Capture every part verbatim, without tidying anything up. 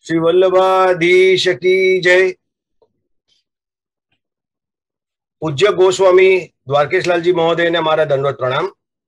श्री वल्लभाधीश की जय। पूज्य गोस्वामी द्वारकेशलाल जी महोदय ने मारा दंडवत प्रणाम।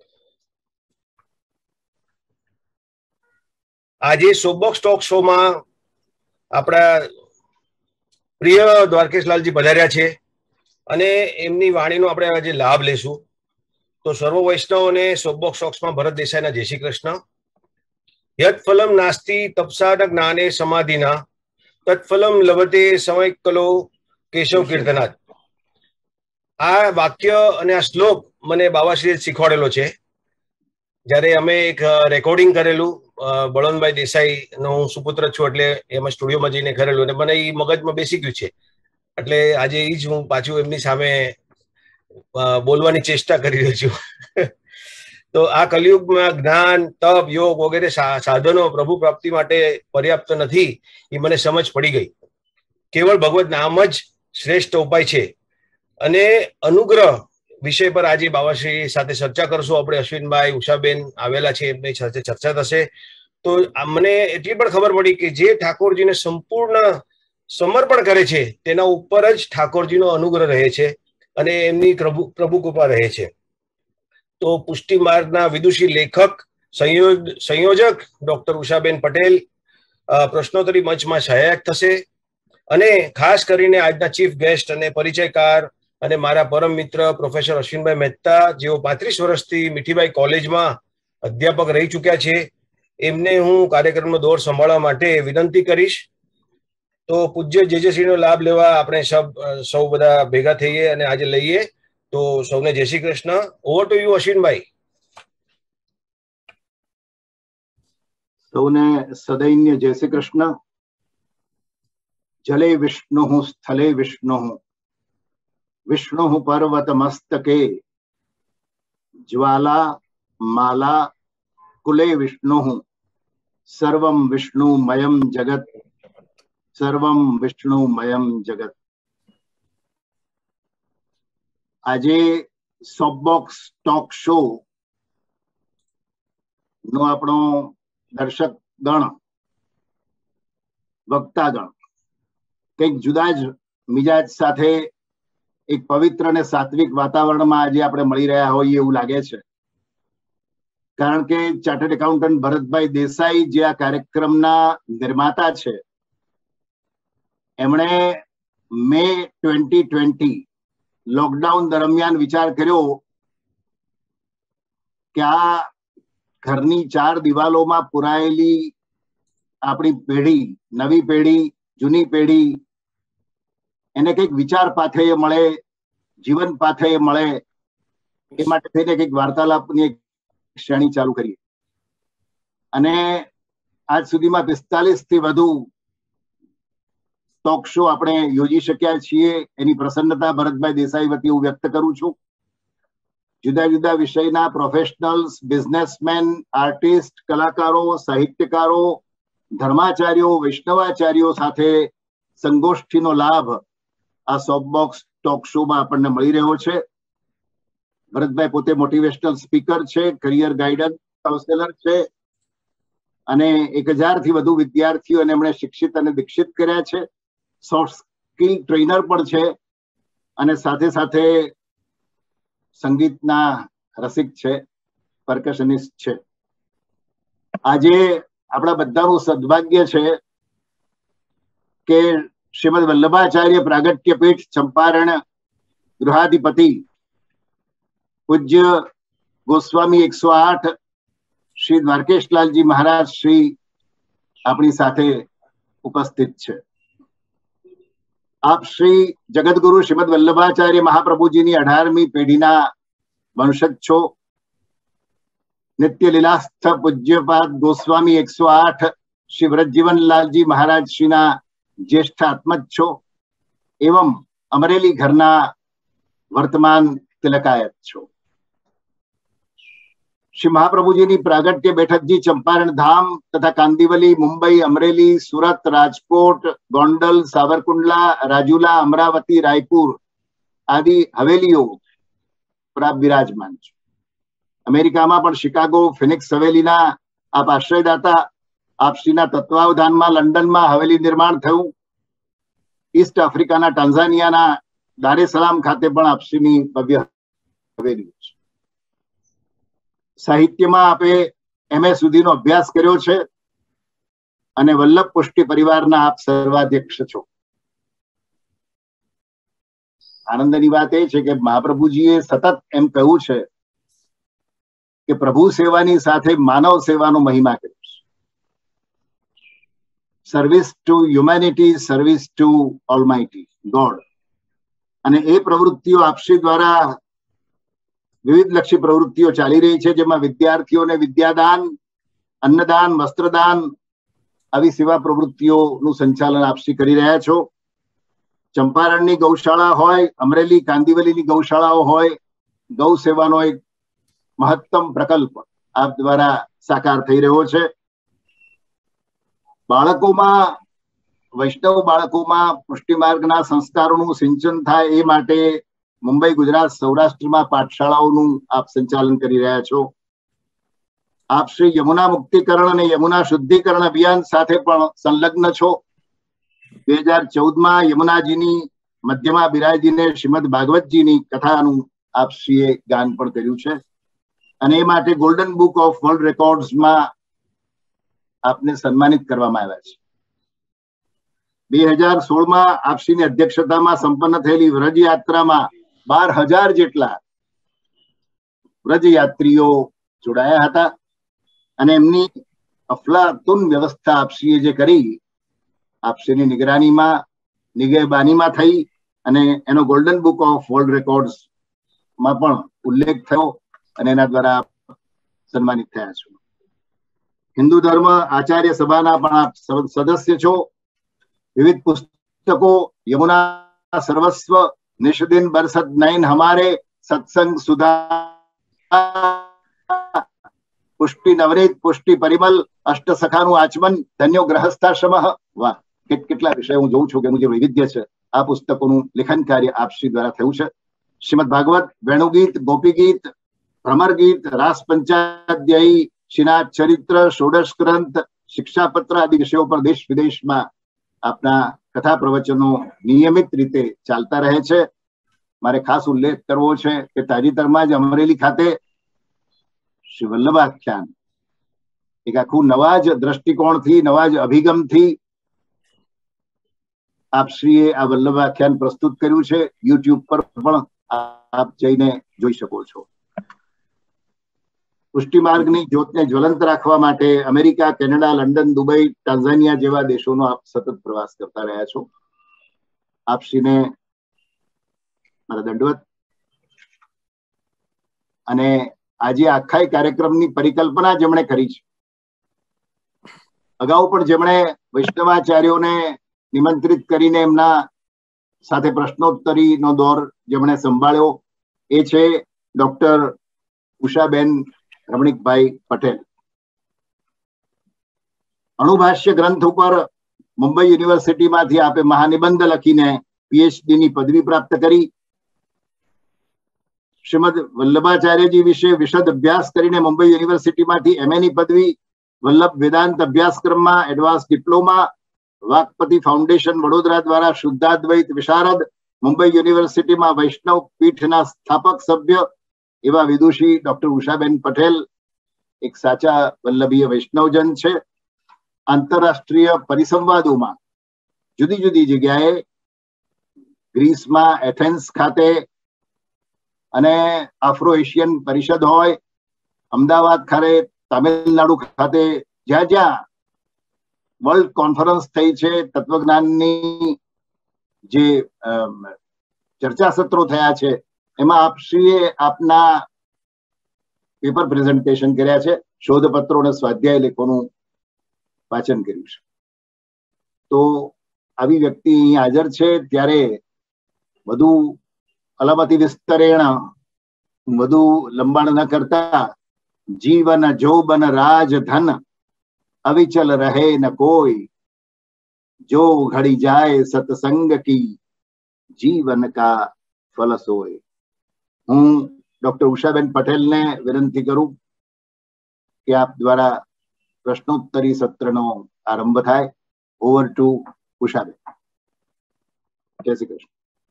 आज सोपबॉक्स टॉक शो में अपना प्रिय द्वारकेशलाल जी पधार्या छे अने एमनी वाणीनो आपणे आज लाभ लेशुं। तो सर्व वैष्णव ने सोपबॉक्स टॉक्स में भरत देसाई ना जय श्री कृष्ण। यत् फलम नास्ति तपसा न ज्ञाने समाधिना तत्फलम लभते समयिक कलो केशव कीर्तनाथ। आ वाक्य अने आ श्लोक मने बाबाश्रीए શીખવાડેલો છે। જ્યારે અમે એક રેકોર્ડિંગ કરેલું બળવંતભાઈ દેસાઈ નો હું સુપુત્ર છું એટલે એમાં સ્ટુડિયોમાં જઈને કરેલું અને મને એ મગજમાં બેસી ગયું છે એટલે આજે એ જ હું પાછું એમની સામે બોલવાની ચેષ્ટા કરી રહ્યો છું। તો આ કલિયુગમાં જ્ઞાન તપ યોગ વગેરે સાધનો પ્રભુ પ્રાપ્તિ માટે પર્યાપ્ત નથી એ મને સમજ પડી ગઈ। કેવળ ભગવત નામ જ શ્રેષ્ઠ ઉપાય છે અને અનુગ્રહ વિષય પર આજે બાબાશ્રી સાથે ચર્ચા કરશું। આપણે અશ્વિનભાઈ ઉષાબેન આવેલા છે એમની સાથે ચર્ચા થશે। તો મને એટલી પણ ખબર પડી કે જે ઠાકોરજીને સંપૂર્ણ સમર્પણ કરે છે તેના ઉપર જ ઠાકોરજીનો અનુગ્રહ રહે છે અને એમની પ્રભુ પ્રભુ કૃપા રહે છે। તો પુષ્ટિ માર્ગના વિદુષી લેખક સંયોજક ડોક્ટર ઉષાબેન પટેલ પ્રશ્નોત્તરી મંચમાં સહાયક થશે અને ખાસ કરીને આજના ચીફ ગેસ્ટ અને પરિચયકાર અને મારા પરમ મિત્ર પ્રોફેસર અશ્વિનભાઈ મહેતા જેઓ પાંત્રીસ વર્ષથી મીઠીબાઈ કોલેજમાં અધ્યાપક રહી ચૂક્યા છે એમને હું કાર્યક્રમનો દોર સંભાળવા માટે વિનંતી કરીશ। તો પૂજ્ય જેજેશ્રીનો લાભ લેવા આપણે સૌ સૌ બધા ભેગા થઈએ અને આજે લઈએ। તો સૌને જય Shri Krishna. Over to you અશ્વિનભાઈ। સૌને સદૈન્ય જય શ્રી કૃષ્ણ। જલે વિષ્ણુઃ સ્થલે વિષ્ણુઃ विष्णु पर्वत मस्तके ज्वाला माला कुले विष्णु सर्वं विष्णुमयं जगत सर्वं विष्णुमयं जगत। આજે સોપબોક્સ ટોક શો નો આપણો દર્શક ગણ વક્તાગણ કંઈક જુદા જ મિજાજ સાથે એક પવિત્ર અને સાત્વિક વાતાવરણમાં આજે આપણે મળી રહ્યા હોઈએ એવું લાગે છે। કારણ કે ચાર્ટર્ડ એકાઉન્ટન્ટ ભરતભાઈ દેસાઈ જે આ કાર્યક્રમના નિર્માતા છે એમણે મે ટ્વેન્ટી ટ્વેન્ટી લોકડાઉન દરમિયાન વિચાર કર્યો કે આ ઘરની ચાર દિવાલોમાં પુરાયેલી આપણી પેઢી નવી પેઢી જૂની પેઢી એને કંઈક વિચાર પાથેય મળે જીવન પાથેય મળે એ માટે થઈને કંઈક વાર્તાલાપની એક શ્રેણી ચાલુ કરીએ અને આજ સુધીમાં પિસ્તાલીસ થી વધુ ટોક શો આપણે યોજી શક્યા છીએ એની પ્રસન્નતા ભરતભાઈ દેસાઈ વતી હું વ્યક્ત કરું છું। જુદા જુદા વિષયના પ્રોફેશનલ્સ બિઝનેસમેન આર્ટિસ્ટ કલાકારો સાહિત્યકારો ધર્માચાર્યો વૈષ્ણવાચાર્યો સાથે સંગોષ્ઠીનો લાભ આ સોપબોક્સ ટોક શો માં આપણને મળી રહ્યો છે। ભરતભાઈ પોતે મોટિવેશનલ સ્પીકર છે કરિયર ગાઈડન્સ કાઉન્સેલર છે અને એક હજાર થી વધુ વિદ્યાર્થીઓને એમણે શિક્ષિત અને દીક્ષિત કર્યા છે। સોફ્ટ સ્કિલ ટ્રેનર પણ છે અને સાથે સાથે સંગીતના રસિક છે પરકશનિસ્ટ છે। આજે આપણા બધાનું સદભાગ્ય છે કે श्रीमद वल्लभाचार्य प्रागट्य पीठ चंपारण गृहाधिपति पूज्य गोस्वामी एक सौ आठ श्री द्वारकेशलाल जी महाराज श्री अपनी साथे उपस्थित है। आप श्री जगतगुरु श्रीमद वल्लभाचार्य महाप्रभु जी अठारमी पेढ़ीना वंशज छो। नित्य लीलास्थ पूज्यपाद गोस्वामी एक सौ आठ श्री व्रतजीवन लाल जी महाराज श्रीना ज्येष्ठ आत्मज छो एवं अमरेली घरना वर्तमान तिलकायत छो। श्री महाप्रभु जी की प्रागट्य बैठक जी चंपारण धाम तथा कांदीवली मुंबई अमरेली सूरत राजकोट गोंडल सावरकुंडला राजूला अमरावती रायपुर आदि हवेलीओ पर आप विराजमान छो। अमेरिका में पण शिकागो फिनिक्स हवेलीना आप आश्रयदाता આપશ્રીના તત્વાવધાનમાં લંડનમાં હવેલી નિર્માણ થયું. ઈસ્ટ આફ્રિકાના ટાન્ઝાનિયાના દારે સલામ ખાતે પણ આપશ્રીની ભવ્ય હવેલી છે. સાહિત્યમાં આપે એમએ સુધીનો અભ્યાસ કર્યો છે અને વલ્લભ પુષ્ટિ પરિવારના આપ સર્વાધ્યક્ષ છો. આનંદની વાત એ છે કે મહાપ્રભુજીએ સતત એમ કહ્યું છે કે પ્રભુ સેવાની સાથે માનવ સેવાનો મહિમા કર્યો છે. Service to humanity, service to almighty God. અને એ પ્રવૃત્તિઓ આપશ્રી દ્વારા વિવિધ લક્ષી પ્રવૃત્તિઓ ચાલી રહી છે, જેમાં વિદ્યાર્થીઓને વિદ્યાદાન, અન્નદાન, વસ્ત્રદાન આવી સેવા પ્રવૃત્તિઓનું સંચાલન આપશ્રી કરી રહ્યા છો. ચંપારણની ગૌશાળા હોય, અમરેલી કાંદિવલીની ગૌશાળાઓ હોય, ગૌ સેવાનો એક મહત્તમ પ્રકલ્પ આપ દ્વારા સાકાર થઈ રહ્યો છે. બાળકોમાં, વૈષ્ણવ બાળકોમાં પુષ્ટિ માર્ગના સંસ્કારોનું સિંચન થાય એ માટે મુંબઈ, ગુજરાત, સૌરાષ્ટ્રમાં પાઠશાળાઓનું આપ સંચાલન કરી રહ્યા છો. આપ શ્રી યમુના મુક્તિકરણ અને યમુના શુદ્ધિકરણ અભિયાન સાથે પણ સંલગ્ન છો. બે હજાર ચૌદ માં યમુનાજીની મધ્યમાં બિરાજીને શ્રીમદ ભાગવતજીની કથાનું આપશ્રીએ ગાન પણ કર્યું છે અને એ માટે ગોલ્ડન બુક ઓફ વર્લ્ડ રેકોર્ડ્સમાં આપને સન્માનિત કરવામાં આવ્યા છે. બે હજાર સોળ માં આપશ્રીની અધ્યક્ષતામાં સંપન્ન થયેલી વ્રજ યાત્રામાં બાર હજાર જેટલા વ્રજયાત્રીઓ જોડાયા હતા અને એમની અફલાતુન વ્યવસ્થા આપશ્રીએ જે કરી, આપશ્રીની નિગરાનીમાં, નિગેબાનીમાં થઈ અને એનો golden book of world records માં પણ ઉલ્લેખ થયો અને એના દ્વારા સન્માનિત થયા છો. હિન્દુ ધર્મ આચાર્ય સભાના પણ આપ સદસ્ય છો. વિવિધ પુસ્તકો, યમુના સર્વસ્વ, નિષદિન બરસદ નયન હમારે, સત્સંગ સુધા, પુષ્ટિ નવરીત, પુષ્ટિ પરિમલ, અષ્ટ સખાનું આચમન, ધન્યો ગ્રહસ્થાશ્રમ. વાહ, કેટલા વિષય હું જોઉં છું કે એનું જે વૈવિધ્ય છે, આ પુસ્તકોનું લેખન કાર્ય આપશ્રી દ્વારા થયું છે. શ્રીમદ ભાગવત, વેણુગીત, ગોપી ગીત, ભ્રમર ગીત, રાસ પંચાધ્યાયી, શ્રીનાથ ચરિત્ર, ષોડશ ગ્રંથ, શિક્ષાપત્ર આદિ વિષયો પર દેશ વિદેશમાં આપના કથા પ્રવચનો નિયમિત રીતે ચાલતા રહે છે. મારે ખાસ ઉલ્લેખ કરવો છે કે તાજેતરમાં જ અમરેલી ખાતે શ્રી વલ્લભાખ્યાન એક આખું નવા જ દ્રષ્ટિકોણથી, નવા જ અભિગમથી આપશ્રીએ આ વલ્લભાખ્યાન પ્રસ્તુત કર્યું છે. યુટ્યુબ પર પણ આપ જઈને જોઈ શકો છો. પુષ્ટિ માર્ગની જ્યોતને જ્વલંત રાખવા માટે America, Canada, London, Dubai, Tanzania જેવા દેશોનો આપ સતત પ્રવાસ કરતા રહ્યા છો. આપશ્રીને મારા દંડવત. અને આજે આખા કાર્યક્રમની પરિકલ્પના જેમણે કરી છે, અગાઉ પણ જેમણે વૈષ્ણવાચાર્યોને નિમંત્રિત કરીને એમના સાથે પ્રશ્નોત્તરીનો દોર જેમણે સંભાળ્યો, એ છે ડોક્ટર ઉષાબેન રમણીકભાઈ પટેલ. અણુભાષ્ય ગ્રંથ ઉપર મુંબઈ યુનિવર્સિટીમાંથી આપે મહાનિબંધ લખીને પીએચડી ની પદવી પ્રાપ્ત કરી. શ્રીમદ વલ્લભાચાર્યજી વિશે વિશદ અભ્યાસ કરીને મુંબઈ યુનિવર્સિટીમાંથી એમએ ની પદવી, વલ્લભ વેદાંત અભ્યાસક્રમમાં advance diploma, Vakpati foundation Vadodara દ્વારા શુદ્ધાદ્વૈત વિશારદ, મુંબઈ યુનિવર્સિટીમાં વૈષ્ણવ પીઠના સ્થાપક સભ્ય એવા વિદુષી ડોક્ટર ઉષાબેન પટેલ એક સાચા વલ્લભીય વૈષ્ણવજન છે. આંતરરાષ્ટ્રીય પરિસંવાદોમાં જુદી જુદી જગ્યાએ, ગ્રીસમાં એથેન્સ ખાતે અને આફ્રો એશિયન પરિષદ હોય, અમદાવાદ ખાતે, તામિલનાડુ ખાતે, જ્યાં જ્યાં વર્લ્ડ કોન્ફરન્સ થઈ છે, તત્વજ્ઞાનની જે ચર્ચા સત્રો થયા છે, એમાં આપશ્રીએ આપના પેપર પ્રેઝન્ટેશન કર્યા છે, શોધપત્રો અને સ્વાધ્યાય લેખોનું વાચન કર્યું છે. તો આવી વ્યક્તિ અહીં હાજર છે ત્યારે વધુ અલમતિ વિસ્તરેણ, વધુ લંબાણ ન કરતા, જીવન જોબન રાજ ધન અવિચલ રહે ન કોઈ, જો ઘડી જાય સત્સંગ કી જીવન કા ફલ સોય. હું ડોક્ટર ઉષાબેન પટેલને વિનંતી કરું કે આપ દ્વારા પ્રશ્નોત્તરી સત્રનો આરંભ થાય. ઓવર ટુ ઉષાબેન. જય શ્રી કૃષ્ણ.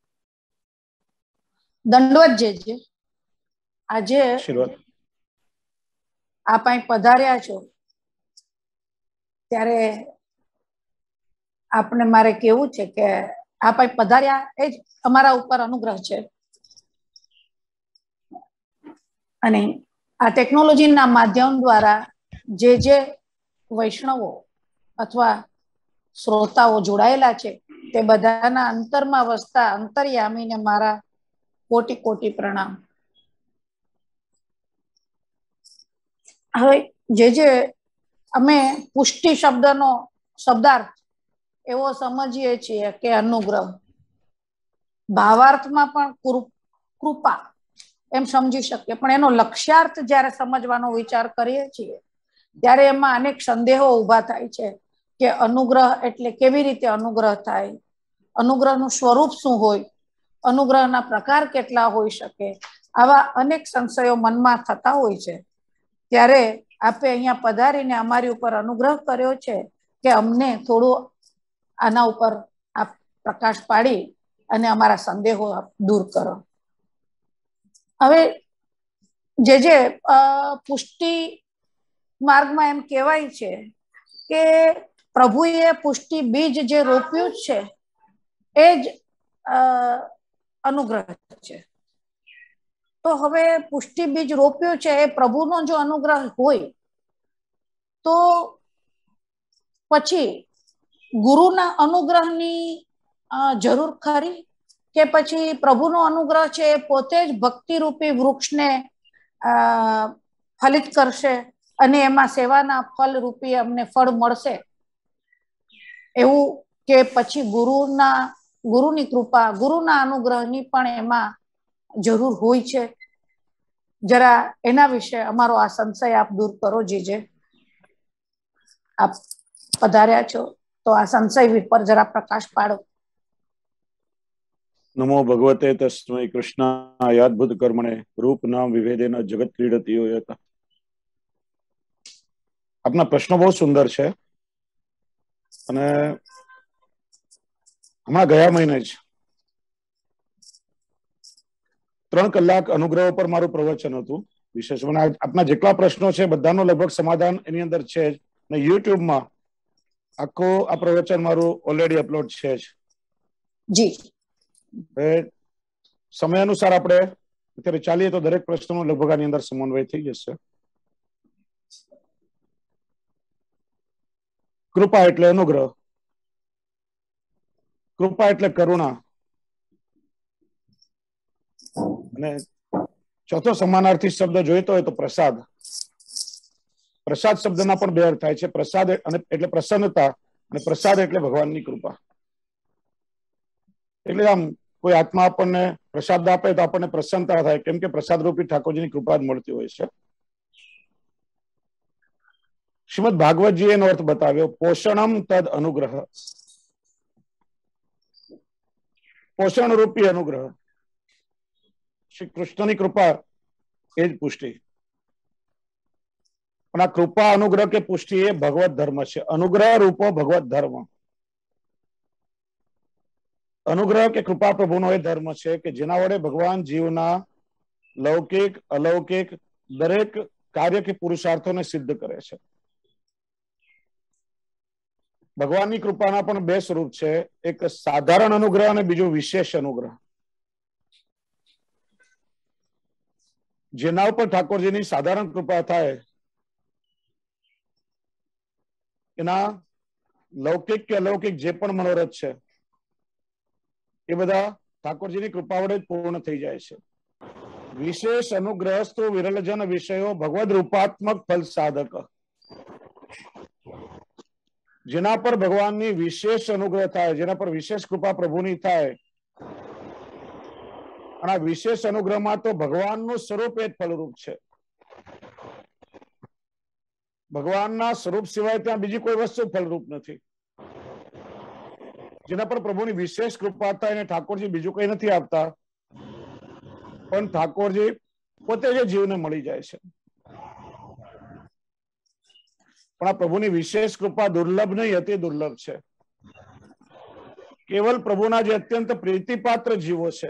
દંડવત જે આજે આપ અહીં પધાર્યા છો ત્યારે આપને મારે કેવું છે કે આપ અહીં પધાર્યા એ જ અમારા ઉપર અનુગ્રહ છે. અને આ ટેકનોલોજીના માધ્યમ દ્વારા જે જે વૈષ્ણવો અથવા શ્રોતાઓ જોડાયેલા છે તે બધાના અંતરમાં વસતા અંતર્યામીને મારા કોટી કોટી પ્રણામ. હવે જે જે અમે પુષ્ટિ શબ્દનો શબ્દાર્થ એવો સમજીએ છીએ કે અનુગ્રહ, ભાવાર્થમાં પણ કૃપા એમ સમજી શકીએ, પણ એનો લક્ષ્યાર્થ જ્યારે સમજવાનો વિચાર કરીએ છીએ ત્યારે એમાં અનેક સંદેહો ઊભા થાય છે કે અનુગ્રહ એટલે કેવી રીતે અનુગ્રહ થાય, અનુગ્રહનું સ્વરૂપ શું હોય, અનુગ્રહના પ્રકાર કેટલા હોઈ શકે, આવા અનેક સંશયો મનમાં થતા હોય છે. ત્યારે આપે અહીંયા પધારીને અમારી ઉપર અનુગ્રહ કર્યો છે કે અમને થોડું આના ઉપર આપ પ્રકાશ પાડી અને અમારા સંદેહો દૂર કરો. હવે જે જે પુષ્ટિ માર્ગમાં એમ કહેવાય છે કે પ્રભુએ પુષ્ટિ બીજ જે રોપ્યું છે એ જ અનુગ્રહ છે. તો હવે પુષ્ટિ બીજ રોપ્યું છે એ પ્રભુનો જો અનુગ્રહ હોય તો પછી ગુરુના અનુગ્રહની જરૂર ખરી કે પછી પ્રભુનો અનુગ્રહ છે એ પોતે જ ભક્તિ રૂપી વૃક્ષને ફલિત કરશે અને એમાં સેવાના ફલ રૂપી અમને ફળ મળશે એવું, કે પછી ગુરુના ગુરુની કૃપા ગુરુના અનુગ્રહની પણ એમાં જરૂર હોય છે? જરા એના વિશે અમારો આ સંશય આપ દૂર કરો. જે જે આપ પધાર્યા છો તો આ સંશય પર જરા પ્રકાશ પાડો. નમો ભગવતે તસ્મૈ કૃષ્ણાય અદ્ભુત કર્મણે રૂપ નામ વિભેદેન જગત ક્રીડતી હોયત. આપના પ્રશ્નો બહુ સુંદર છે અને હમણાં ગયા મહિને જ ત્રણ કલાક અનુગ્રહ પર મારું પ્રવચન હતું. વિશેષ આપના જેટલા પ્રશ્નો છે બધાનો લગભગ સમાધાન એની અંદર છે જ, અને યુટ્યુબમાં આખો આ પ્રવચન મારું ઓલરેડી અપલોડ છે જ. જી સમય અનુસાર આપણે અત્યારે ચાલીએ તો દરેક પ્રશ્નનો લગભગ આની અંદર સમન્વય થઈ જશે. કૃપા એટલે અનુગ્રહ, કૃપા એટલે કરુણા, અને ચોથો સમાનાર્થી શબ્દ જોઈતો હોય તો પ્રસાદ. પ્રસાદ શબ્દના પણ બે અર્થ થાય છે. પ્રસાદ એટલે પ્રસન્નતા અને પ્રસાદ એટલે ભગવાનની કૃપા. એટલે આમ કોઈ આત્મા આપણને પ્રસાદ આપે તો આપણને પ્રસન્નતા થાય, કેમ કે પ્રસાદ રૂપી ઠાકોરજીની કૃપા જ મળતી હોય છે. શ્રીમદ ભાગવતજી એનો અર્થ બતાવ્યો, પોષણમ તદ અનુગ્રહ. પોષણ રૂપી અનુગ્રહ, શ્રી કૃષ્ણની કૃપા એ જ પુષ્ટિ. પણ આ કૃપા અનુગ્રહ કે પુષ્ટિ એ ભગવત ધર્મ છે. અનુગ્રહ રૂપો ભગવત ધર્મ. અનુગ્રહ કે કૃપા પ્રભુનો એ ધર્મ છે કે જેના વડે ભગવાન જીવના લૌકિક અલૌકિક દરેક કાર્ય કે પુરુષાર્થોને સિદ્ધ કરે છે. ભગવાનની કૃપાના પણ બે સ્વરૂપ છે, એક સાધારણ અનુગ્રહ અને બીજું વિશેષ અનુગ્રહ. જેના ઉપર ઠાકોરજીની સાધારણ કૃપા થાય એના લૌકિક કે અલૌકિક જે પણ મનોરથ છે એ બધા ઠાકોરજીની કૃપા વડે જ પૂર્ણ થઈ જાય છે. વિશેષ અનુગ્રહસ્તુ વિરલજન વિષયો ભગવદ રૂપાત્મક ફલ સાધક. જેના પર ભગવાનની વિશેષ અનુગ્રહ થાય, જેના પર વિશેષ કૃપા પ્રભુની થાય, અને આ વિશેષ અનુગ્રહમાં તો ભગવાનનું સ્વરૂપ એ જ ફલરૂપ છે. ભગવાનના સ્વરૂપ સિવાય ત્યાં બીજી કોઈ વસ્તુ ફલરૂપ નથી. જેના પર પ્રભુની વિશેષ કૃપા થાય એને ઠાકોરજી બીજું કઈ નથી આપતા, પણ ઠાકોરજી પોતે જે જીવને મળી જાય છે. પણ પણ આ પ્રભુની વિશેષ કૃપા દુર્લભ નહીં, અતિ દુર્લભ છે. કેવલ પ્રભુના જે અત્યંત પ્રીતિપાત્ર જીવો છે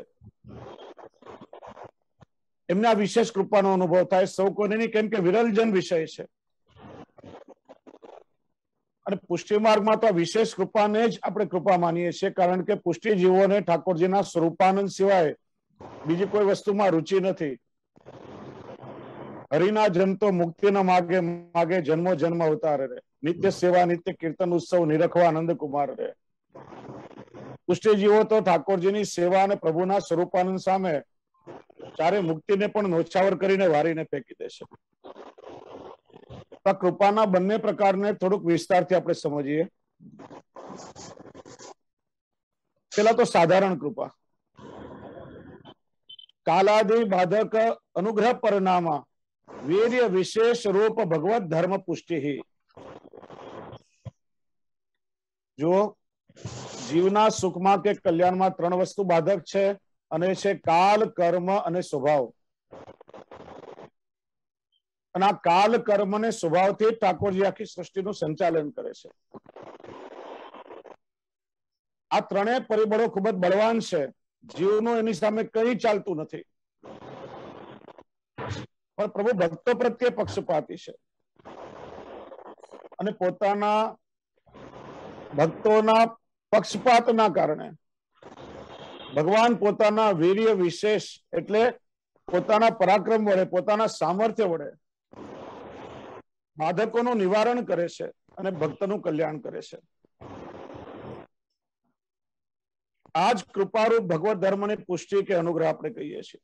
એમને આ વિશેષ કૃપાનો અનુભવ થાય, સૌ કોઈને નહીં, કેમ કે વિરલજન વિષય છે. અને પુષ્ટિ માર્ગમાં તો આ વિશેષ કૃપાને જ આપણે કૃપા માનીએ છીએ, કારણ કે પુષ્ટિ જીવોને ઠાકોરજીના સ્વરૂપાનંદ સિવાય બીજી કોઈ વસ્તુમાં રુચિ નથી. હરિના જન તો મુક્તિના માર્ગે માગે જન્મો જન્મ અવતાર રે, નિત્ય સેવા નિત્ય કીર્તન ઉત્સવ નિરખવા આનંદ કુમાર રે. પુષ્ટિ જીવો તો ઠાકોરજીની સેવા અને પ્રભુના સ્વરૂપાનંદ સામે ચારે મુક્તિને પણ નોછાવર કરીને વારીને ફેંકી દેશે. આ કૃપાના બંને પ્રકારને થોડુંક વિસ્તારથી આપણે સમજીએ. પેલા તો સાધારણ કૃપા. કાલાદિ બાધક અનુગ્રહ પરિણામા વીર્ય વિશેષ રૂપ ભગવત ધર્મ પુષ્ટિ. જો જીવના સુખમાં કે કલ્યાણમાં ત્રણ વસ્તુ બાધક છે, અને છે કાલ, કર્મ અને સ્વભાવ. અને આ કાલ, કર્મ અને સ્વભાવથી ઠાકોરજી આખી સૃષ્ટિનું સંચાલન કરે છે. આ ત્રણેય પરિબળો ખૂબ જ બળવાન છે. જીવનું એની સામે કઈ ચાલતું નથી. પણ પ્રભુ ભક્તો પ્રત્યે પક્ષપાતી છે અને પોતાના ભક્તોના પક્ષપાતના કારણે ભગવાન પોતાના વીર્ય વિશેષ એટલે પોતાના પરાક્રમ વડે, પોતાના સામર્થ્ય વડે બાધકોનું નિવારણ કરે છે અને ભક્તનું કલ્યાણ કરે છે. આજ કૃપારૂપ ભગવત ધર્મની પુષ્ટિ કે અનુગ્રહ આપણે કહીએ છીએ.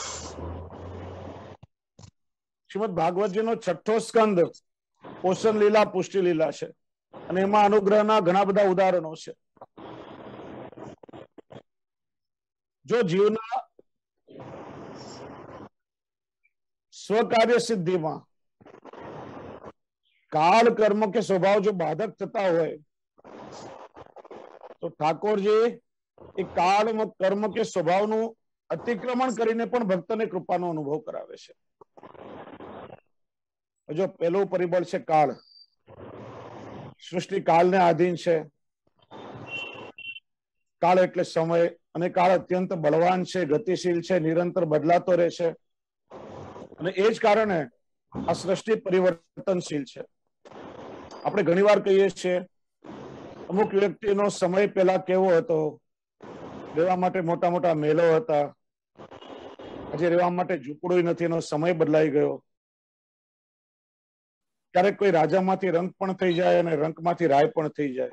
શ્રીમદ ભાગવતજીનો છઠ્ઠો સ્કંદ પોષણ લીલા, પુષ્ટિ લીલા છે, અને એમાં અનુગ્રહના ઘણા બધા ઉદાહરણો છે. જો જીવના સ્વકાર્ય સિદ્ધિમાં કાળ, કર્મ કે સ્વભાવ જો બાધક થતા હોય તો ઠાકોરજી એ કાળ, કર્મ કે સ્વભાવનું અતિક્રમણ કરીને પણ ભક્તને કૃપાનો અનુભવ કરાવે છે. જો પેલું પરિબળ છે કાળ. સૃષ્ટિ કાળને આધીન છે. કાળ એટલે સમય, અને કાળ અત્યંત બળવાન છે, ગતિશીલ છે, નિરંતર બદલાતો રહે છે, અને એ જ કારણે આ સૃષ્ટિ પરિવર્તનશીલ છે. આપણે ઘણી વાર કહીએ છીએ અમુક વ્યક્તિનો સમય પેલા કેવો હતો, રહેવા માટે મોટા મોટા મહેલો હતા, આજે રહેવા માટે ઝૂંપડું નથી, એનો સમય બદલાઈ ગયો. ક્યારેક કોઈ રાજામાંથી રંક પણ થઈ જાય અને રંકમાંથી રાય પણ થઈ જાય.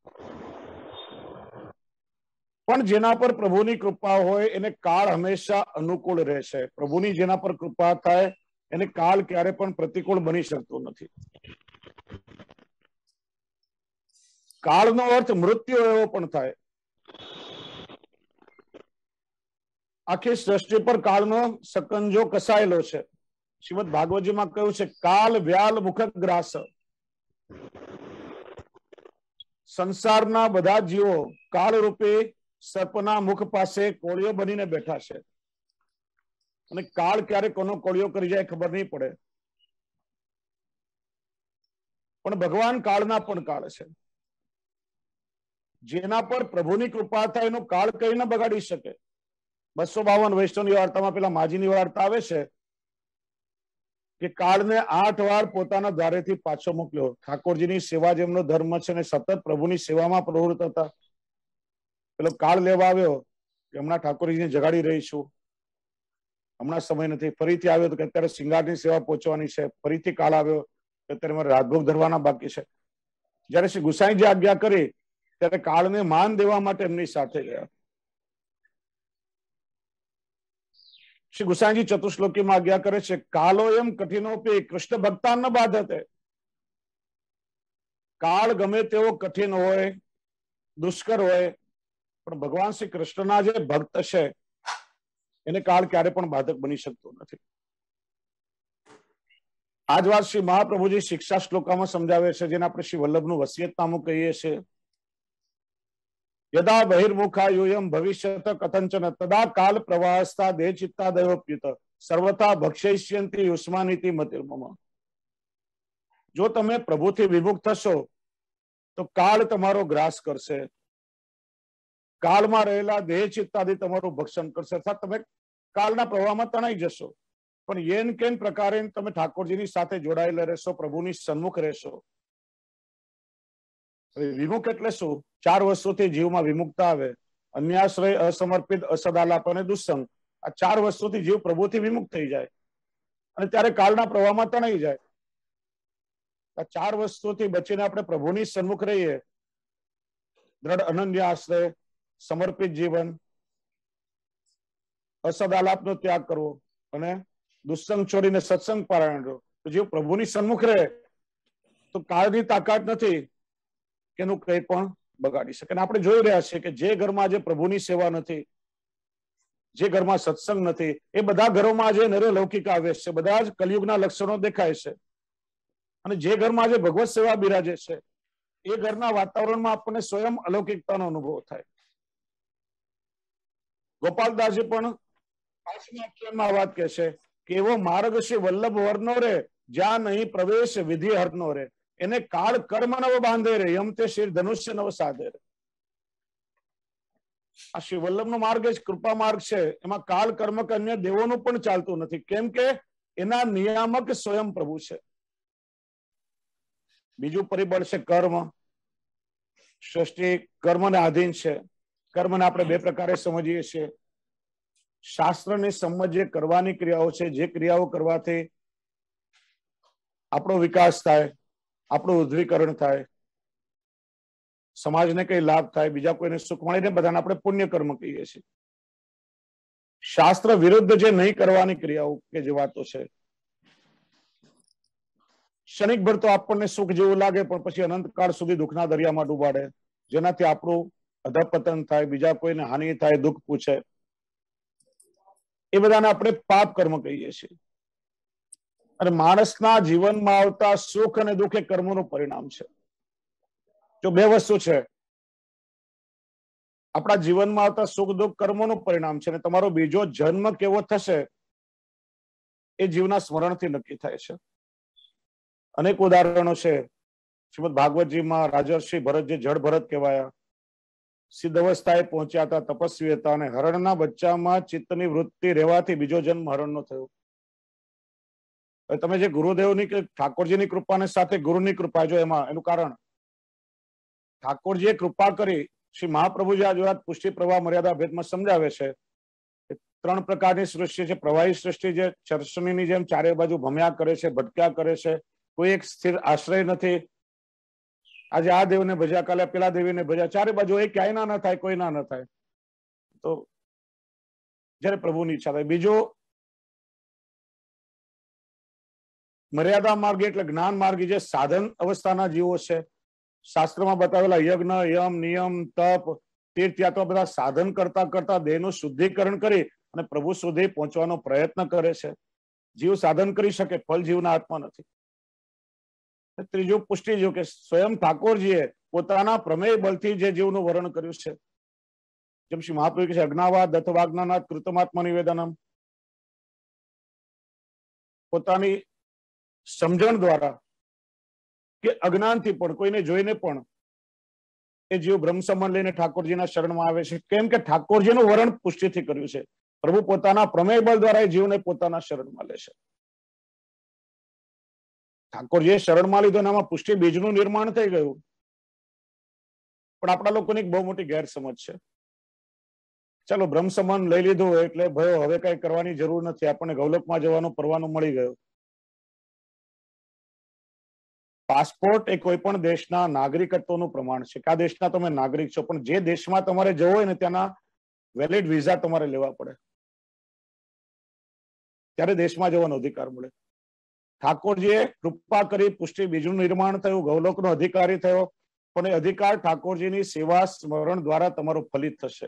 પણ જેના પર પ્રભુની કૃપા હોય એને કાળ હંમેશા અનુકૂળ રહેશે. પ્રભુની જેના પર કૃપા થાય એને કાળ ક્યારે પણ પ્રતિકૂળ બની શકતો નથી. કાળનો અર્થ મૃત્યુ એવો પણ થાય. આખી સૃષ્ટિ પર કાળનો સકંજો કસાયેલો છે. શ્રીમદ ભાગવતજીમાં કહ્યું છે કાલ વ્યાલ મુખગ્રાસ. સંસારના બધા જીવો કાળ રૂપે સર્પના મુખ પાસે કોળીઓ બનીને બેઠા છે, અને કાળ ક્યારે કોનો કોળીઓ કરી જાય ખબર નહીં પડે. પણ ભગવાન કાળના પણ કાળ છે. જેના પર પ્રભુની કૃપા થાય એનો કાળ કઈ ન બગાડી શકે. બસો બાવન વૈષ્ણવની વાર્તામાં પેલા માજીની વાર્તા આવે છે કે કાળને આઠ વાર પોતાના દ્વારેથી પાછો મોકલ્યો. ઠાકોરજીની સેવા જેમનો ધર્મ છે ને સતત પ્રભુની સેવામાં પ્રવૃત્ત હતા. પેલો કાળ લેવા આવ્યો કે હમણાં ઠાકોરજીને જગાડી રહી છું, હમણાં સમય નથી. ફરીથી આવ્યો તો કે અત્યારે શિંગારની સેવા પહોંચવાની છે. ફરીથી કાળ આવ્યો કે અત્યારે મારે રાજભોગ ધરવાના બાકી છે. જયારે શ્રી ગુસાઈજી આજ્ઞા કરી ત્યારે કાળને માન દેવા માટે એમની સાથે ગયા. શ્રી ગુસાઈજી ચતુશ્લોકીમાં આજ્ઞા કરે છે કાલો એમ કઠિનોપી કૃષ્ણ ભક્તાન ન બાધતે. કાળ ગમે તેવો કઠિન હોય, દુષ્કર હોય, પણ ભગવાન શ્રી કૃષ્ણના જે ભક્ત છે એને કાળ ક્યારે પણ બાધક બની શકતો નથી. આજ વાત શ્રી મહાપ્રભુજી શિક્ષા શ્લોકામાં સમજાવે છે, જેને આપણે શ્રી વલ્લભનું વસિયતનામું કહીએ છીએ. યદા બહિર્મુખા યુયમ ભવિષ્યત કથંચન તદા કાલ પ્રવાહસ્તા દેહ ચિત્તા દયોપ્યુત સર્વથા ભક્ષયિષ્યંતિ યુષ્માનિતિ મતિર્મમ. જો તમે પ્રભુથી વિમુખ થશો તો કાળ તમારો ગ્રાસ કરશે, કાળમાં રહેલા દેહ ચિત્તાથી તમારું ભક્ષણ કરશે, અર્થાત તમે કાળના પ્રવાહમાં તણાઈ જશો. પણ યેન કેન પ્રકારે તમે ઠાકોરજીની સાથે જોડાયેલા રહેશો, પ્રભુની સન્મુખ રહેશો. વિમુખ એટલે શું? ચાર વસ્તુથી જીવમાં વિમુખતા આવે: અન્યાશ્રય, અસમર્પિત, અસદાલાપ અને દુસ્સંગ. આ ચાર વસ્તુથી જીવ પ્રભુથી વિમુખ થઈ જાય અને ત્યારે કાળના પ્રવાહમાં તણાઈ જાય. આ ચાર વસ્તુથી બચીને આપણે પ્રભુની સન્મુખ રહીએ, દ્રઢ અનન્ય આશ્રય, સમર્પિત જીવન, અસદાલાપનો ત્યાગ કરવો અને દુસ્સંગ છોડીને સત્સંગ પારાયણ રહો. તો જીવ પ્રભુની સન્મુખ રહે તો કાળની તાકાત નથી કે એનું કંઈ પણ બગાડી શકે. આપણે જોઈ રહ્યા છીએ કે જે ઘરમાં આજે પ્રભુની સેવા નથી, જે ઘરમાં સત્સંગ નથી, એ બધા ઘરોમાં આજે નરે લૌકિક આવેશ છે, બધા જ કલયુગના લક્ષણો દેખાય છે. અને જે ઘરમાં આજે ભગવત સેવા બિરાજે છે એ ઘરના વાતાવરણમાં આપણને સ્વયં અલૌકિકતાનો અનુભવ થાય. ગોપાલદાસજી પણ પાંચમા અખ્યાનમાં વાત કહે છે કે એવો માર્ગ શ્રી વલ્લભ વર્ણો રે, જ્યાં નહીં પ્રવેશ વિધિ હરનો રે. એને કાળ કર્મ નવ બાંધે રે, યમ તે શિર ધનુષ્ય નવ સાધે રે. આ શ્રી વલ્લભનો માર્ગ જ કૃપા માર્ગ છે. એમાં કાળ કર્મ કે અન્ય દેવોનું પણ ચાલતું નથી, કેમ કે એના નિયામક સ્વયં પ્રભુ છે. બીજું પરિબળ છે કર્મ. સૃષ્ટિ કર્મને આધીન છે. કર્મને આપણે બે પ્રકારે સમજીએ છીએ. શાસ્ત્રની સમજ જે કરવાની ક્રિયાઓ છે, જે ક્રિયાઓ કરવાથી આપણો વિકાસ થાય, આપણું ઉદ્ધવીકરણ થાય, સમાજને કઈ લાભ થાય, બીજા કોઈને સુખ મળે, ને બધાને આપણે પુણ્ય કર્મ કહીએ છીએ. શાસ્ત્ર વિરુદ્ધ જે નહીં કરવાની ક્રિયાઓ કે જે વાતો છે, ક્ષણિક ભર તો આપણને સુખ જેવું લાગે પણ પછી અનંતકાળ સુધી દુઃખના દરિયામાં ડૂબાડે, જેનાથી આપણું અધપતન થાય, બીજા કોઈને હાનિ થાય, દુઃખ પૂછે, એ બધાને આપણે પાપ કર્મ કહીએ છીએ. અને માણસના જીવનમાં આવતા સુખ અને દુઃખ એ કર્મોનું પરિણામ છે. જો બે વસ્તુ છે, આપણા જીવનમાં આવતા સુખ દુઃખ કર્મોનું પરિણામ છે, અને તમારો બીજો જન્મ કેવો થશે એ જીવના સ્મરણથી નક્કી થાય છે. અનેક ઉદાહરણો છે. શ્રીમદ ભાગવતજીમાં રાજર્ષિ ભરત, જે જળ ભરત કહેવાયા, સિદ્ધ અવસ્થાએ પહોંચ્યા હતા, તપસ્વી હતા, અને હરણના બચ્ચામાં ચિત્તની વૃત્તિ રહેવાથી બીજો જન્મ હરણનો થયો. તમે જે ગુરુદેવની કે ઠાકોરજીની કૃપાને સાથે ગુરુની કૃપા, જો એમાં એનું કારણ ઠાકોરજીએ કૃપા કરી. શ્રી મહાપ્રભુજી આ વાત પુષ્ટિ પ્રવાહ મર્યાદા ભેદમાં સમજાવે છે. ત્રણ પ્રકારની સૃષ્ટિ છે. પ્રવાહી સૃષ્ટિ જે ચરસનીની જેમ ચારે બાજુ ભમ્યા કરે છે, ભટક્યા કરે છે, કોઈ એક સ્થિર આશ્રય નથી. આજે આ દેવને ભજ્યા, કાલે પેલા દેવીને ભજ્યા, ચારે બાજુ એ ક્યાંય ના ન થાય, કોઈ ના ન થાય. તો જયારે પ્રભુની ઈચ્છા થાય. બીજો મર્યાદા માર્ગી એટલે જ્ઞાન માર્ગી, જે સાધન અવસ્થાના જીવો છે. શાસ્ત્રમાં બતાવેલા યજ્ઞ, યમ, નિયમ, તપ, તીર્થયાત્રા બધા સાધન કરતા કરતા દેહનું શુદ્ધિકરણ કરી અને પ્રભુ સુધી પહોંચવાનો પ્રયત્ન કરે છે. જીવ સાધન કરી શકે, ફલ જીવના હાથમાં નથી. ત્રીજું પુષ્ટિ જીવ, કે સ્વયં ઠાકોરજીએ પોતાના પ્રમેય બળથી જે જીવનું વર્ણન કર્યું છે. જેમ શ્રી મહાપ્રભુ કહે છે, અજ્ઞાવાદ અથવા જ્ઞાનાદ કૃતમાત્મ નિવેદનમ. પોતાની સમજણ દ્વારા કે અજ્ઞાનથી પણ, કોઈને જોઈને પણ એ જીવ બ્રહ્મ સંબંધ લઈને ઠાકોરજીના શરણમાં આવે છે. કેમ કે ઠાકોરજીનું વર્ણન પુષ્ટિથી કર્યું છે. પ્રભુ પોતાના પ્રમેય બળ દ્વારા એ જીવને પોતાના શરણમાં લે છે. ઠાકોરજીએ શરણમાં લીધો, એનામાં પુષ્ટિ બીજનું નિર્માણ થઈ ગયું. પણ આપણા લોકોની એક બહુ મોટી ગેરસમજ છે. ચાલો બ્રહ્મ સંબંધ લઈ લીધું એટલે ભયો હવે કઈ કરવાની જરૂર નથી, આપણને ગૌલોકમાં જવાનો પરવાનો મળી ગયો. પાસપોર્ટ એ કોઈ પણ દેશના નાગરિકત્વનું પ્રમાણ છે કે આ દેશના તમે નાગરિક છો, પણ જે દેશમાં તમારે જવું હોય ને ત્યાંના વેલિડ વિઝા તમારે લેવા પડે, ત્યારે દેશમાં જવાનો અધિકાર મળે. ઠાકોરજીએ કૃપા કરી, પુષ્ટિ બીજનું નિર્માણ થયું, ગૌલોકનો અધિકારી થયો, પણ એ અધિકાર ઠાકોરજીની સેવા સ્મરણ દ્વારા તમારો ફલિત થશે.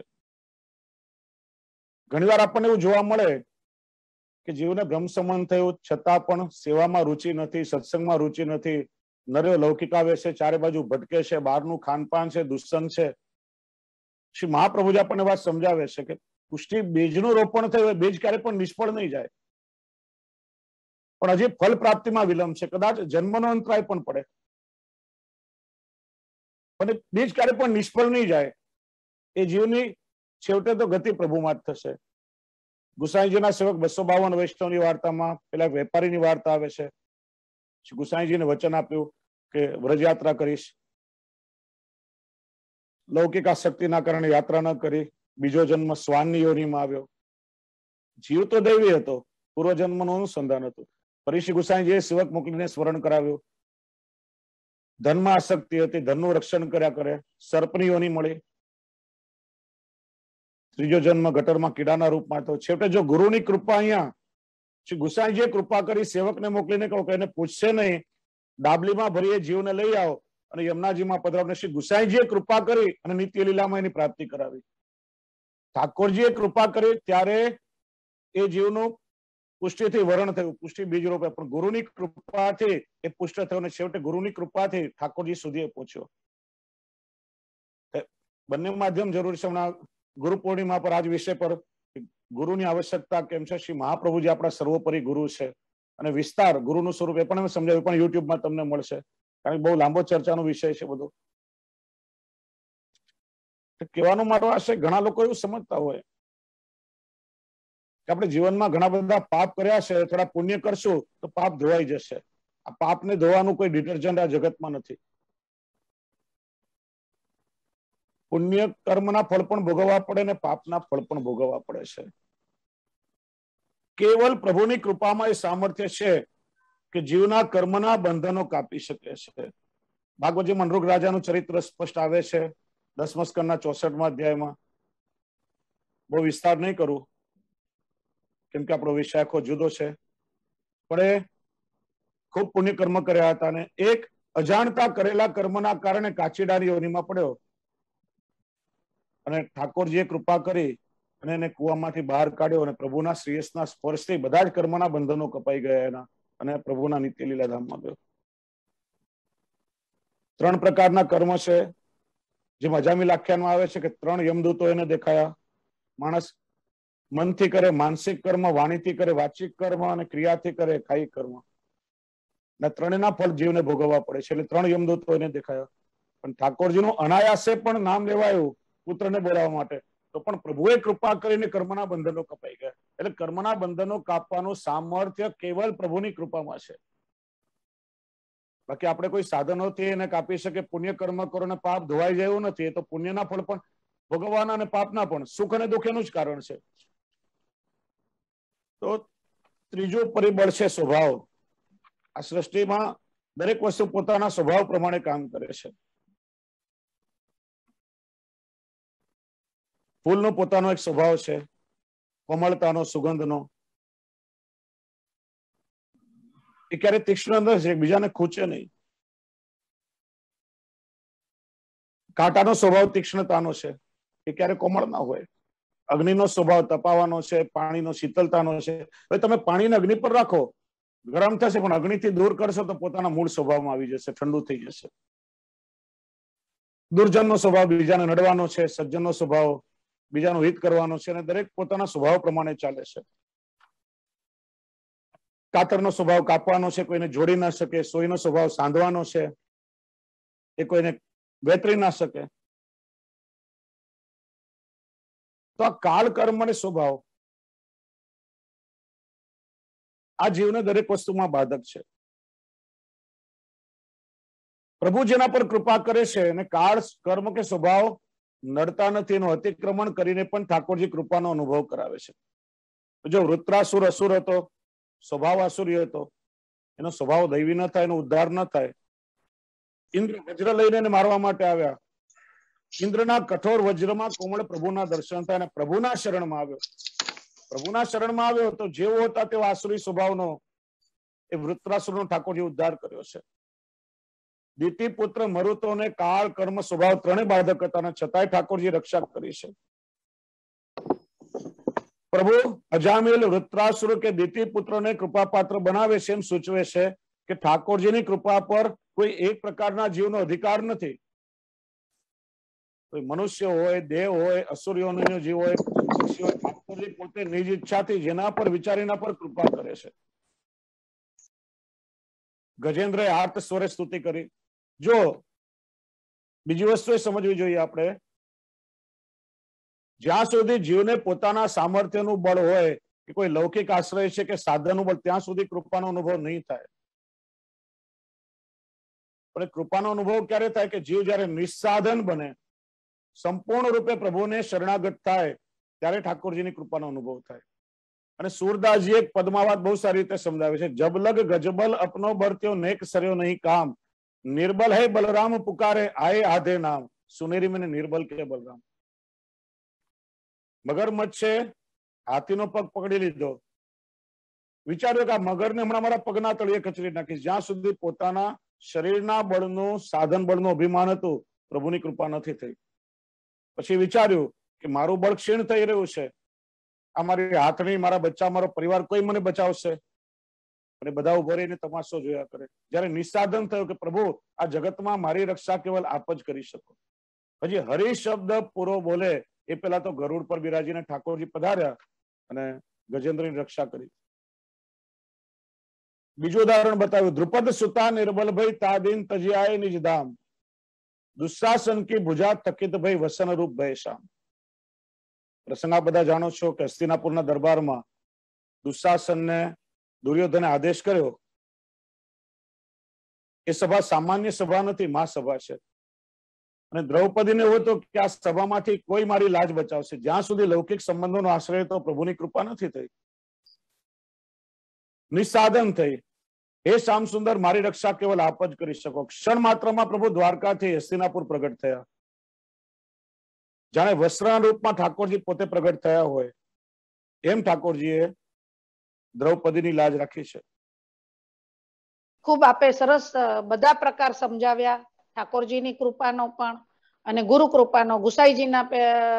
ઘણીવાર આપણને એવું જોવા મળે કે જીવને બ્રહ્મ સંબંધ થયું છતાં પણ સેવામાં રુચિ નથી, સત્સંગમાં રુચિ નથી, નર્યો લૌકિક આવે છે, ચારે બાજુ ભટકે છે, બહારનું ખાનપાન છે, દુસ્સંગ છે. શ્રી મહાપ્રભુજી આપણને વાત સમજાવે છે કે પુષ્ટિ બીજનું રોપણ થયું, બીજ ક્યારે પણ નિષ્ફળ નહીં જાય. પણ હજી ફળ પ્રાપ્તિમાં વિલંબ છે, કદાચ જન્મનો અંતરાય પણ પડે, પણ બીજ ક્યારે પણ નિષ્ફળ નહીં જાય. એ જીવની છેવટે તો ગતિ પ્રભુમાં જ થશે. ગુસાઈજીના સેવક બસો બાવન વૈષ્ણવની વાર્તામાં પેલા વેપારીની વાર્તા આવે છે. ગુસાઈજીને વચન આપ્યું કે વ્રજયાત્રા કરીશ, લૌકિક આસક્તિના કારણે યાત્રા ન કરી, બીજો જન્મ શ્વાનની યોનિમાં આવ્યો. જીવ તો દૈવી હતો, પૂર્વજન્મનું અનુસંધાન હતું. ફરી શ્રી ગુસાઈજીએ સેવક મોકલીને સ્મરણ કરાવ્યું. ધનમાં આસક્તિ હતી, ધનનું રક્ષણ કર્યા કરે, સર્પની યોની મળી, ત્રીજો જન્મ ગટરમાં કીડાના રૂપમાં હતો. છેવટે જો ગુરુની કૃપા, અહીંયા શ્રી ગુસાઈજીએ કૃપા કરી સેવકને મોકલીને કહું કે એને પૂછશે નહીં, ડાબલીમાં ભરીએ જીવને લઈ આવો અને યમુનાજીમાં પધરાવને શ્રી ગુસાઈજીએ કૃપા કરી અને નિત્ય લીલામાં એની પ્રાપ્તિ કરાવી. ઠાકોરજીએ કૃપા કરી ત્યારે એ જીવનું પુષ્ટિથી વરણ થયું, પુષ્ટિ બીજ રૂપે, પણ ગુરુની કૃપાથી એ પુષ્ટ થયો અને છેવટે ગુરુની કૃપાથી ઠાકોરજી સુધી પહોંચ્યો. બંને માધ્યમ જરૂરી છે. હમણાં ગુરુ પૂર્ણિમા પર આજ વિષય પર ગુરુની આવશ્યકતા કેમ છે, શ્રી મહાપ્રભુજી આપણા સર્વોપરી ગુરુ છે અને વિસ્તાર ગુરુનું સ્વરૂપ એ પણ અમે સમજાવ્યું, પણ યુટ્યુબમાં તમને મળશે, કારણ કે બહુ લાંબો ચર્ચાનો વિષય છે બધો. કહેવાનો મારો આશય, ઘણા લોકો એવું સમજતા હોય કે આપણે જીવનમાં ઘણા બધા પાપ કર્યા છે, થોડા પુણ્ય કરશું તો પાપ ધોવાઈ જશે. આ પાપને ધોવાનું કોઈ ડિટર્જન્ટ આ જગતમાં નથી. પુણ્ય કર્મના ફળ પણ ભોગવવા પડે ને પાપના ફળ પણ ભોગવવા પડે છે. કેવલ પ્રભુની કૃપામાં એ સામર્થ્ય છે કે જીવના કર્મના બંધનો કાપી શકે છે. ભાગવતજી મનરૂક રાજાનું ચરિત્ર સ્પષ્ટ આવે છે દસમા સ્કંદના ચોસઠમાં અધ્યાયમાં. બહુ વિસ્તાર નહીં કરું કેમ કે આપણો વિષય આખો જુદો છે, પણ એ ખૂબ પુણ્ય કર્મ કર્યા હતા અને એક અજાણતા કરેલા કર્મના કારણે કાચીડાની યોનિમાં પડ્યો અને ઠાકોરજીએ કૃપા કરી અને એને કુવામાંથી બહાર કાઢ્યો અને પ્રભુના શ્રેયસના સ્પર્શથી બધા જ કર્મના બંધનો કપાઈ ગયા એના અને પ્રભુના નિત્ય લીલા ધામમાં ગયો. ત્રણ પ્રકારના કર્મ છે, જેમ અજામિલ આખ્યાનમાં આવે છે કે ત્રણ યમદૂતો એને દેખાયા. માણસ મનથી કરે માનસિક કર્મ, વાણીથી કરે વાચિક કર્મ અને ક્રિયાથી કરે કાયિક કર્મ. અને ત્રણેના ફળ જીવને ભોગવવા પડે છે. એટલે ત્રણ યમદૂતો એને દેખાયા. પણ ઠાકોરજીનું અનાયાસે પણ નામ લેવાયું પુત્રને બોલાવવા માટે, તો પણ પ્રભુએ કૃપા કરીને કર્મના બંધનો કપાઈ ગયા. એટલે કર્મના બંધનો કાપવાનું સામર્થ્ય કેવલ પ્રભુની કૃપામાં છે. બાકી આપણે કોઈ સાધનોથી એને કાપી શકે. પુણ્ય કર્મ કરો ને પાપ ધોવાઈ જાય એવું નથી. એ તો પુણ્યના ફળ પણ ભોગવવાના અને પાપના પણ, સુખ અને દુઃખ એનું જ કારણ છે. તો ત્રીજું પરિબળ છે સ્વભાવ. આ સૃષ્ટિમાં દરેક વસ્તુ પોતાના સ્વભાવ પ્રમાણે કામ કરે છે. ફૂલનો પોતાનો એક સ્વભાવ છે, કોમળતાનો, સુગંધનો. એ ક્યારે તીક્ષ્ણ ન છે, બીજાને ખૂંચે નહીં. કાંટાનો સ્વભાવ તીક્ષ્ણતાનો છે, એ ક્યારે કોમળ ના હોય. અગ્નિનો સ્વભાવ તપાવવાનો છે, પાણીનો શીતળતાનો છે. હવે તમે પાણીને અગ્નિ પર રાખો, ગરમ થશે, પણ અગ્નિથી દૂર કરશો તો પોતાના મૂળ સ્વભાવમાં આવી જશે, ઠંડુ થઈ જશે. દુર્જનનો સ્વભાવ બીજાને નડવાનો છે, સજ્જનનો સ્વભાવ બીજાનું હિત કરવાનો છે, અને દરેક પોતાના સ્વભાવ પ્રમાણે ચાલે છે. કાતરનો સ્વભાવ કાપવાનો છે, કોઈને જોડી ના શકે. સોયનો સ્વભાવ સાંધવાનો છે, એ કોઈને વેતરી ના શકે. તો આ કાળ કર્મ અને સ્વભાવ આ જીવને દરેક વસ્તુમાં બાધક છે. પ્રભુ જેના પર કૃપા કરે છે અને કાળ કર્મ કે સ્વભાવ નડતા નથી, એનું અતિક્રમણ કરીને પણ ઠાકોરજી કૃપાનો અનુભવ કરાવે છે. જો વૃત્રાસુર અસુર હતો, સ્વભાવ આસુરી હતો, એનો સ્વભાવ દૈવી ન થાય, એનો ઉદ્ધાર ન થાય. ઇન્દ્ર વજ્ર લઈને એને મારવા માટે આવ્યા. ઇન્દ્રના કઠોર વજ્રમાં કોમળ પ્રભુના દર્શન થાય અને પ્રભુના શરણમાં આવ્યો. પ્રભુના શરણમાં આવ્યો તો જેવો હતા તેવો આસુરી સ્વભાવનો એ વૃત્રાસુરનો ઠાકોરજી ઉદ્ધાર કર્યો છે. દીતિ પુત્ર મરુતોને કાળ કર્મ સ્વભાવ ત્રણેય બાધક હતા અને છતાંય ઠાકોરજી રક્ષા કરી છે. પ્રભુ અજામિલ, વૃત્રાસુર કે દીતિ પુત્રને કૃપા પાત્ર બનાવે છે એમ સૂચવે છે કે ઠાકોરજીની કૃપા પર કોઈ એક પ્રકારના જીવનો અધિકાર નથી. કોઈ મનુષ્ય હોય, દેવ હોય, અસુરીઓનો જીવ હોય, ઠાકોરજી પોતે નિજ ઈચ્છાથી જેના પર વિચારીના પર કૃપા કરે છે. ગજેન્દ્રએ આર્ત સ્વરે સ્તુતિ કરી. જો બીજી વસ્તુ એ સમજવી જોઈએ આપણે, જ્યાં સુધી જીવને પોતાના સામર્થ્યનું બળ હોય કે કોઈ લૌકિક આશ્રય છે કે સાધનનું બળ, ત્યાં સુધી કૃપાનો અનુભવ નહીં થાય. પણ કૃપાનો અનુભવ ક્યારે થાય કે જીવ જયારે નિસ્સાધન બને, સંપૂર્ણ રૂપે પ્રભુને શરણાગત થાય, ત્યારે ઠાકોરજીની કૃપાનો અનુભવ થાય. અને સુરદાસજી એક પદમાં વાત બહુ સારી રીતે સમજાવે છે, જબલગ ગજબલ અપનો બરત્યો નેક સર્યો નહીં કામ, નિર્બલ હે બલરામ પુકારે આયે આધે નામ, સુનેરી મને નિર્બલ કે બલરામ. મગરમચ્છ છે, હાથીનો પગ પકડી લીધો, વિચાર્યો કે આ મગરને હમણાં મારા પગના તળિયે કચડી નાખીશ. જ્યાં સુધી પોતાના શરીરના બળનું, સાધન બળનું અભિમાન હતું, પ્રભુની કૃપા નથી થઈ. પછી વિચાર્યું કે મારું બળ ક્ષીણ થઈ રહ્યું છે, આ મારી હાથણી, મારા બચ્ચા, મારો પરિવાર, કોઈ મને બચાવશે? અને બધા ઉભો રહીને તમાશો જોયા કરે. જયારે નિસાધન થયું કે પ્રભુ આ જગતમાં મારી રક્ષા કેવલ આપ જ કરી શકો. હજી હરિ શબ્દ પૂરો બોલે એ પેલા તો ગરુડ પર બિરાજીને ઠાકોરજી પધાર્યા અને ગજેન્દ્રની રક્ષા કરી. બીજું ઉદાહરણ બતાવ્યું, દ્રુપદ સુતા નિર્બલભાઈ તાદીન તજિયાય નિજ ધામ, દુશાસન કી ભુજા તકિત ભાઈ વસન રૂપ ભય શામ. પ્રસંગ આપ બધા જાણો છો કે હસ્તિનાપુરના દરબારમાં દુશાસનને દુર્યોધને આદેશ કર્યો. એ સભા સામાન્ય સભા નથી, મહાસભા છે. અને દ્રૌપદીને એવું હતું કે આ સભામાંથી કોઈ મારી લાજ બચાવશે. જ્યાં સુધી લૌકિક સંબંધોનો આશ્રય તો પ્રભુની કૃપા નથી થઈ, નિસાધન થઈ. હે શ્યામ સુંદર, મારી રક્ષા કેવલ આપ જ કરી શકો. ક્ષણ માત્રમાં પ્રભુ દ્વારકાથી હસ્તિનાપુર પ્રગટ થયા, જાણે વસ્ત્રના રૂપમાં ઠાકોરજી પોતે પ્રગટ થયા હોય એમ ઠાકોરજીએ દ્રૌપદીની લાજ રાખી છે. ખૂબ આપે સરસ બધા પ્રકાર સમજાવ્યા, ઠાકોરજીની કૃપાનો પણ અને ગુરુ કૃપાનો. ગુસાઈજીના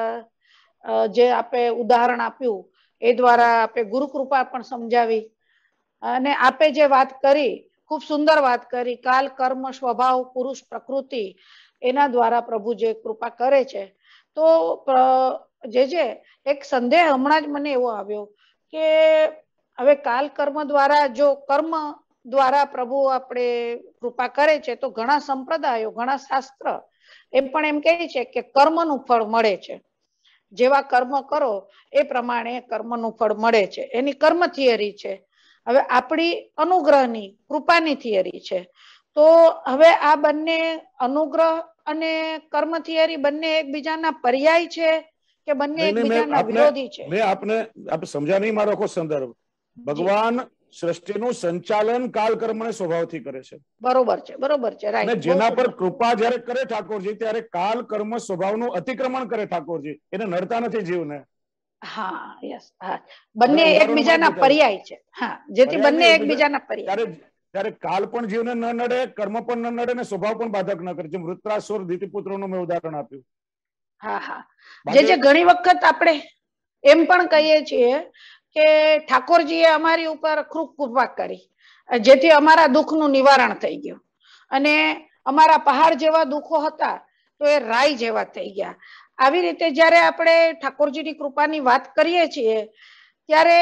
જે આપે ઉદાહરણ આપ્યું એ દ્વારા આપે ગુરુ કૃપા પણ સમજાવી. અને આપે જે વાત કરી, ખૂબ સુંદર વાત કરી, કાલ કર્મ સ્વભાવ પુરુષ પ્રકૃતિ, એના દ્વારા પ્રભુ જે કૃપા કરે છે. તો જે જે એક સંદેહ હમણાં જ મને એવો આવ્યો કે હવે કાલ કર્મ દ્વારા, જો કર્મ દ્વારા પ્રભુ આપણે કૃપા કરે છે, તો ઘણા સંપ્રદાયો, ઘણા શાસ્ત્ર એમ પણ એમ કહે છે કે કર્મનું ફળ મળે છે. જેવા કર્મ કરો એ પ્રમાણે કર્મનું ફળ મળે છે. એની કર્મ થિયરી છે. હવે આપણી અનુગ્રહની, કૃપાની થિયરી છે. તો હવે આ બંને, અનુગ્રહ અને કર્મ થિયરી, બંને એકબીજાના પર્યાય છે કે બંને એકબીજાના વિરોધી છે? મેં આપને આપ સમજ્યા નહીં મારો આખો સંદર્ભ. ભગવાન સૃષ્ટિનું સંચાલન કાલ કર્મને સ્વભાવથી કરે છે. બરોબર છે, બરોબર છે, રાઈટ. અને જેના પર કૃપા જ્યારે કરે ઠાકોરજી, ત્યારે કાલ કર્મ સ્વભાવનું અતિક્રમણ કરે ઠાકોરજી. એને નડતા નથી જીવને. હા, યસ, હા, બંને એકબીજાના પર્યાય છે. હા, જેથી બંને એકબીજાના પર્યાય. ત્યારે કાલ પણ જીવને ન નડે, કર્મ પણ ન નડે, ને સ્વભાવ પણ બાધક ન કરે. જેમ વૃત્રાસુર દિતિપુત્રોનું મેં ઉદાહરણ આપ્યું. હા, હા, જે જે ઘણી વખત આપણે એમ પણ કહીએ છીએ કે ઠાકોરજીએ અમારી ઉપર ખૂબ કૃપા કરી, જેથી અમારા દુઃખનું નિવારણ થઈ ગયું, અને અમારા પહાડ જેવા દુઃખો હતા તો એ રાઈ જેવા થઈ ગયા. આવી રીતે જ્યારે આપણે ઠાકોરજીની કૃપાની વાત કરીએ છીએ ત્યારે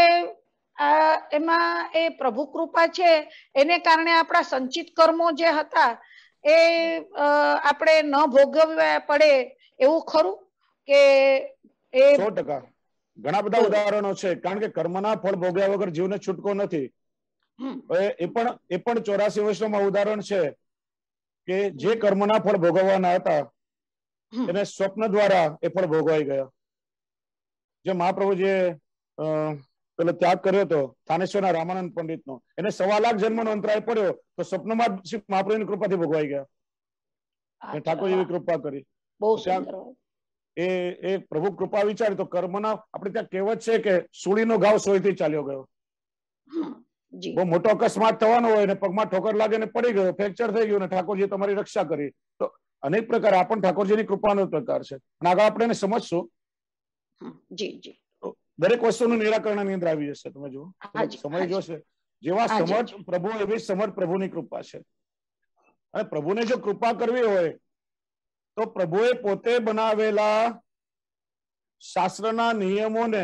એમાં એ પ્રભુ કૃપા છે, એને કારણે આપણા સંચિત કર્મો જે હતા એ આપણે ન ભોગવવા પડે એવું ખરું કે? એ સો ટકા ઘણા બધા ઉદાહરણો છે. કારણ કે કર્મના ફળ ભોગ્યા વગર જીવને છૂટકો નથી. એ પણ એ પણ ચોરાસી વર્ષમાં ઉદાહરણ છે કે જે કર્મના ફળ ભોગવવાના હતા એને સ્વપ્ન દ્વારા એ ફળ ભોગવાઈ ગયા. જે મહાપ્રભુજીએ પેલો ત્યાગ કર્યો હતો થાનેશ્વરના રામાનંદ પંડિતનો, એને સવા લાખ જન્મનો અંતરાય પડ્યો તો સ્વપ્નમાં મહાપ્રભુની કૃપાથી ભોગવાઈ ગયા. ઠાકોરજીની કૃપા કરી. બહુ સુંદર. એ એ પ્રભુ કૃપા વિચારે તો કર્મના, આપણે ત્યાં કહેવત છે કે સુળીનો ઘાવ સોયથી ચાલ્યો ગયો. બહુ મોટો અકસ્માત થવાનો હોય ને પગમાં ઠોકર લાગે ને પડી ગયો, ફ્રેક્ચર થઈ ગયું, ને ઠાકોરજી તમારી રક્ષા કરી. તો અનેક પ્રકાર આ પણ ઠાકોરજીની કૃપાનો પ્રકાર છે. અને આગળ આપણે એને સમજશું. જી જી દરેક વસ્તુનું નિરાકરણ ની અંદર આવી જશે. તમે જુઓ, સમય જોશે. જેવા સમર્થ પ્રભુ એવી સમર્થ પ્રભુની કૃપા છે. અને પ્રભુને જો કૃપા કરવી હોય તો પ્રભુએ પોતે બનાવેલા શાસ્ત્રના નિયમોને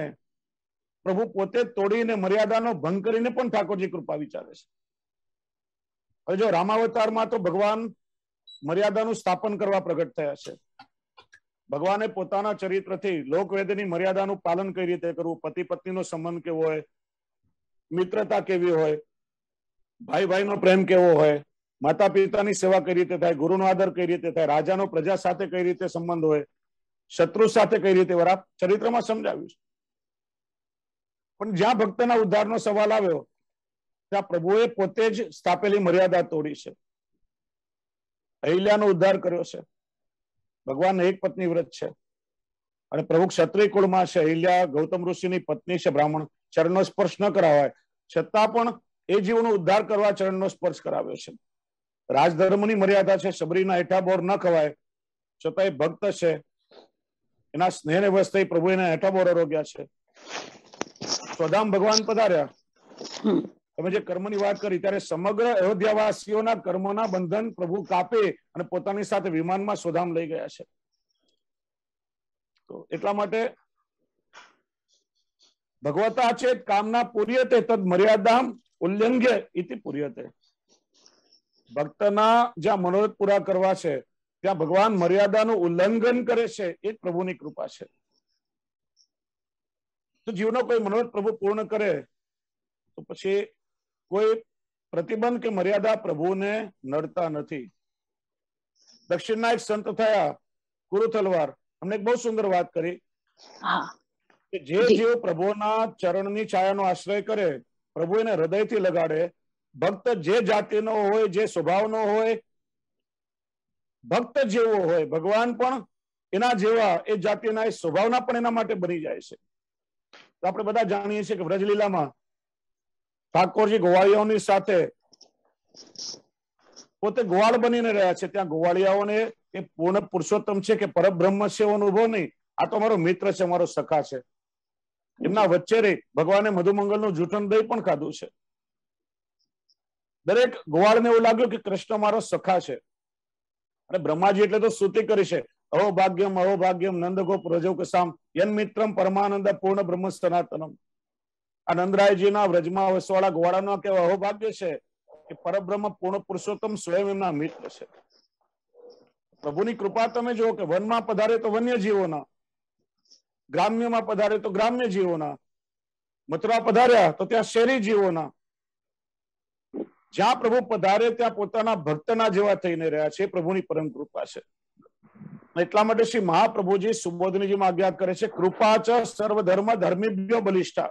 પ્રભુ પોતે તોડીને, મર્યાદાનો ભંગ કરીને પણ ઠાકોરજી કૃપા વિચારે છે. હવે જો રામાવતારમાં તો ભગવાન મર્યાદાનું સ્થાપન કરવા પ્રગટ થયા છે. ભગવાને પોતાના ચરિત્રથી લોકવેદની મર્યાદાનું પાલન કઈ રીતે કરવું, પતિ પત્નીનો સંબંધ કેવો હોય, મિત્રતા કેવી હોય, ભાઈ ભાઈનો પ્રેમ કેવો હોય, માતા પિતાની સેવા કઈ રીતે થાય, ગુરુનો આદર કઈ રીતે થાય, રાજાનો પ્રજા સાથે કઈ રીતે સંબંધ હોય, શત્રુ સાથે કઈ રીતે વરા ચરિત્રમાં સમજાવ્યું છે. પણ જ્યાં ભક્તના ઉદ્ધારનો સવાલ આવ્યો ત્યાં પ્રભુએ પોતે જ સ્થાપેલી મર્યાદા તોડી છે. અહિલ્યાનો ઉદ્ધાર કર્યો છે. ભગવાન એક પત્ની વ્રત છે અને પ્રભુ ક્ષત્રિય કુળમાં છે. અહિલ્યા ગૌતમ ઋષિની પત્ની છે. બ્રાહ્મણ ચરણનો સ્પર્શ ન કરાવાય છતાં પણ એ જીવનો ઉદ્ધાર કરવા ચરણનો સ્પર્શ કરાવ્યો છે. રાજધર્મની મર્યાદા છે. શબરીના હેઠા બોર ન ખવાય છતાં એ ભક્ત છે. એના સ્નેહને વશ થઈ પ્રભુ એને હેઠા બોર આરોગ્યા છે. સ્વધામ ભગવાન પધાર્યા. તમે જે કર્મની વાત કરી ત્યારે સમગ્ર અયોધ્યાવાસીઓના કર્મોના બંધન પ્રભુ કાપે અને પોતાની સાથે વિમાનમાં સ્વધામ લઈ ગયા છે. તો એટલા માટે ભગવતા ચેત કામના પૂર્યતે તદ મર્યાદામ ઉલ્લંઘ્ય ઇતિ પૂર્યતે. ભક્તના જ્યાં મનોરથ પૂરા કરવા છે ત્યાં ભગવાન મર્યાદાનું ઉલ્લંઘન કરે છે. એ જ પ્રભુની કૃપા છે. તો જીવનો કોઈ મનોરથ પ્રભુ પૂર્ણ કરે તો પછી કોઈ પ્રતિબંધ કે મર્યાદા પ્રભુને નડતા નથી. દક્ષિણના એક સંત થયા ગુરુ તલવાર, અમને એક બહુ સુંદર વાત કરી કે જે જીવ પ્રભુના ચરણની છાયાનો આશ્રય કરે, પ્રભુ એને હૃદયથી લગાડે, ભક્ત જે જાતિનો હોય, જે સ્વભાવનો હોય, ભક્ત જેવો હોય, ભગવાન પણ એના જેવા, એ જાતિના એ સ્વભાવના પણ એના માટે બની જાય છે. તો આપણે બધા જાણીએ છીએ કે વ્રજલીલામાં ઠાકોરજી ગોવાળિયાઓની સાથે પોતે ગોવાળ બનીને રહ્યા છે. ત્યાં ગોવાળિયાઓને એ પૂર્ણ પુરુષોત્તમ છે કે પરબ્રહ્મ છે એવો અનુભવ નહીં. આ તો મારો મિત્ર છે, મારો સખા છે. એમના વચ્ચે રહી ભગવાને મધુમંગલનું જૂઠન દહીં પણ ખાધું છે. દરેક ગોવાળને એવું લાગ્યું કે કૃષ્ણ મારો સખા છે. અને બ્રહ્માજી એટલે તો સ્તુતિ કરી છે, અહો ભાગ્યમ અહો ભાગ્યમ નંદગોપ રજોકસામ યન મિત્રમ પરમાનંદ પૂર્ણ બ્રહ્મ સનાતનમ. આ નંદરાયજીના વ્રજમાં વસવાળા ગોવાળાનો કેવા અહો ભાગ્ય છે કે પરબ્રહ્મ પૂર્ણ પુરુષોત્તમ સ્વયં એમના મિત્ર છે. પ્રભુની કૃપા તમે જુઓ કે વનમાં પધારે તો વન્ય જીવોના, ગ્રામ્યમાં પધારે તો ગ્રામ્ય જીવોના, મથુરા પધાર્યા તો ત્યાં શહેરી જીવોના. જ્યાં પ્રભુ પધારે ત્યાં પોતાના ભક્તના જેવા થઈને રહ્યા છે. પ્રભુની પરમ કૃપા છે. એટલા માટે શ્રી મહાપ્રભુજી સુબોધનીજીમાં આજ્ઞા કરે છે, કૃપા ચ સર્વધર્મ ધર્મીભ્યો બલિષ્ઠા.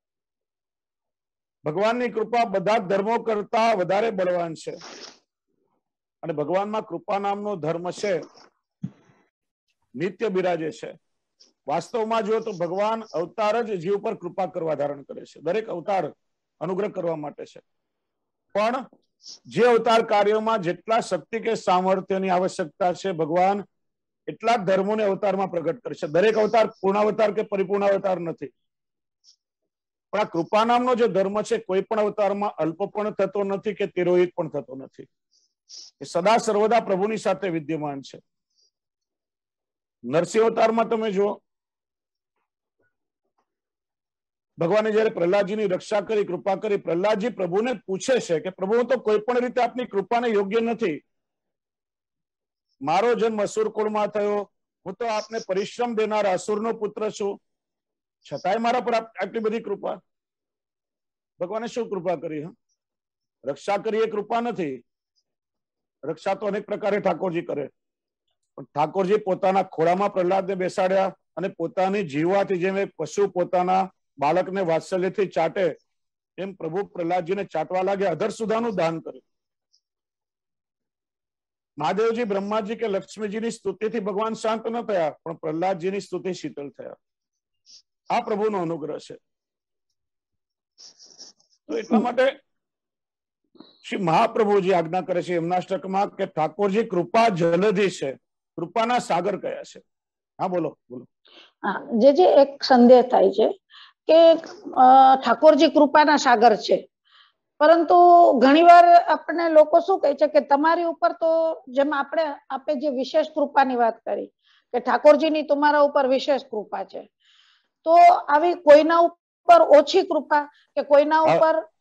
ભગવાનની કૃપા બધા ધર્મો કરતા વધારે બળવાન છે. અને ભગવાનમાં કૃપા નામનો ધર્મ છે, નિત્ય બિરાજે છે. વાસ્તવમાં જો તો ભગવાન અવતાર જ જીવ પર કૃપા કરવા ધારણ કરે છે. દરેક અવતાર અનુગ્રહ કરવા માટે છે. પણ જે અવતાર કાર્યોમાં જેટલા શક્તિ કે સામર્થ્યની આવશ્યકતા છે, ભગવાન એટલા જ ધર્મોને અવતારમાં પ્રગટ કરે છે. દરેક અવતાર પૂર્ણાવતાર કે પરિપૂર્ણ અવતાર નથી. પણ આ કૃપા નામનો જે ધર્મ છે કોઈ પણ અવતારમાં અલ્પ પણ થતો નથી કે તિરોહિત પણ થતો નથી. એ સદા સર્વદા પ્રભુની સાથે વિદ્યમાન છે. નરસિંહ અવતારમાં તમે જુઓ, ભગવાને જયારે પ્રહલાદજીની રક્ષા કરી, કૃપા કરી, પ્રહલાદજી પ્રભુને પૂછે છે કે પ્રભુ હું તો કોઈ પણ રીતે આપની કૃપાને યોગ્ય નથી. મારો જન્મ અસુર કુળમાં થયો, હું તો આપને પરિશ્રમ દેનાર અસુરનો પુત્ર છું, છતાંય મારા પર આટલી બધી કૃપા. ભગવાને શું કૃપા કરી? રક્ષા કરી એ કૃપા નથી. રક્ષા તો અનેક પ્રકારે ઠાકોરજી કરે. પણ ઠાકોરજી પોતાના ખોળામાં પ્રહલાદને બેસાડ્યા અને પોતાની જીવાથી જેમ એક પશુ પોતાના બાળકને વાત્સલ્યથી ચાટે એમ પ્રભુ પ્રહલાદજીને ચાટવા લાગ્યા. અધર સુધાનું દાન કર્યું. મહાદેવજી, બ્રહ્માજી કે લક્ષ્મીજીની સ્તુતિથી ભગવાન શાંત ન થયા, પણ પ્રહલાદજીની સ્તુતિ શીતળ થયા. આ પ્રભુનો અનુગ્રહ છે. તો એટલા માટે શ્રી મહાપ્રભુજી આજ્ઞા કરે છે એમના અષ્ટકમાં કે ઠાકોરજી કૃપા જલધિ છે, કૃપાના સાગર કયા છે. હા બોલો બોલો. હા, જે જે એક સંદેહ થાય છે કે ઠાકોરજી કૃપાના સાગર છે, પરંતુ ઘણીવાર આપણે લોકો શું કહે છે કે તમારી ઉપર તો જેમ આપણે આપે જે વિશેષ કૃપાની વાત કરી કે ઠાકોરજીની તમારા ઉપર વિશેષ કૃપા છે, તો આવી કોઈના ઉપર ઓછી કૃપા કે કોઈના ઉપર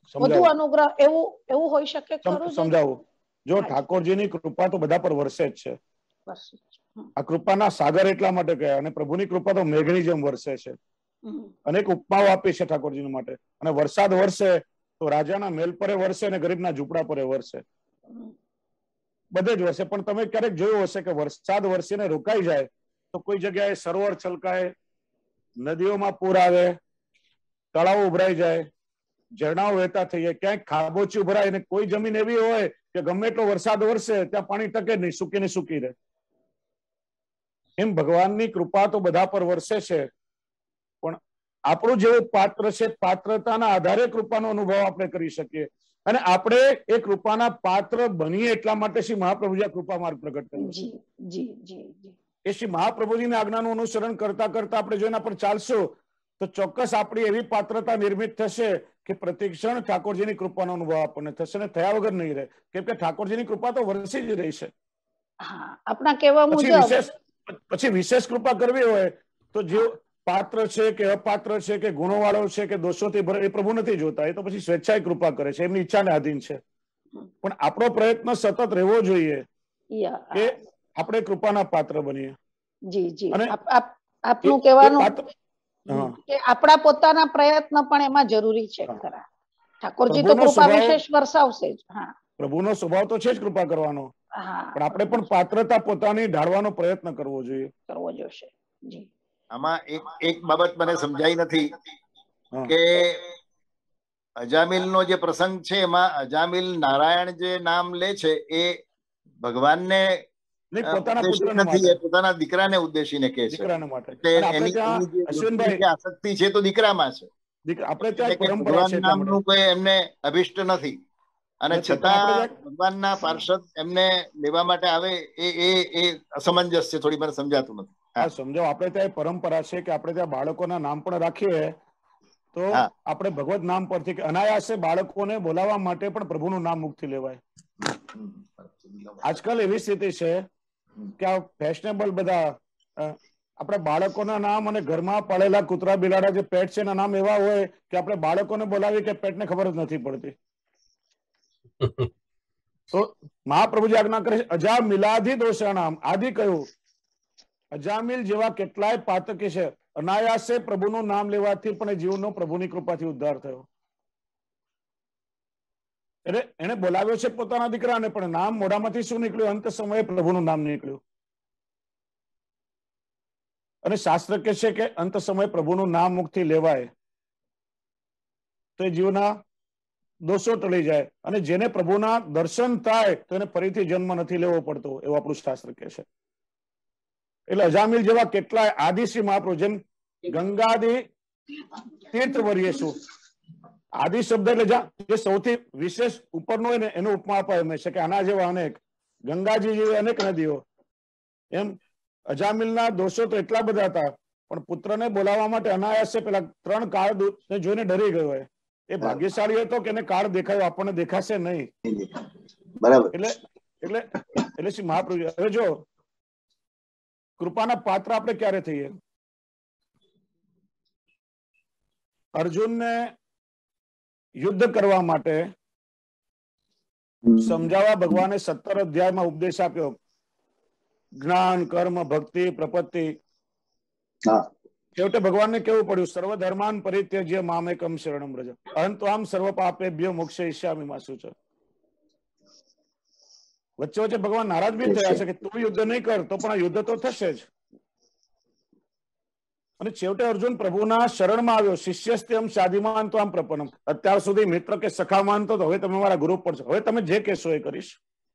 વધુ અનુગ્રહ એવું એવું હોઈ શકે ખરું? સમજાવું. જો ઠાકોરજીની કૃપા તો બધા પર વરસે જ છે. આ કૃપાના સાગર એટલા માટે કહે, અને પ્રભુની કૃપા તો મેઘની જેમ વરસે છે. અનેક ઉપમાઓ આપી છે ઠાકોરજી માટે. અને વરસાદ વરસે તો રાજાના મેલ પરે વરસે અને ગરીબના ઝૂંપડા પરે વરસે, બધે જ વરસે. પણ તમે ક્યારેક જોયું હશે કે વરસાદ વરસીને રોકાઈ જાય તો કોઈ જગ્યાએ સરોવર છલકાય, નદીઓમાં પૂર આવે, તળાવો ઉભરાઈ જાય, ઝરણાઓ વહેતા થઈ જાય, ક્યાંક ખાબોચી ઉભરાય, અને કોઈ જમીન એવી હોય કે ગમે એટલો વરસાદ વરસે ત્યાં પાણી ટકે નહીં, સૂકીને સૂકી રહે. એમ ભગવાનની કૃપા તો બધા પર વરસે છે, પણ આપણું જેવું પાત્ર છે, પાત્રતાના આધારે કૃપાનો અનુભવ આપણે કરી શકીએ. અને આપણે એ કૃપાના પાત્ર બનીએ એટલા માટે શ્રી મહાપ્રભુજી આ કૃપા માર્ગ પ્રગટ કર્યો છે. એ શ્રી મહાપ્રભુજીની આજ્ઞાનું અનુસરણ કરતા કરતા આપણે જો એના પર ચાલશું તો ચોક્કસ આપણી એવી પાત્રતા નિર્મિત થશે કે પ્રતિક્ષણ ઠાકોરજીની કૃપાનો અનુભવ આપણને થશે, ને થયા વગર નહીં રહે. કેમ કે ઠાકોરજીની કૃપા તો વરસી જ રહી છે. આપણા કહેવા મુજબ વિશેષ પછી વિશેષ કૃપા કરવી હોય તો જે પાત્ર છે કે અપાત્ર છે કે ગુણો વાળો છે કે દોષોથી ભરે, એ પ્રભુ નથી જોતા. એ તો પછી સ્વેચ્છાએ કૃપા કરે છે, એમની ઈચ્છાને આધીન છે. પણ આપણો પ્રયત્ન સતત રહેવો જોઈએ કે આપણે કૃપાના પાત્ર બનીએ. જી જી આપનું કહેવાનું કે આપણા પોતાના પ્રયત્ન પણ એમાં જરૂરી છે. ખરા, ઠાકોરજી તો કૃપા વિશેષ વરસાવશે જ. હા, પ્રભુનો સ્વભાવ તો છે જ કૃપા કરવાનો, પણ આપણે પણ પાત્રતા પોતાની ઢાળવાનો પ્રયત્ન કરવો જોઈએ, કરવો જોશે. જી, આમાં એક એક બાબત મને સમજાઈ નથી કે અજામિલ નો જે પ્રસંગ છે એમાં અજામિલ નારાયણ જે નામ લે છે એ ભગવાનને નથી, પોતાના દીકરાને ઉદ્દેશીને કહે છે. એની આસક્તિ છે તો દીકરામાં છે. ભગવાન નામનું કોઈ એમને અભિષ્ટ નથી, અને છતાં ભગવાનના પાર્ષદ એમને લેવા માટે આવે એ એ એ અસમંજસ છે. થોડી મને સમજાતું નથી. હા, સમજો. આપણે ત્યાં પરંપરા છે કે આપણે ત્યાં બાળકોના નામ પણ રાખીએ તો આપણે ભગવત નામ પરથી કે અનાયાસે બાળકોને બોલાવવા માટે પણ પ્રભુનું નામ મુખથી લેવાય. આજકાલ એવી સ્થિતિ છે કે આ ફેશનેબલ બધા આપણે બાળકોના નામ અને ઘરમાં પાળેલા કૂતરા બિલાડા જે પેટ છે એના નામ એવા હોય કે આપણે બાળકોને બોલાવી કે પેટને ખબર જ નથી પડતી. તો મહાપ્રભુજી આજ્ઞા કરે છે અજા મિલાધી દોષાણામ. આદિ કયું અજામિલ જેવા કેટલાય પાતકી છે, અનાયાસે પ્રભુનું નામ લેવાથી પણ જીવનો પ્રભુની કૃપાથી ઉદ્ધાર થયો. એટલે એને બોલાવ્યો છે પોતાના દીકરાને, પણ નામ મોઢામાંથી શું નીકળ્યું? અંત સમયે પ્રભુનું નામ નીકળ્યું. અને શાસ્ત્ર કહે છે કે અંત સમયે પ્રભુનું નામ મુખથી લેવાય તો એ જીવના દોષો ટળી જાય, અને જેને પ્રભુના દર્શન થાય તો એને ફરીથી જન્મ નથી લેવો પડતો, એવું આપણું શાસ્ત્ર કહે છે. એટલે અજામિલ જેવા કેટલાય આદિશ્રી મહાપ્રભુ, જેમ ગંગાદી તીર્થ વર્યેશું. આદિ શબ્દ એટલે જે સૌથી વિશેષ ઉપરનો હોય ને એનો ઉપમા અપાય હંમેશા કે આના જેવા અનેક, ગંગાજી જેવી અનેક નદીઓ. એમ અજામિલના દોષો તો એટલા બધા હતા, પણ પુત્રને બોલાવવા માટે અનાયાસે પેલા ત્રણ કાળ દૂતને જોઈને ડરી ગયો હોય. એ ભાગ્યશાળી હતો કે એને કાળ દેખાયો, આપણને દેખાશે નહીં. બરાબર. એટલે એટલે એટલે શ્રી મહાપ્રભુ હવે જો કૃપાના પાત્ર આપણે ક્યારે થઈએ? અર્જુનને યુદ્ધ કરવા માટે સમજાવવા ભગવાને સત્તર અધ્યાયમાં ઉપદેશ આપ્યો. જ્ઞાન, કર્મ, ભક્તિ, પ્રપત્તિ. છેવટે ભગવાનને કેવું પડ્યું? સર્વધર્માન પરિત્યજ્ય મામેકમ શરણમ વ્રજ અહં ત્વામ સર્વ પાપેભ્યો મોક્ષયિષ્યામિ મા શુચિ. વચ્ચે વચ્ચે ભગવાન નારાજ બી થયા છે કે તું યુદ્ધ નહીં કર તો પણ યુદ્ધ તો થશે જ. અને છેવટે અર્જુન પ્રભુના શરણમાં આવ્યો. શિષ્યસ્ત્યમ સાધિમાન ત્વામ પ્રપન્નમ. અત્યાર સુધી મિત્ર કે સખા માનતો તો હવે તમે મારા ગુરુ પર છો, હવે તમે જે કહેશો એ કરીશ.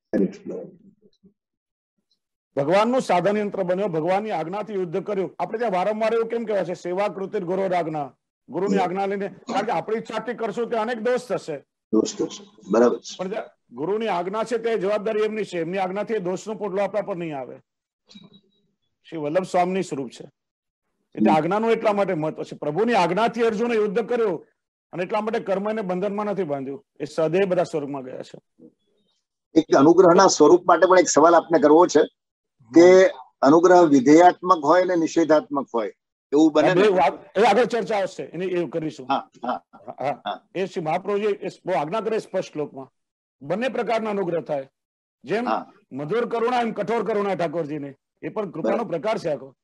ભગવાનનું સાધન યંત્ર બન્યો, ભગવાનની આજ્ઞાથી યુદ્ધ કર્યું. આપણે ત્યાં વારંવાર એવું કેમ કહેવાય છે? સેવા કૃતિ ગુરુ આજ્ઞા. ગુરુની આજ્ઞા લઈને, કારણ કે આપણી ઈચ્છાથી કરશું તો અનેક દોષ થશે. બરાબર. પણ ગુરુની આજ્ઞા છે તે જવાબદારી એમની છે, એમની આજ્ઞાથી દોષનો પોટલો આપણા પર નહીં આવે. શ્રી વલ્લભ સ્વામીની સ્વરૂપ છે. એટલે આજ્ઞાનું એટલા માટે મહત્વ છે. પ્રભુની આજ્ઞાથી અર્જુને યુદ્ધ કર્યું, અને એટલા માટે કર્મને બંધનમાં નથી બાંધ્યું. એ સદૈવ બધા સ્વરૂપમાં ગયા છે. એક અનુગ્રહના સ્વરૂપ માટે પણ એક સવાલ આપને કરવો છે કે અનુગ્રહ વિધેયાત્મક હોય ને નિષેધાત્મક હોય. તો એવું બને ને? એ આગળ ચર્ચા આવશે એની એવું કરીશું. હા હા હા એ શ્રી મહાપ્રભુજી બહુ આજ્ઞા કરે સ્પષ્ટ શ્લોકમાં બંને પ્રકારના અનુગ્રહ થાય. જેમ મધુર કરુણા એમ કઠોર કરુણા ઠાકોરજીને એ પણ કૃપાનો પ્રકાર છે આખો.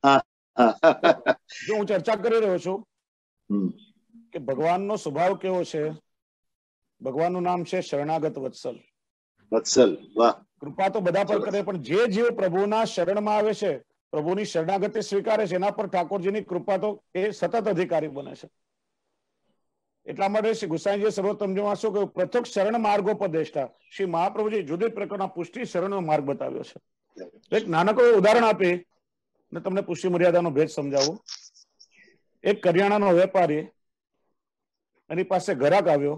જો હું ચર્ચા કરી રહ્યો છું કે ભગવાનનો સ્વભાવ કેવો છે. ભગવાનનું નામ છે શરણાગત વત્સલ. વત્સલ વાહ. કૃપા તો બધા પર કરે પણ જે જીવ પ્રભુના શરણમાં આવે છે, પ્રભુની શરણાગતિ સ્વીકારે છે, એના પર ઠાકોરજીની કૃપા તો એ સતત અધિકારી બને છે. એટલા માટે શ્રી ગુસાઈજી સર્વોત્તમજીમાં શું કહ્યું? પૃથક શરણ માર્ગોપદેષ્ટા. શ્રી મહાપ્રભુજી જુદી પ્રકારના પુષ્ટિ શરણનો માર્ગ બતાવ્યો છે. એક નાનકડું ઉદાહરણ આપી ને તમને પુષ્ટિ મર્યાદાનો ભેદ સમજાવું. એક કરિયાણાનો વેપારી એની પાસે ગ્રાહક આવ્યો,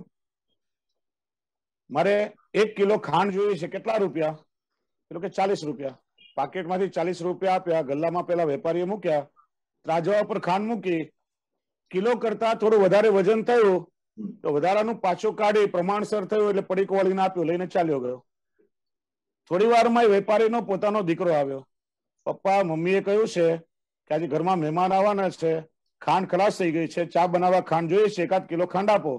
મારે એક કિલો ખાંડ જોઈએ છે, કેટલા રૂપિયા? એટલે કે ચાલીસ રૂપિયા. પાકેટમાંથી ચાલીસ રૂપિયા આપ્યા, ગલ્લામાં પેલા વેપારીએ મૂક્યા, ત્રાજવા પર ખાંડ મૂકી, કિલો કરતા થોડું વધારે વજન થયું તો વધારાનું પાછું કાઢી પ્રમાણસર થયું એટલે પડીકો વાળીને આપ્યું, લઈને ચાલ્યો ગયો. થોડી વારમાં વેપારીનો પોતાનો દીકરો આવ્યો. પપ્પા મમ્મીએ કહ્યું છે કે આજે ઘરમાં મહેમાન આવવાના છે, ખાંડ ખલાસ થઈ ગઈ છે, ચા બનાવવા ખાંડ જોઈએ છે, એકાદ કિલો ખાંડ આપો.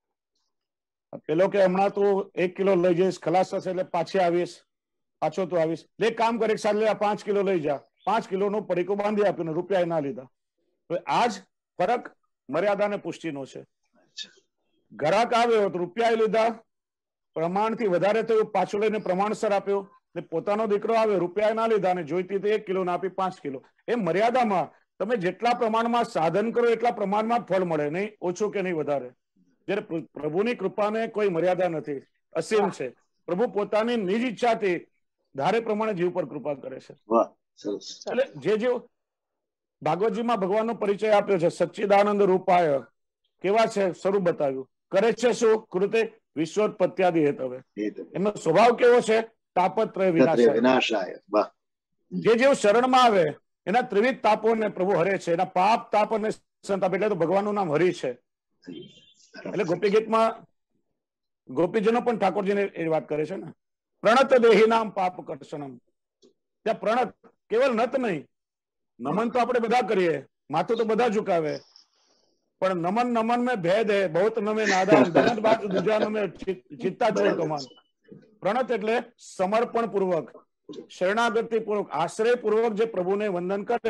પેલો કે હમણાં તું એક કિલો લઈ જઈશ, ખલાસ થશે એટલે પાછી આવીશ, પાછો તું આવીશ. એક કામ કરે સાથે પાંચ કિલો લઈ જા. પાંચ કિલો નું પડીકો બાંધી આપ્યું, રૂપિયા ના લીધા. આજ ફરક મર્યાદા અને પુષ્ટિનો છે. ગ્રાહક આવ્યો તો રૂપિયા લીધા, પ્રમાણથી વધારે થયું, પાછું લઈને પ્રમાણસર આપ્યો. પોતાનો દીકરો આવ્યો, રૂપિયા ના લીધા અને જોઈતી તો એક કિલો ના આપી પાંચ કિલો. એ મર્યાદામાં તમે જેટલા પ્રમાણમાં સાધન કરો એટલા પ્રમાણમાં ફળ મળે, નહીં ઓછું કે નહીં વધારે. જયારે પ્રભુની કૃપાને કોઈ મર્યાદા નથી, અસીમ છે. પ્રભુ પોતાની નિજ ઈચ્છાથી ધારે પ્રમાણે જીવ પર કૃપા કરે છે. એટલે જે જીવ ભાગવતજીમાં ભગવાનનો પરિચય આપ્યો છે, સચ્ચિદાનંદ રૂપાય, કેવા છે સ્વરૂપ બતાવ્યું. કરે છે શું? કૃતે વિશ્વોત્પત્યાદિ હેતવે. એમનો સ્વભાવ કેવો છે? તાપત્રય વિનાશાય. જે જીવ શરણમાં આવે એના ત્રિવિધ તાપોને પ્રભુ હરે છે. એના પાપ, તાપ અને સંતાપ, એટલે તો ભગવાનનું નામ હરિ છે. એટલે ગોપી ગીતમાં ગોપીજનો પણ ઠાકોરજીને એ વાત કરે છે ને, પ્રણત દેહી નામ પાપ કર્ષણમ. ત્યાં પ્રણત કેવલ નત નહીં, નમન તો આપણે બધા કરીએ, માથું તો બધા ઝુકાવે, પણ નમન નમન મેં ભેદ હે, બહુત નમે નાદાન, ધનત બાત દુજાનો મેં ચિત્તા ચોર કમાન. પ્રણત એટલે સમર્પણ પૂર્વક, શરણાગતિ પૂર્વક, આશ્રય પૂર્વક જે પ્રભુને વંદન કરે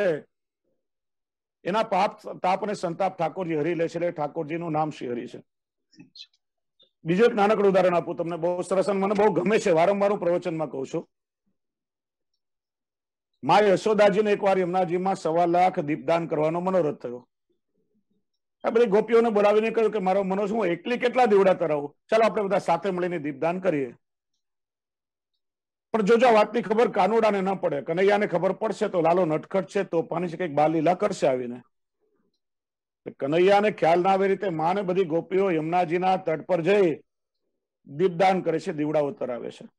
એના પાપ, તાપ અને સંતાપ ઠાકોરજી હરી લે છે. એટલે ઠાકોરજીનું નામ શ્રી હરિ છે. બીજું એક નાનકડું ઉદાહરણ આપું તમને, બહુ સરસ, મને બહુ ગમે છે, વારંવાર હું પ્રવચનમાં કહું છું. મા યશોદાજીને એકવાર યમુનાજીમાં સવા લાખ દીપદાન કરવાનો મનોરથ થયો. આ બધી ગોપીઓને બોલાવીને કહ્યું કે મારો મનોજ, હું એકલી કેટલા દીવડા કરાવું, ચાલો આપણે બધા સાથે મળીને દીપદાન કરીએ. પણ જોજો વાતની ખબર કાનુડાને ન પડે, કનૈયાને ખબર પડશે તો લાલો નટખટ છે, તો પાણી છે, કઈક બાલ લીલા કરશે આવીને. કનૈયાને ખ્યાલ ના આવે રીતે માને બધી ગોપીઓ યમુનાજીના તટ પર જઈ દીપદાન કરે છે, દીવડાઓ તરાવે છે.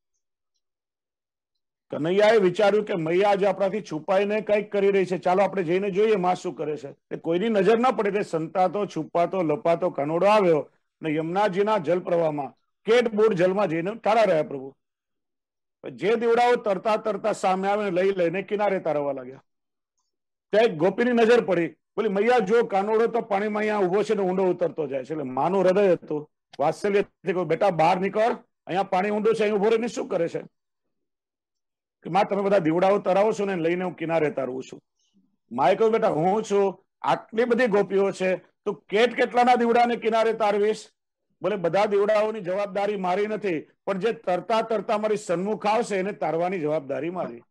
કનૈયાએ વિચાર્યું કે મૈયા આજે આપણાથી છુપાઈને કઈક કરી રહી છે, ચાલો આપણે જઈને જોઈએ માં શું કરે છે. કોઈની નજર ના પડે એટલે સંતાતો, છુપાતો, લપાતો કાનુડો આવ્યો ને યમુનાજીના જલ પ્રવાહમાં કેટ બૂટ જલમાં જઈને તારા રહ્યા પ્રભુ. જે દીવડાઓ તરતા તરતા સામે આવે લઈ લઈને કિનારે તારવા લાગ્યા. ત્યાં એક ગોપીની નજર પડી, બોલી મૈયા જો કાનુડો તો પાણીમાં અહીંયા ઉભો છે ને ઊંડો ઉતરતો જાય છે. એટલે માનું હૃદય હતું, વાત્સલ્ય, બેટા બહાર નીકળ, અહીંયા પાણી ઊંડું છે, અહીં ઉભો રહીને શું કરે છે? કે માં તમે બધા દીવડાઓ તરાવો છો ને લઈને હું કિનારે તારવું છું. માએ કહ્યું બેટા હું છું, આટલી બધી ગોપીઓ છે, તું કેટ કેટલાના દીવડાને કિનારે તારવીશ? બોલે બધા દીવડાઓની જવાબદારી મારી નથી, પણ જે તરતા તરતા મારી સન્મુખ આવશે એને તારવાની જવાબદારી મારી.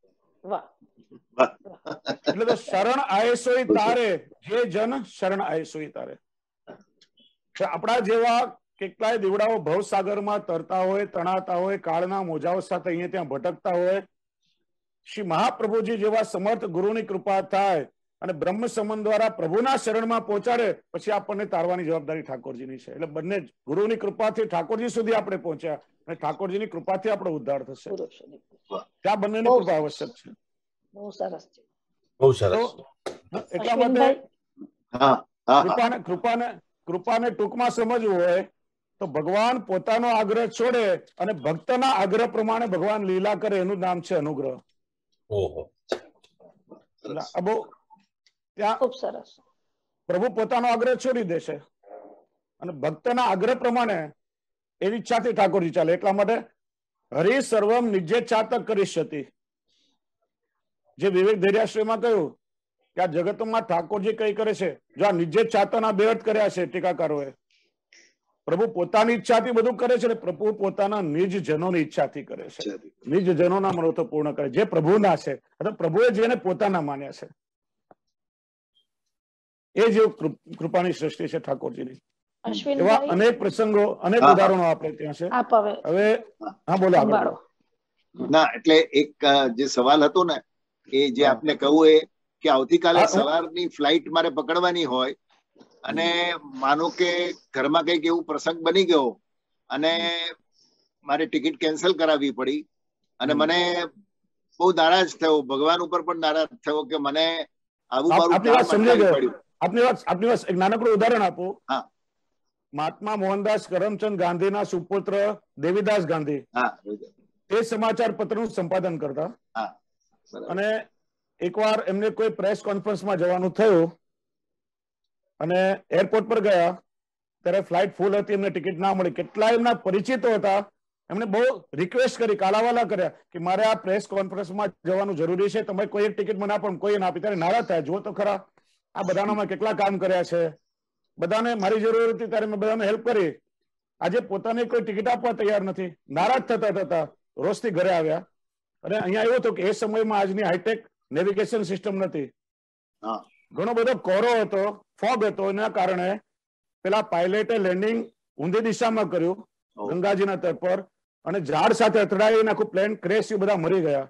એટલે તો શરણ આયસોય તારે, જે જન શરણ આયસોય તારે. આપણા જેવા કેટલાય દીવડાઓ ભવસાગરમાં તરતા હોય, તણાતા હોય, કાળના મોજાઓ સાથે અહીંયા ત્યાં ભટકતા હોય. શ્રી મહાપ્રભુજી જેવા સમર્થ ગુરુની કૃપા થાય અને બ્રહ્મ સંબંધ દ્વારા પ્રભુના શરણમાં પહોંચાડે, પછી આપણને તારવાની જવાબદારી ઠાકોરજીની છે. એટલે બંને ગુરુની કૃપાથી ઠાકોરજી સુધી આપણે પહોંચ્યા અને ઠાકોરજીની કૃપાથી આપણો ઉદ્ધાર થશે. ત્યાં બંનેની કૃપા આવશ્યક છે. બહુ સરસ છે, બહુ સરસ. એટલા માટે કૃપાને કૃપાને કૃપાને ટૂંકમાં સમજવું હોય તો ભગવાન પોતાનો આગ્રહ છોડે અને ભક્તના આગ્રહ પ્રમાણે ભગવાન લીલા કરે, એનું નામ છે અનુગ્રહ. ઓહો, ત્યાં ખૂબ સરસ. પ્રભુ પોતાનો આગ્રહ છોડી દેશે અને ભક્તના આગ્રહ પ્રમાણે એની ઈચ્છાથી ઠાકોરજી ચાલે. એટલા માટે હરિ સર્વમ નિજ્જે ચાતક કરીષ્યતિ, જે વિવેક ધૈર્યાશ્રયમાં કહ્યું કે આ જગતમાં ઠાકોરજી કઈ કરે છે, જો આ નિજ્જે ચાતના બે અર્થ કર્યા છે ટીકાકારોએ. પ્રભુ પોતાની ઈચ્છાથી બધું કરે છે, પ્રભુ પોતાના નિજ જનોની ઈચ્છાથી કરે છે. નિજ જનોના મનોરથો પૂર્ણ કરે, જે પ્રભુના છે અથવા પ્રભુએ જેને પોતાના માન્યા છે. એ જે કૃપાની સૃષ્ટિ છે ઠાકોરજીની. એવા અનેક પ્રસંગો, અનેક ઉદાહરણો આપણે ત્યાં છે. હવે હા બોલો આગળ. ના એટલે એક જે સવાલ હતો ને એ જે આપને કહું એ કે આવતીકાલે સવારની ફ્લાઇટ મારે પકડવાની હોય અને માનો કે ઘરમાં કઈક એવું પ્રસંગ બની ગયો અને મારે ટિકિટ કેન્સલ કરાવવી પડી અને મને બહુ નારાજ થયો, ભગવાન ઉપર પણ નારાજ થયો કે મને આવું મારું આપની વાત સમજી ગયો. પડ્યું. આપની વાત આપની વાત એક નાનકડું ઉદાહરણ આપું. હા. મહાત્મા મોહનદાસ કરમચંદ ગાંધીના સુપુત્ર દેવીદાસ ગાંધી હા તે સમાચાર પત્રનું સંપાદન કરતા. હા. અને એકવાર એમને કોઈ પ્રેસ કોન્ફરન્સમાં જવાનું થયું અને એરપોર્ટ પર ગયા ત્યારે ફ્લાઇટ ફૂલ હતી, એમને ટિકિટ ના મળી. કેટલા એમના પરિચિતો હતા, એમણે બહુ રિક્વેસ્ટ કરી, કાલાવાલા કર્યા કે મારે આ પ્રેસ કોન્ફરન્સમાં જવાનું જરૂરી છે, તમે કોઈ એક ટિકિટ મને આપો. કોઈ ના આપી. ત્યારે નારાજ થયા, જુઓ તો ખરા આ બધાના મેં કેટલા કામ કર્યા છે, બધાને મારી જરૂર હતી ત્યારે મેં બધાને હેલ્પ કરી, આજે પોતાને કોઈ ટિકિટ આપવા તૈયાર નથી. નારાજ થતા થતા રોજથી ઘરે આવ્યા. અને અહીંયા એવું હતું કે એ સમયમાં આજની હાઈટેક નેવિગેશન સિસ્ટમ નથી, ઘણો બધો કોરો હતો, ફોગ હતો. એના કારણે પેલા પાયલટે લેન્ડિંગ ઊંધી દિશામાં કર્યું ગંગાજીના તટ પર અને ઝાડ સાથે અથડાઈને આખું પ્લેન ક્રેશ, બધા મરી ગયા.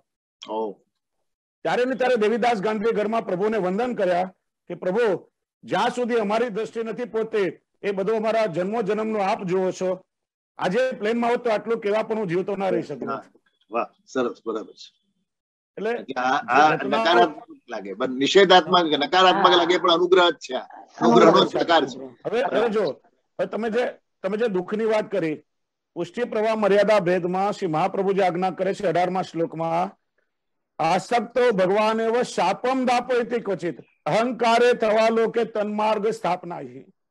ત્યારે ને ત્યારે દેવીદાસ ગાંધીએ ઘરમાં પ્રભુને વંદન કર્યા કે પ્રભુ, જ્યાં સુધી અમારી દ્રષ્ટિ નથી પહોંચતી એ બધો અમારા જન્મો જન્મનો આપ જુઓ છો. આજે પ્લેનમાં હોત તો આટલું કેવા પણ હું જીવતો ના રહી શકું. વાહ, સરસ, બરાબર છે. એટલે આ નકારાત્મક લાગે, નિષેધાત્મક નકારાત્મક લાગે પણ અનુગ્રહ જ છે, અનુગ્રહનો જ પ્રકાર છે. હવે હવે જો તમે જે તમે જે દુઃખની વાત કરી, પુષ્ટિ પ્રવાહ મર્યાદા ભેદમાં શ્રી મહાપ્રભુજી આજ્ઞા કરે છે અઢારમા શ્લોકમાં, આસક્તો ભગવાન એવ શાપમ દાપો ઇતિ ક્વચિત અહંકારે થવા લોકે તન્માર્ગ સ્થાપના.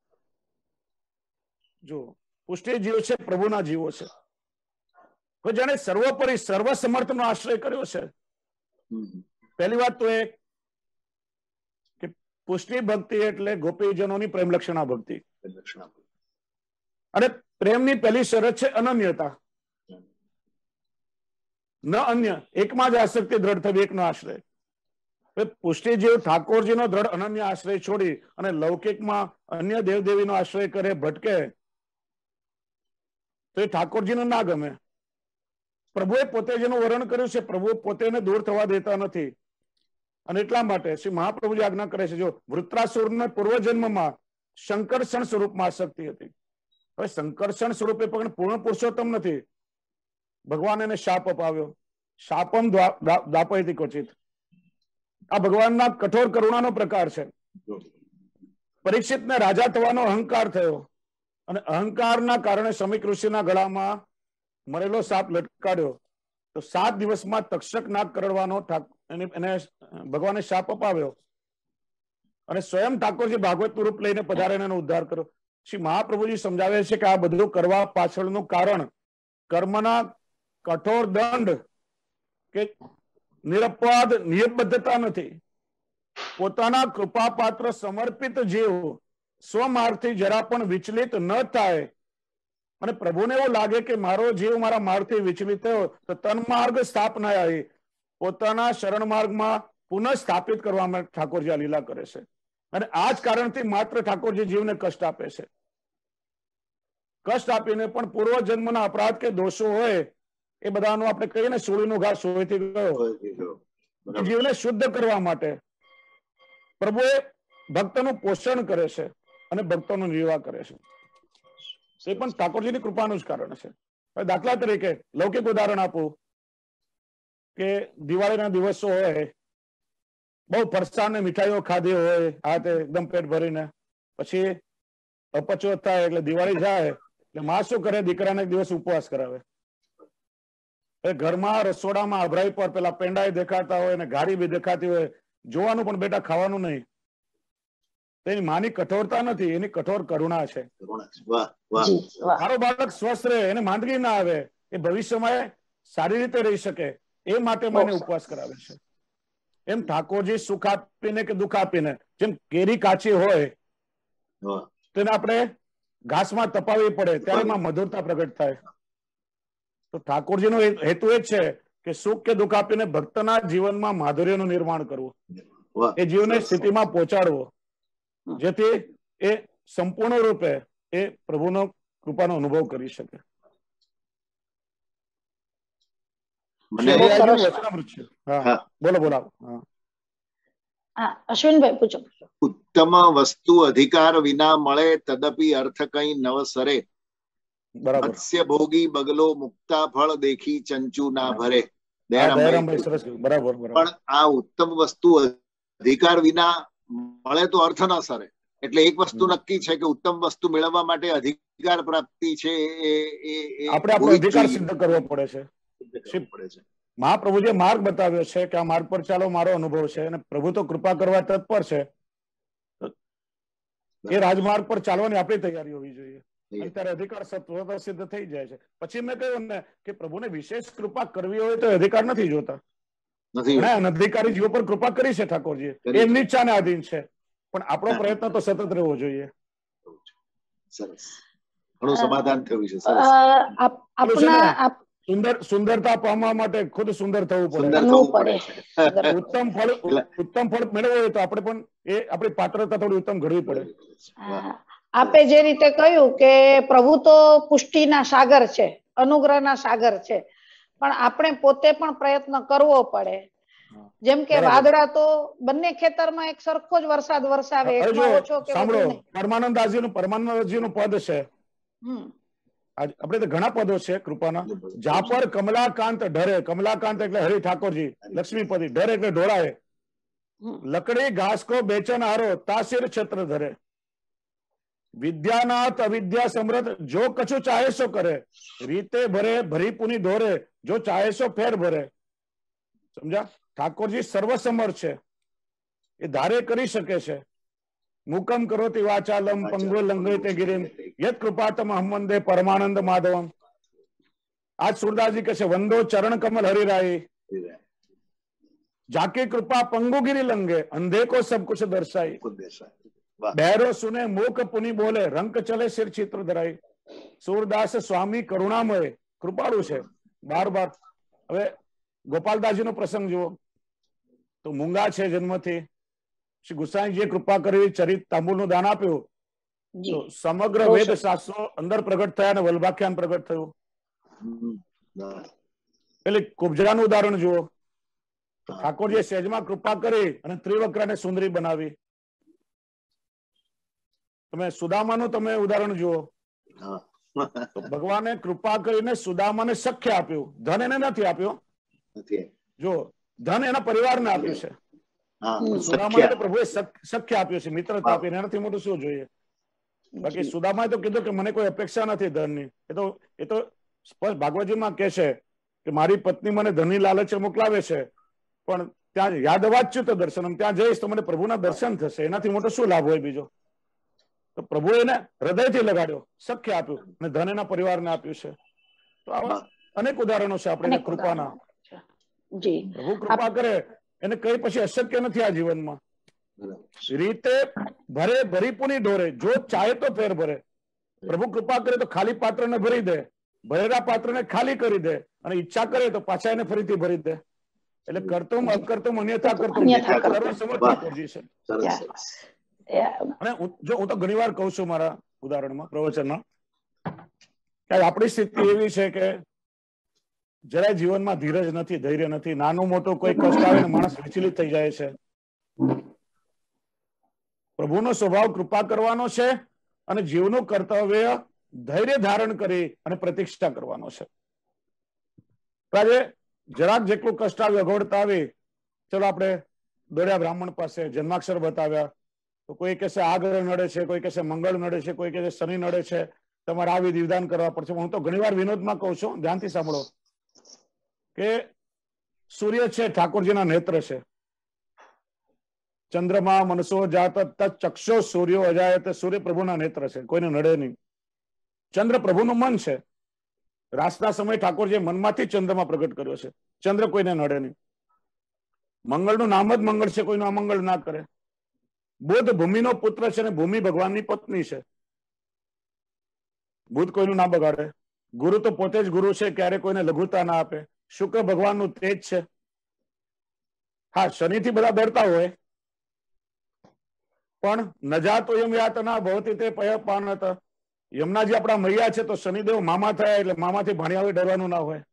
જો પુષ્ટિ જીવ છે, પ્રભુના જીવો છે, જેને સર્વોપરી સર્વસમર્થનો આશ્રય કર્યો છે. પહેલી વાત તો એ કે પુષ્ટિ ભક્તિ એટલે ગોપીજનોની પ્રેમ લક્ષણા ભક્તિ. અને પ્રેમની પહેલી શરત છે અનન્યતા, ન અન્ય, એકમાં જ આસક્તિ દ્રઢ થવી, એકનો આશ્રય. પુષ્ટિ જીવ ઠાકોરજીનો દ્રઢ અનન્ય આશ્રય છોડી અને લૌકિકમાં અન્ય દેવદેવીનો આશ્રય કરે, ભટકે, તો એ ઠાકોરજીને ના ગમે. પ્રભુએ પોતે જેનું વર્ણન કર્યું છે, પ્રભુ પોતેને દૂર થવા દેતા નથી. અને એટલા માટે શ્રી મહાપ્રભુજી આજ્ઞા કરે છે, જો વૃત્રાસુરના પૂર્વજન્મમાં શંકરષણ સ્વરૂપમાં આસક્તિ હતી. હવે શંકરષણ સ્વરૂપે પણ પૂર્ણ પુરુષોત્તમ નથી. ભગવાન એને શાપ અપાવ્યો, શાપમ દાપયતિ ક્વચિત. આ ભગવાનના કઠોર કરુણાનો પ્રકાર છે. પરીક્ષિતને રાજા થવાનો અહંકાર થયો અને અહંકારના કારણે શમિક ઋષિના ગળામાં મરેલો સાપ લટકાડ્યો, તો સાત દિવસમાં તક્ષક નાગ કરડવાનો એને ભગવાને શાપ અપાવ્યો અને સ્વયં ઠાકોરજી ભાગવતનું રૂપ લઈને પધારીને એનો ઉદ્ધાર કર્યો. શ્રી મહાપ્રભુજી સમજાવે છે કે આ બધું કરવા પાછળનું કારણ કર્મના કઠોર દંડ કે નિરપવાદ નિયમબદ્ધતા નથી. પોતાના કૃપાપાત્ર સમર્પિત જીવ સ્વમાર્ગથી જરા પણ વિચલિત ન થાય અને પ્રભુને એવું લાગે કે મારો જીવ મારા માર્ગથી વિચલિત થયો તો તન્માર્ગ સ્થાપના આવી, પોતાના શરણ માર્ગમાં પુનઃ સ્થાપિત કરવા માટે ઠાકોરજી આ લીલા કરે છે. અને આ જ કારણથી માત્ર ઠાકોરજી જીવને કષ્ટ આપે છે. કષ્ટ આપીને પણ પૂર્વ જન્મના અપરાધ કે દોષો હોય એ બધાનો આપણે કહીએ ને સોળીનો ઘા સોળીથી ગયો, જીવને શુદ્ધ કરવા માટે પ્રભુએ ભક્તનું પોષણ કરે છે અને ભક્તોનો નિર્વાહ કરે છે. એ પણ ઠાકોરજીની કૃપાનું જ કારણ છે. દાખલા તરીકે લૌકિક ઉદાહરણ આપું કે દિવાળીના દિવસો હોય, બહુ ફરસાણ ને મીઠાઈઓ ખાધી હોય, આ તે એકદમ પેટ ભરીને, પછી અપચો થાય એટલે દિવાળી જાય એટલે માં શું કરે, દીકરાને એક દિવસ ઉપવાસ કરાવે. ઘરમાં રસોડામાં અભરાઈ પર પેલા પેંડાઈ દેખાતા હોય ને ગાડી બી દેખાતી હોય, જોવાનું પણ બેટા ખાવાનું નહીં. તો એની માની કઠોરતા નથી, એની કઠોર કરુણા છે. વાહ વાહ. જી વાહ. મારો બાળક સ્વસ્થ રહે, એને માંદગી ના આવે, એ ભવિષ્યમાં સારી રીતે રહી શકે, એ માટે મને ઉપવાસ કરાવે છે. એમ ઠાકોરજી સુખ આપીને કે દુઃખ આપીને, જેમ કેરી કાચી હોય તો એને આપણે ઘાસમાં તપાવવી પડે ત્યારે એમાં મધુરતા પ્રગટ થાય. તો ઠાકોરજીનો હેતુ એ જ છે કે સુખ કે દુઃખ આપીને ભક્તના જીવનમાં માધુર્યનું નિર્માણ કરવું, એ જીવનની સ્થિતિમાં પહોંચાડવો, જેથી એ સંપૂર્ણ રૂપે એ પ્રભુનો કૃપાનો અનુભવ કરી શકે. બોલો બોલો. અશ્વિનભાઈ પૂછો. ઉત્તમ વસ્તુ અધિકાર વિના મળે તદપી અર્થ કઈ નવસરે. મત્સ્ય ભોગી બગલો મુક્તા ફળ દેખી ચંચુ ના ભરે. પણ આ ઉત્તમ વસ્તુ અધિકાર વિના મળે તો અર્થ ના સરે. એટલે એક વસ્તુ નક્કી છે કે ઉત્તમ વસ્તુ મેળવવા માટે અધિકાર પ્રાપ્તિ છે એ આપણે આપણો અધિકાર સિદ્ધ કરવો પડે છે. મહાપ્રભુજીએ માર્ગ બતાવ્યો છે કે આ માર્ગ પર ચાલો, મારો અનુભવ છે, અને પ્રભુ તો કૃપા કરવા તત્પર છે. એ રાજમાર્ગ પર ચાલવાની આપણી તૈયારી હોવી જોઈએ, ત્યારે અધિકાર સત્વ સિદ્ધ થઈ જાય છે. પછી મેં કહ્યું ને કે પ્રભુને વિશેષ કૃપા કરવી હોય તો અધિકાર નથી જોતા. અનધિકારી જીવો પર કૃપા કરી છે ઠાકોરજી, એમની ઈચ્છાને આધીન છે, પણ આપણો પ્રયત્ન તો સતત રહેવો જોઈએ. સરસ, ઘણું સમાધાન થયું છે. સુંદર સુંદરતા પામવા માટે ખુદ સુંદર થવું પડે. ઉત્તમ ફળ ઉત્તમ ફળ મેળવવું હોય તો આપણે પણ એ આપણી પાત્રતા થોડી ઉત્તમ ઘડવી પડે. આપે જે રીતે કહ્યું કે પ્રભુ તો પુષ્ટિના સાગર છે, અનુગ્રહના સાગર છે, પણ આપણે પોતે પણ પ્રયત્ન કરવો પડે. જેમ કે વાદળા તો બંને ખેતરમાં એક સરખો જ વરસાદ વરસાવે, એકમાં ઓછો કે વધુ નહીં. પરમાનંદાજીનું પરમાનંદજીનું પદ છે, આપણે તો ઘણા પદો છે કૃપાના. જા પર કમલાકાંત ઢરે, કમલાકાંત એટલે હરિ ઠાકોરજી, લક્ષ્મીપતિ, ઢરે એટલે ઢોળાય. લકડી ઘાસ કો બેચન હારો, તાસીર છત્ર ધરે. વિદ્યાનાથ અવિદ્યા સમૃદ્ધ, જો કછુ ચાહે સો કરે. રીતે ભરે ભરી પુની ધોરે, જો ચાહે સો ફેર ભરે. સમજ્યા? ઠાકોરજી સર્વસમર્થ છે, એ ધારે કરી શકે છે. મુકમ કરોતિ વાચાલમ પંગો લંઘયતે ગિરિમ યત કૃપાતમ અહં વંદે પરમાનંદ માધવમ. આજ સુરદાસજી કહે છે વંદો ચરણ કમલ હરિરાઈ, જાકી કૃપા પંગુ ગિરી લંઘે, અંધે કો સબ કુછ દર્શાઈ. બહેરો સુને મૂક પુની બોલે, રંક ચલે સિર ચિત્ર ધરાઈ. સુરદાસ સ્વામી કરુણામય, કૃપાળુ છે બાર બાર. હવે ગોપાલદાસજી નો પ્રસંગ જુઓ તો મૂંગા છે જન્મથી, શ્રી ગુસાઈજીએ કૃપા કરી, ચરિત તાંબુલ નું દાન આપ્યું, તો સમગ્ર વેદ શાસ્ત્રો અંદર પ્રગટ થયા અને વલ્ભાખ્યાન પ્રગટ થયું. પેલી કુબજરાનું ઉદાહરણ જુઓ, ઠાકોરજીએ સહેજમાં કૃપા કરી અને ત્રિવક્રાને સુંદરી બનાવી. તમે સુદામાનું તમે ઉદાહરણ જુઓ, તો ભગવાને કૃપા કરીને સુદામાને સખ્ય આપ્યું, ધન એને નથી આપ્યું. જો ધન એના પરિવારને આપ્યું છે, સુદામાને તો પ્રભુએ સખ્ય આપ્યું છે, મિત્રતા આપી, એનાથી મોટું શું જોઈએ. બાકી સુદામાએ તો કીધું કે મને કોઈ અપેક્ષા નથી ધનની. એ તો એ તો સ્પષ્ટ ભાગવતજીમાં કહે છે કે મારી પત્ની મને ધનની લાલચે મોકલાવે છે, પણ ત્યાં યાદવાચ્યુત દર્શનમ, ત્યાં જઈશ તો મને પ્રભુના દર્શન થશે, એનાથી મોટો શું લાભ હોય બીજો. તો પ્રભુ એને હૃદયથી લગાડ્યો, સખ્ય આપ્યું, અને ધન એના પરિવારને આપ્યું છે. તો આવા અનેક ઉદાહરણો છે આપણે કૃપાના. પ્રભુ કૃપા કરે એને કઈ પછી અશક્ય નથી આ જીવનમાં. રીતે ભરે ભરી પુની ઢોરે, જો ચાહે તો ફેર ભરે. પ્રભુ કૃપા કરે તો ખાલી પાત્ર ને ભરી દે, ભરેલા પાત્ર ને ખાલી કરી દે, અને ઈચ્છા કરે તો પાછા એને ફરીથી ભરી દે. એટલે કરતું અકર્તું અન્યથા કરતું ઠાકોરજી છે. અને જો હું તો ઘણી વાર કહું છું મારા ઉદાહરણમાં, પ્રવચનમાં, કે આપણી સ્થિતિ એવી છે કે જરાય જીવનમાં ધીરજ નથી, ધૈર્ય નથી. નાનું મોટું કોઈ કષ્ટ આવે ને માણસ વિચલિત થઈ જાય છે. પ્રભુનો સ્વભાવ કૃપા કરવાનો છે, અને જીવનું કર્તવ્ય ધૈર્ય ધારણ કરી અને પ્રતીક્ષા કરવાનો છે. આજે જરાક જેટલું કષ્ટ આવે, અગવડતા આવી, ચલો આપણે દોડ્યા બ્રાહ્મણ પાસે, જન્માક્ષર બતાવ્યા, તો કોઈ કહેશે આગ નડે છે, કોઈ કહેશે મંગળ નડે છે, કોઈ કહેશે શનિ નડે છે, તમારે આ વિધિ વિધાન કરવા પડશે. હું તો ઘણી વાર વિનોદમાં કહું છું, ધ્યાનથી સાંભળો, કે સૂર્ય છે ઠાકોરજીના નેત્ર છે, ચંદ્રમા મનસો જાત ચક્ષો સૂર્યો અજાયત, સૂર્ય પ્રભુના નેત્ર છે, કોઈને નડે નહીં. ચંદ્ર પ્રભુનું મન છે. રાસના સમય ઠાકોરજીએ મનમાંથી ચંદ્રમાં પ્રગટ કર્યો છે. ચંદ્ર કોઈને નડે નહીં. મંગળનું નામ જ મંગળ છે, કોઈનું અમંગળ ના કરે. બુધ ભૂમિનો પુત્ર છે અને ભૂમિ ભગવાનની પત્ની છે. બુધ કોઈનું ના બગાડે. ગુરુ તો પોતે જ ગુરુ છે, ક્યારે કોઈને લઘુતા ના આપે. શુક્ર ભગવાનનું તેજ છે. હા, શનિથી બધા ડરતા હોય, પણ નજાતો એમ યાતના ભવતી તે પયપાનત. યમુનાજી આપણા મૈયા છે, તો શનિદેવ મામા થયા એટલે મામાથી ભાણિયા ડરવાનું ના હોય.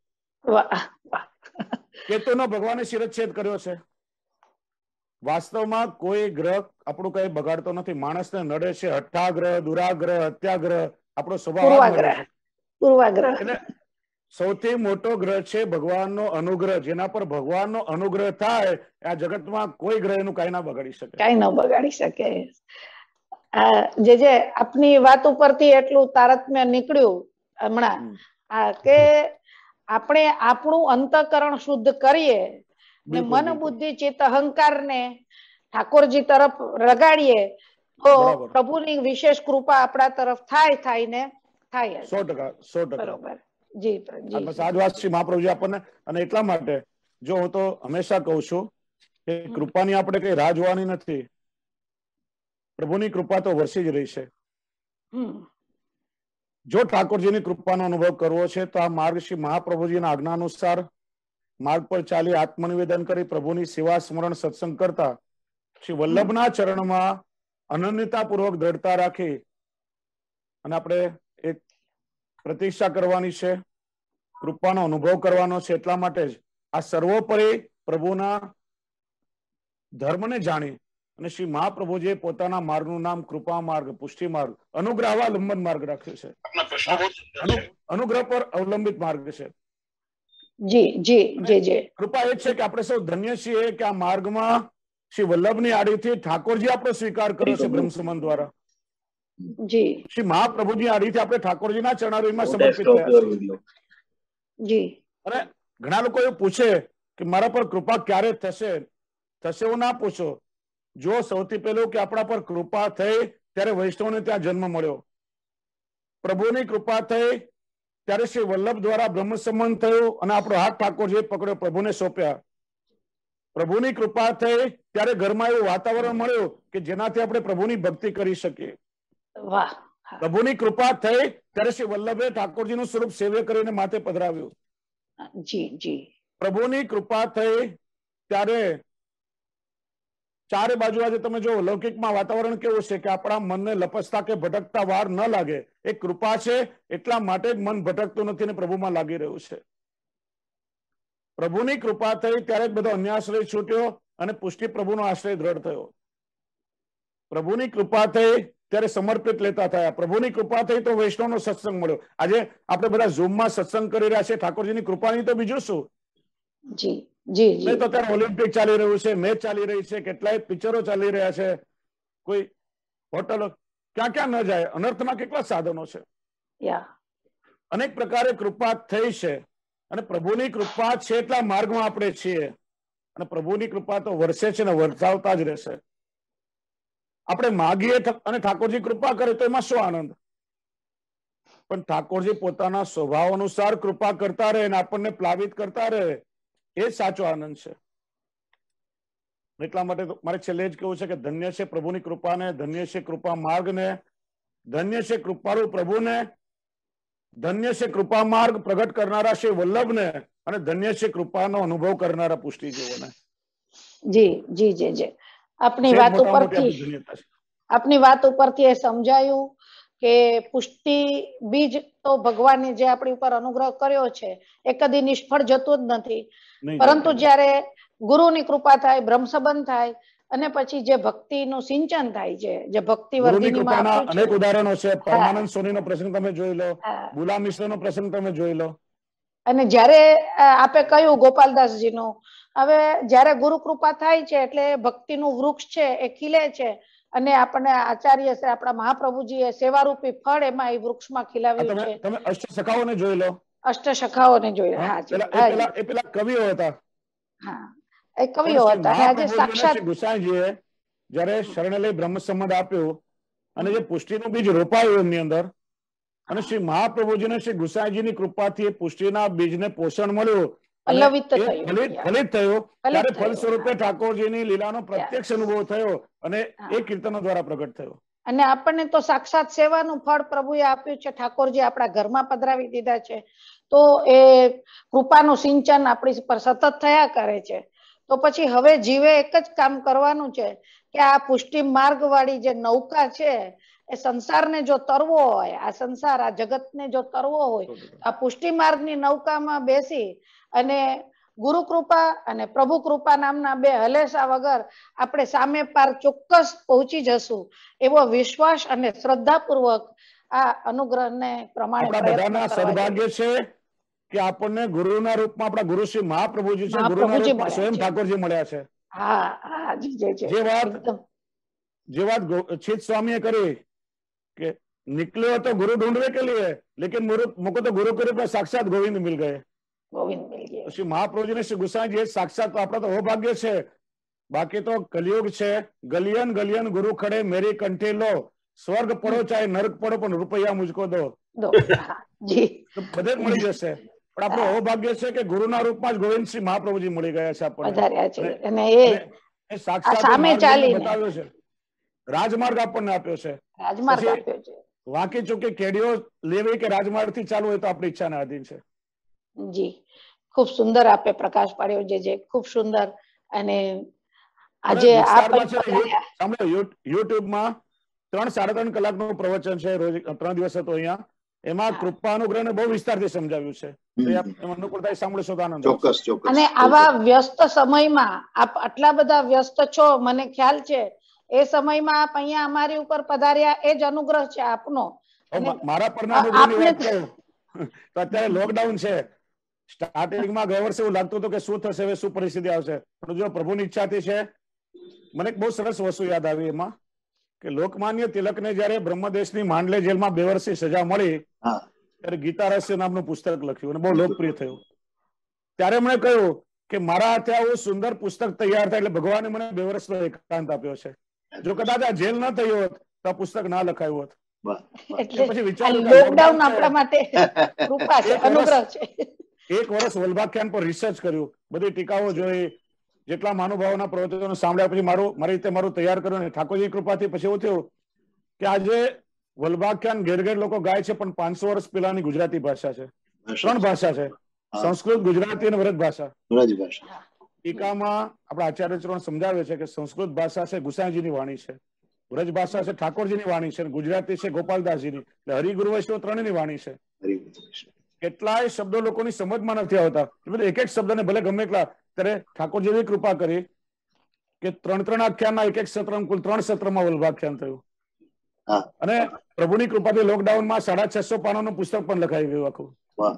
કેતુનો ભગવાને શિરચ્છેદ કર્યો છે. વાસ્તવમાં કોઈ ગ્રહ આપણું કઈ બગાડતો નથી. માણસને નડે છે હઠ્ઠાગ્રહ, દુરાગ્રહ, હત્યાગ્રહ. આપણો સ્વભાવ એટલે સૌથી મોટો ગ્રહ છે ભગવાનનો અનુગ્રહ. જેના પર ભગવાનનો અનુગ્રહ થાય, આ જગતમાં કોઈ ગ્રહ નું કઈ ના બગાડી શકે, કઈ ન બગાડી શકે. જે જે આપની વાત ઉપરથી એટલું તારતમ્ય નીકળ્યું હમણાં, કે આપણે આપણું અંતઃકરણ શુદ્ધ કરીએ ને મન બુદ્ધિ ચિત્ત અહંકાર ને ઠાકોરજી તરફ રગાડીએ તો પ્રભુની વિશેષ કૃપા આપણા તરફ થાય થાય ને થાય. સો ટકા સો ટકા બરોબર. જી જી સાજ વાત છે મહાપ્રભુજી આપણને. અને એટલા માટે જો હું તો હંમેશા કહું છું કે કૃપાની આપણે કઈ રાહ જોવાની નથી. પ્રભુની કૃપા તો વરસી જ રહી છે. જો ઠાકોરજીની કૃપાનો અનુભવ કરવો છે તો આ માર્ગ શ્રી મહાપ્રભુજીના આજ્ઞા અનુસાર માર્ગ પર ચાલી આત્મનિવેદન કરી પ્રભુની સેવા સ્મરણ સત્સંગ કરતા શ્રી વલ્લભના ચરણમાં અનન્યતાપૂર્વક દ્રઢતા રાખી અને આપણે એક પ્રતીક્ષા કરવાની છે, કૃપાનો અનુભવ કરવાનો છે. એટલા માટે જ આ સર્વોપરી પ્રભુના ધર્મને જાણી અને શ્રી મહાપ્રભુજીએ પોતાના માર્ગનું નામ કૃપા માર્ગ, પુષ્ટિ માર્ગ, અનુગ્રહાવલંબન માર્ગ રાખ્યો છે. અનુગ્રહ પર અવલંબિત માર્ગ છે. જી જી જી જી કૃપા એ છે કે આપણે સૌ ધન્ય છીએ કે આ માર્ગમાં શ્રી વલ્લભની આડીથી ઠાકોરજી આપણો સ્વીકાર કર્યો છે બ્રહ્મસમાન દ્વારા. જી શ્રી મહાપ્રભુજી આડીથી આપણે ઠાકોરજીના ચરણારવિંદમાં સમર્પિત થયા છીએ. જી અને ઘણા લોકો એવું પૂછે કે મારા પર કૃપા ક્યારે થશે? થશે એવું ના પૂછો. જો સૌથી પહેલું કે આપણા પર કૃપા થઈ ત્યારે વૈષ્ણવને ત્યાં જન્મ મળ્યો. પ્રભુની કૃપા થઈ ત્યારે શ્રી વલ્લભ દ્વારા બ્રહ્મ સંબંધ થયું અને આપણો હાથ ઠાકોરજીએ પકડ્યો, પ્રભુને સોંપ્યા. પ્રભુની કૃપા થઈ ત્યારે ઘરમાં એવું વાતાવરણ મળ્યું કે જેનાથી આપણે પ્રભુની ભક્તિ કરી શકીએ. વાહ. પ્રભુની કૃપા થઈ ત્યારે શ્રી વલ્લભે ઠાકોરજીનું સ્વરૂપ સેવ્ય કરીને માથે પધરાવ્યું. જી જી પ્રભુની કૃપા થઈ ત્યારે ચારે બાજુ આજે તમે જો લૌકિકમાં વાતાવરણ કેવું છે કે આપણા મનને લપસતા કે ભટકતા વાર ન લાગે. એ કૃપા છે એટલા માટે જ મન ભટકતું નથી ને પ્રભુમાં લાગી રહ્યું છે. પ્રભુની કૃપા થઈ ત્યારે જ બધો અન્યાશ્રય છૂટ્યો અને પુષ્ટિ પ્રભુનો આશ્રય દ્રઢ થયો. પ્રભુની કૃપા થઈ ત્યારે સમર્પિત લેતા થયા. પ્રભુની કૃપા થઈ તો વૈષ્ણવનો સત્સંગ મળ્યો. આજે આપણે બધા ઝૂમમાં સત્સંગ કરી રહ્યા છે ઠાકોરજીની કૃપાની તો બીજું શું. જી જી જી તો અત્યારે ઓલિમ્પિક ચાલી રહ્યું છે, મેચ ચાલી રહી છે, કેટલાય પિક્ચરો ચાલી રહ્યા છે, કોઈ હોટલો, ક્યાં ક્યાં ન જાય. અનર્થના કેટલા સાધનો છે. અનેક પ્રકારે કૃપા થઈ છે અને પ્રભુની કૃપા છે એટલા માર્ગમાં આપણે છીએ અને પ્રભુની કૃપા તો વરસે છે ને વરસાવતા જ રહેશે. આપણે માગીએ અને ઠાકોરજી કૃપા કરે તો એમાં શું આનંદ. પણ ઠાકોરજી પોતાના સ્વભાવ અનુસાર કૃપા કરતા રહે અને આપણને પ્લાવિત કરતા રહે, એ સાચો આનંદ છે. એટલા માટે મારે છેલ્લે જ કેવું છે કે ધન્ય છે પ્રભુની કૃપાને, ધન્ય છે કૃપા માર્ગને, ધન્ય છે કૃપાળુ પ્રભુને, ધન્ય છે કૃપા માર્ગ પ્રગટ કરનારા શ્રી વલ્લભને અને ધન્ય છે કૃપાનો અનુભવ કરનારા પુષ્ટિજીવોને. જી જી જી જી આપની વાત ઉપરથી આપની વાત ઉપરથી એ સમજાયું કે પુષ્ટિ બીજ તો ભગવાને જે આપણી ઉપર અનુગ્રહ કર્યો છે એ કદી નિષ્ફળ જતો જ નથી. પરંતુ જ્યારે ગુરુની કૃપા થાય, બ્રહ્મ સંબંધ થાય અને પછી જે ભક્તિનું સિંચન થાય છે, જે ભક્તિ વર્ધિનીમાં અનેક ઉદાહરણો છે. પરમાનંદ સોનીનો પ્રસંગ તમે જોઈ લો, ગુલામ મિશ્રનો પ્રસંગ તમે જોઈ લો. અને જ્યારે આપે કહ્યું ગોપાલદાસજીનું, હવે જ્યારે ગુરુ કૃપા થાય છે એટલે ભક્તિનું વૃક્ષ છે એ ખીલે છે અને આપણને આચાર્ય છે આપણા મહાપ્રભુજીએ સેવારૂપી ફળ એમાં એ વૃક્ષમાં ખીલાવ્યું છે. તમે અષ્ટ સખાઓને જોઈ લો. અષ્ટ સખાઓને જોઈ લો. હા પેલા એ પેલા કવિઓ હતા. હા એ કવિઓ હતા. આજે સાક્ષાત ગુસાઈજીએ જયારે શરણે લઈ બ્રહ્મ સંમત આપ્યો અને જે પુષ્ટિનું બીજ રોપાયું એમની અંદર, અને શ્રી મહાપ્રભુજીને શ્રી ગુસાઈજીની કૃપાથી એ પુષ્ટિના બીજને પોષણ મળ્યું, પલ્લવિત એ થયું. ફલિત ફલિત થયો, ફલિત ત્યારે થયું. ફલ સ્વરૂપે ઠાકોરજીની લીલાનો પ્રત્યક્ષ અનુભવ થયો અને એ કીર્તનો દ્વારા પ્રગટ થયો. અને આપણને તો સાક્ષાત સેવાનું ફળ પ્રભુએ આપ્યું છે. ઠાકોરજી આપણા ઘરમાં પધરાવી દીધા છે, તો એ કૃપાનું સિંચન આપણી પર સતત થયા કરે છે. તો પછી હવે જીવે એક જ કામ કરવાનું છે કે આ પુષ્ટિ માર્ગ વાળી જે નૌકા છે એ સંસારને જો તરવો હોય, આ સંસાર આ જગતને જો તરવો હોય, આ પુષ્ટિ માર્ગની નૌકામાં બેસી અને ગુરુ કૃપા અને પ્રભુ કૃપા નામના બે હલેસા વગર આપણે સામે પાર ચોક્કસ પહોંચી જશું એવો વિશ્વાસ અને શ્રદ્ધાપૂર્વક આ અનુગ્રહને પ્રમાણે આપણા બધાના સદભાગ્ય છે કે આપણને ગુરુના રૂપમાં આપણા ગુરુ શ્રી મહાપ્રભુજી છે, ગુરુના રૂપમાં સ્વયં ઠાકોરજી મળ્યા છે. હા હા જી જી જી. જે વાત જે વાત છીત સ્વામીએ કરી કે निकले तो गुरु ढूंढने के लिए, लेकिन मुझको तो गुरु के रूप में साक्षात गोविंद मिल गए. गोविंद मिल गए. श्री महाप्रभु जी ने श्री गुसाई जी साक्षात तो अपना तो सौभाग्य છે. बाकी तो कलयुग છે. गलियन गलियन गुरु खड़े मेरी कंठी लो, स्वर्ग पड़ो चाहे नरक पड़ो पण रुपया मुझको दो. दो જી તો બધે મળી જશે. પણ આપણો સૌભાગ્ય છે કે ગુરુના રૂપમાં જ ગોવિંદ શ્રી મહાપ્રભુજી મળી ગયા છે આપણને. વધાર્યા છે અને એ એ સાક્ષાત સામે ચાલીને બતાવ્યો છે, રાજમાર્ગ આપણને આપ્યો છે. રાજમાર્ગ આપ્યો છે. વાંકી ચૂકી કેડીઓ લેવી કે રાજમાર્ગ થી ચાલુ હોય તો આપણી ઈચ્છાના આધીન છે. જી ખૂબ સુંદર આપે પ્રકાશ પાડ્યો છે, જે ખૂબ સુંદર. અને આજે યુટ્યુબ માં ત્રણ સાડા ત્રણ કલાક નું પ્રવચન છે, રોજ ત્રણ દિવસ હતો અહીંયા. એમાં કૃપા અનુગ્રહ ને બહુ વિસ્તારથી સમજાવ્યું છે. અનુકૂળતા સાંભળશો તો આનંદ. ચોક્કસ ચોક્કસ. અને આવા વ્યસ્ત સમયમાં આપ આટલા બધા વ્યસ્ત છો, મને ખ્યાલ છે. એ સમયમાં આપ અહીંયા અમારી ઉપર પધાર્યા એ જ અનુગ્રહ છે આપનો. મારા પરના અનુગ્રહની વાત કરું તો અત્યારે લોકડાઉન છે. સ્ટાર્ટિંગમાં ગયા વર્ષે એવું લાગતું હતું કે શું થશે, હવે શું પરિસ્થિતિ આવશે. પણ જો પ્રભુની ઈચ્છાથી છે. મને એક બહુ સરસ વસ્તુ યાદ આવી એમાં કે લોકમાન્ય તિલકને જયારે બ્રહ્મદેશની માંડલે જેલમાં બે વર્ષની સજા મળી ત્યારે ગીતા રહસ્ય નામનું પુસ્તક લખ્યું અને બહુ લોકપ્રિય થયું. ત્યારે મને કહ્યું કે મારા હાથે આવું સુંદર પુસ્તક તૈયાર થાય એટલે ભગવાને મને બે વર્ષનો એકાંત આપ્યો છે. જો કદાચ આ જેલ ન થયો હોત તો આ પુસ્તક ના લખાયું હોત. એટલે લોકડાઉન આપણા માટે કૃપા છે, અનુગ્રહ છે. એક વર્ષ વલ્ભાખ્યાન પર રિસર્ચ કર્યું, બધી ટીકાઓ જોઈ, જેટલા મહાનુભાવોના પ્રવચનો સાંભળ્યા પછી મારું મારી રીતે મારું તૈયાર કર્યું. ને ઠાકોરજી કૃપાથી પછી એવું થયું કે આજે વલ્ભાખ્યાન ઘેર ઘેર લોકો ગાય છે, પણ પાંચસો વર્ષ પહેલાની ગુજરાતી ભાષા છે. ત્રણ ભાષા છે, સંસ્કૃત, ગુજરાતી અને વ્રજ ભાષા. ટીકામાં આપણા આચાર્ય ચરણ સમજાવે છે કે સંસ્કૃત ભાષા છે ગુસાઈજીની વાણી છે, વ્રજ ભાષા છે ઠાકોરજીની વાણી છે, ગુજરાતી છે ગોપાલદાસજીની. એટલે હરિગુરુ વૈષ્ણવ ત્રણેયની વાણી છે. કેટલાય શબ્દો લોકોની સમજમાં નથી આવતા. એક એક શબ્દને ભલે ગમે એટલા, ત્યારે ઠાકોરજીએ કૃપા કરી કે ત્રણ ત્રણ આખ્યાનના એક એક સત્ર કુલ ત્રણ સત્રમાં વલ્ભાખ્યાન થયું. અને પ્રભુની કૃપાથી લોકડાઉનમાં સાડા છસો પાનાનું પુસ્તક પણ લખાઈ ગયું આખું.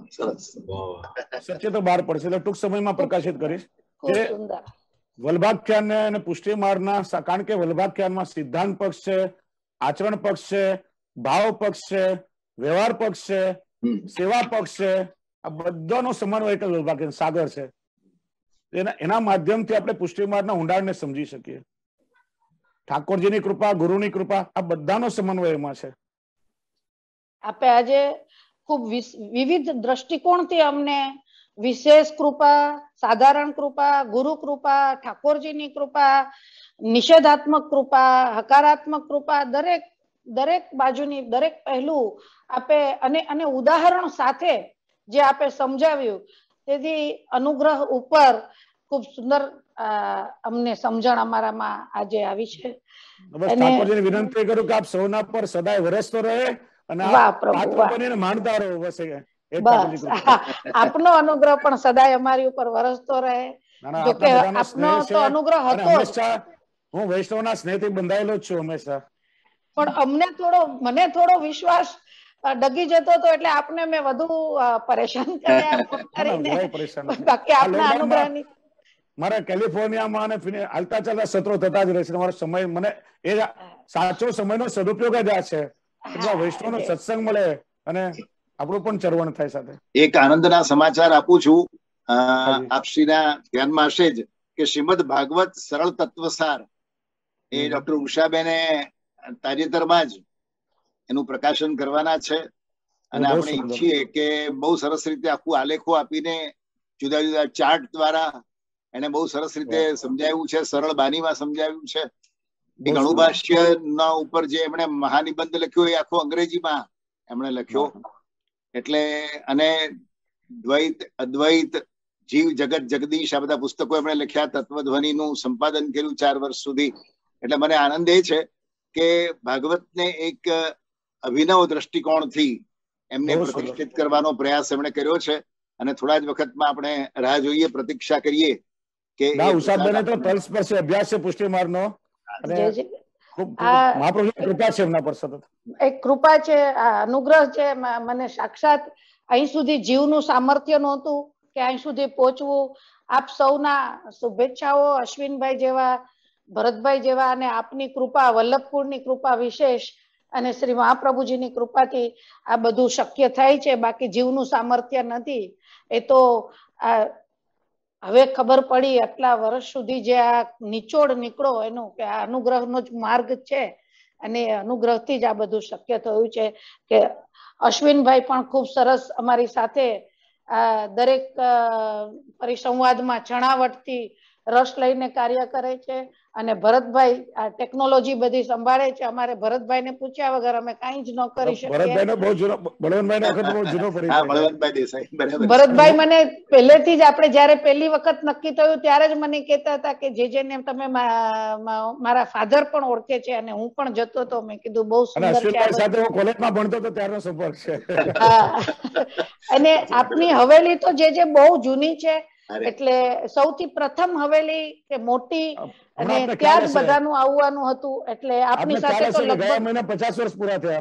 સચ્ચે તો બહાર પડશે એટલે ટૂંક સમયમાં પ્રકાશિત કરીશ. વલ્ભાખ્યાન અને પુષ્ટિ માર્ગના, કારણ કે વલ્ભાખ્યાનમાં સિદ્ધાંત પક્ષ છે, આચરણ પક્ષ છે, ભાવ પક્ષ છે, વ્યવહાર પક્ષ છે, સેવા પક્ષ છે. આ બધાનો સમન્વય એક વલ્ભાખ્યાન સાગર છે. એના એના માધ્યમથી આપણે પુષ્ટિ માર્ગના ઊંડાણને સમજી શકીએ. ઠાકોરજીની કૃપા, ગુરુની કૃપા, આ બધાનો સમન્વય એમાં છે. આપણે આજે ખૂબ વિવિધ દ્રષ્ટિકોણથી અમને વિશેષ કૃપા, સાધારણ કૃપા, ગુરુ કૃપા, ઠાકોરજીની કૃપા, નિષેધાત્મક કૃપા, હકારાત્મક કૃપા, દરેક દરેક બાજુની દરેક પહેલું આપે અને અને ઉદાહરણ સાથે જે આપે સમજાવ્યું, તેથી અનુગ્રહ ઉપર ખૂબ સુંદર અમને સમજણ અમારામાં આજે આવી છે. ઠાકોરજીને વિનંતી કરું કે આપ સૌના પર સદાય વરસતો રહે અને માનતા રહો. બસ બસ આપનો અનુગ્રહ પણ સદાય અમારી ઉપર વરસતો રહે. જો કે આપનો તો અનુગ્રહ હતો. હું વૈષ્ણવના સ્નેહથી બંધાયેલો જ છું હંમેશા. પણ અમને થોડો મને થોડો વિશ્વાસ ડગી જતો હતો એટલે આપને મેં વધુ પરેશાન કર્યા. બાકી આપના અનુગ્રહની મારા કેલિફોર્નિયામાં અને હાલતા ચાલતા સત્રો થતા જ રહેશે. મારો સમય મને એ સાચો સમયનો સદુપયોગ જ આ છે. વૈષ્ણવનો સત્સંગ મળે અને આપણું પણ ચરવણ થાય સાથે. એક આનંદના સમાચાર આપું છું આપશ્રીના ધ્યાનમાં હશે જ કે શ્રીમદ ભાગવત સરળ તત્વસાર એ ડોક્ટર ઉષાબેને તાજેતરમાં જ એનું પ્રકાશન કરવાના છે અને આપણે ઈચ્છીએ કે બહુ સરસ રીતે આખું આલેખો આપીને જુદા જુદા ચાર્ટ દ્વારા એને બહુ સરસ રીતે સમજાવ્યું છે, સરળ બાનીમાં સમજાવ્યું છે. એક અણુભાષ્ય ના ઉપર જે એમણે મહાનિબંધ લખ્યો એ આખો અંગ્રેજીમાં એમણે લખ્યો. એટલે અને દ્વૈત, અદ્વૈત, જીવ, જગત, જગદીશ આ બધા પુસ્તકો એમણે લખ્યા. તત્વધ્વનિનું સંપાદન કર્યું ચાર વર્ષ સુધી. એટલે મને આનંદ એ છે કે ભાગવતને એક અભિનવ દ્રષ્ટિકોણથી એમને પ્રતિષ્ઠિત કરવાનો પ્રયાસ એમણે કર્યો છે અને થોડા જ વખતમાં આપણે રાહ જોઈએ, પ્રતીક્ષા કરીએ કે ઉષાબેને તો તલ સ્પર્શી અભ્યાસ છે પુષ્ટિ માર્ગનો અને મહાપ્રભુની કૃપા છે એમના પર સતત. એક કૃપા છે, અનુગ્રહ છે. મને સાક્ષાત અહીં સુધી જીવનું સામર્થ્ય નહોતું કે અહીં સુધી પહોંચવું. આપ સૌના શુભેચ્છાઓ, અશ્વિનભાઈ જેવા, ભરતભાઈ જેવા અને આપની કૃપા, વલ્લભપુરની કૃપા વિશેષ અને શ્રી મહાપ્રભુજીની કૃપાથી આ બધું શક્ય થાય છે. બાકી જીવનું સામર્થ્ય નથી. એ તો હવે ખબર પડી આટલા વર્ષ સુધી જે આ નિચોડ નીકળો એનું કે આ અનુગ્રહનો જ માર્ગ છે અને અનુગ્રહથી જ આ બધું શક્ય થયું છે. કે અશ્વિનભાઈ પણ ખૂબ સરસ અમારી સાથે દરેક પરિસંવાદમાં છણાવટથી રસ લઈને કાર્ય કરે છે અને ભરતભાઈ આ ટેકનોલોજી બધી સંભાળે છે. અમારે ભરતભાઈને પૂછ્યા વગર અમે કાંઈ જ ન કરી શકીએ. ભરતભાઈ મને પહેલેથી જ, આપણે જયારે પહેલી વખત નક્કી થયું ત્યારે જ મને કહેતા હતા કે જે જેને તમે મારા ફાધર પણ ઓળખે છે અને હું પણ જતો હતો. મેં કીધું બહુ સુંદર છે. અને આપની હવેલી તો જે જે બહુ જૂની છે, એટલે સૌથી પ્રથમ હવેલી કે મોટી અને ત્યાં જ બધાનું આવવાનું હતું. એટલે આપની સાથે તો લગભગ પચાસ વર્ષ પૂરા થયા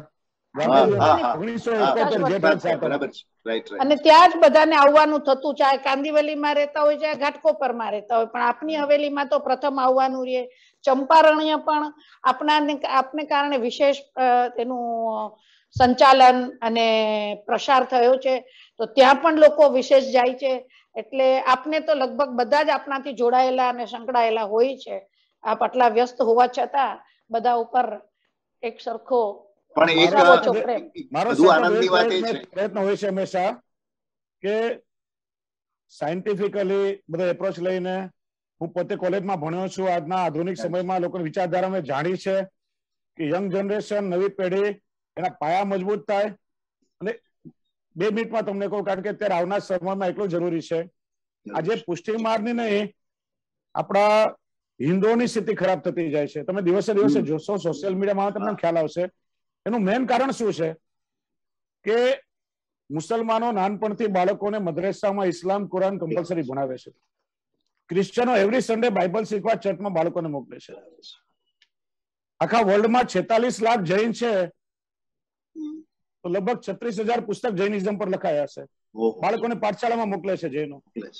અને ત્યાં જ બધાને આવવાનું થતું, ચાહે કાંદીવલીમાં રહેતા હોય, ચાહે ઘાટકોપરમાં રહેતા હોય, પણ આપની હવેલીમાં તો પ્રથમ આવવાનું રહે. ચંપારણ્ય પણ આપણા આપને કારણે વિશેષ તેનું સંચાલન અને પ્રસાર થયો છે, તો ત્યાં પણ લોકો વિશેષ જાય છે. એટલે આપને તો લગભગ બધા જ આપણાથી જોડાયેલા અને સંકળાયેલા હોય છે. આપ આટલા વ્યસ્ત હોવા છતાં બધા ઉપર એક સરખો પણ એક મારો પ્રયત્ન હોય છે હંમેશા કે સાયન્ટિફિકલી બધા એપ્રોચ લઈને, હું પોતે કોલેજમાં ભણ્યો છું, આજના આધુનિક સમયમાં લોકોની વિચારધારા મેં જાણી છે કે યંગ જનરેશન, નવી પેઢી એના પાયા મજબૂત થાય. અને બે મિનિટમાં તમને કહું, કારણ કે અત્યારે આવનાર સમયમાં એટલું જરૂરી છે. આજે પુષ્ટિ માર્ગની નહીં, આપણા હિન્દુઓની સ્થિતિ ખરાબ થતી જાય છે. તમે દિવસે દિવસે જોશો સોશિયલ મીડિયામાં, તમને ખ્યાલ આવશે. એનું મેઇન કારણ શું છે કે મુસલમાનો નાનપણથી બાળકોને મદ્રેસામાં ઇસ્લામ, કુરાન કમ્પલસરી ભણાવે છે. ક્રિશ્ચનો એવરી સન્ડે બાઇબલ શીખવા ચર્ચમાં બાળકોને મોકલે છે. આખા વર્લ્ડમાં છેતાલીસ લાખ જૈન છે, તો લગભગ છત્રીસ હજાર પુસ્તક જૈનિઝમ પર લખાયા છે. બાળકોને પાઠશાળામાં મોકલે છે જૈનો.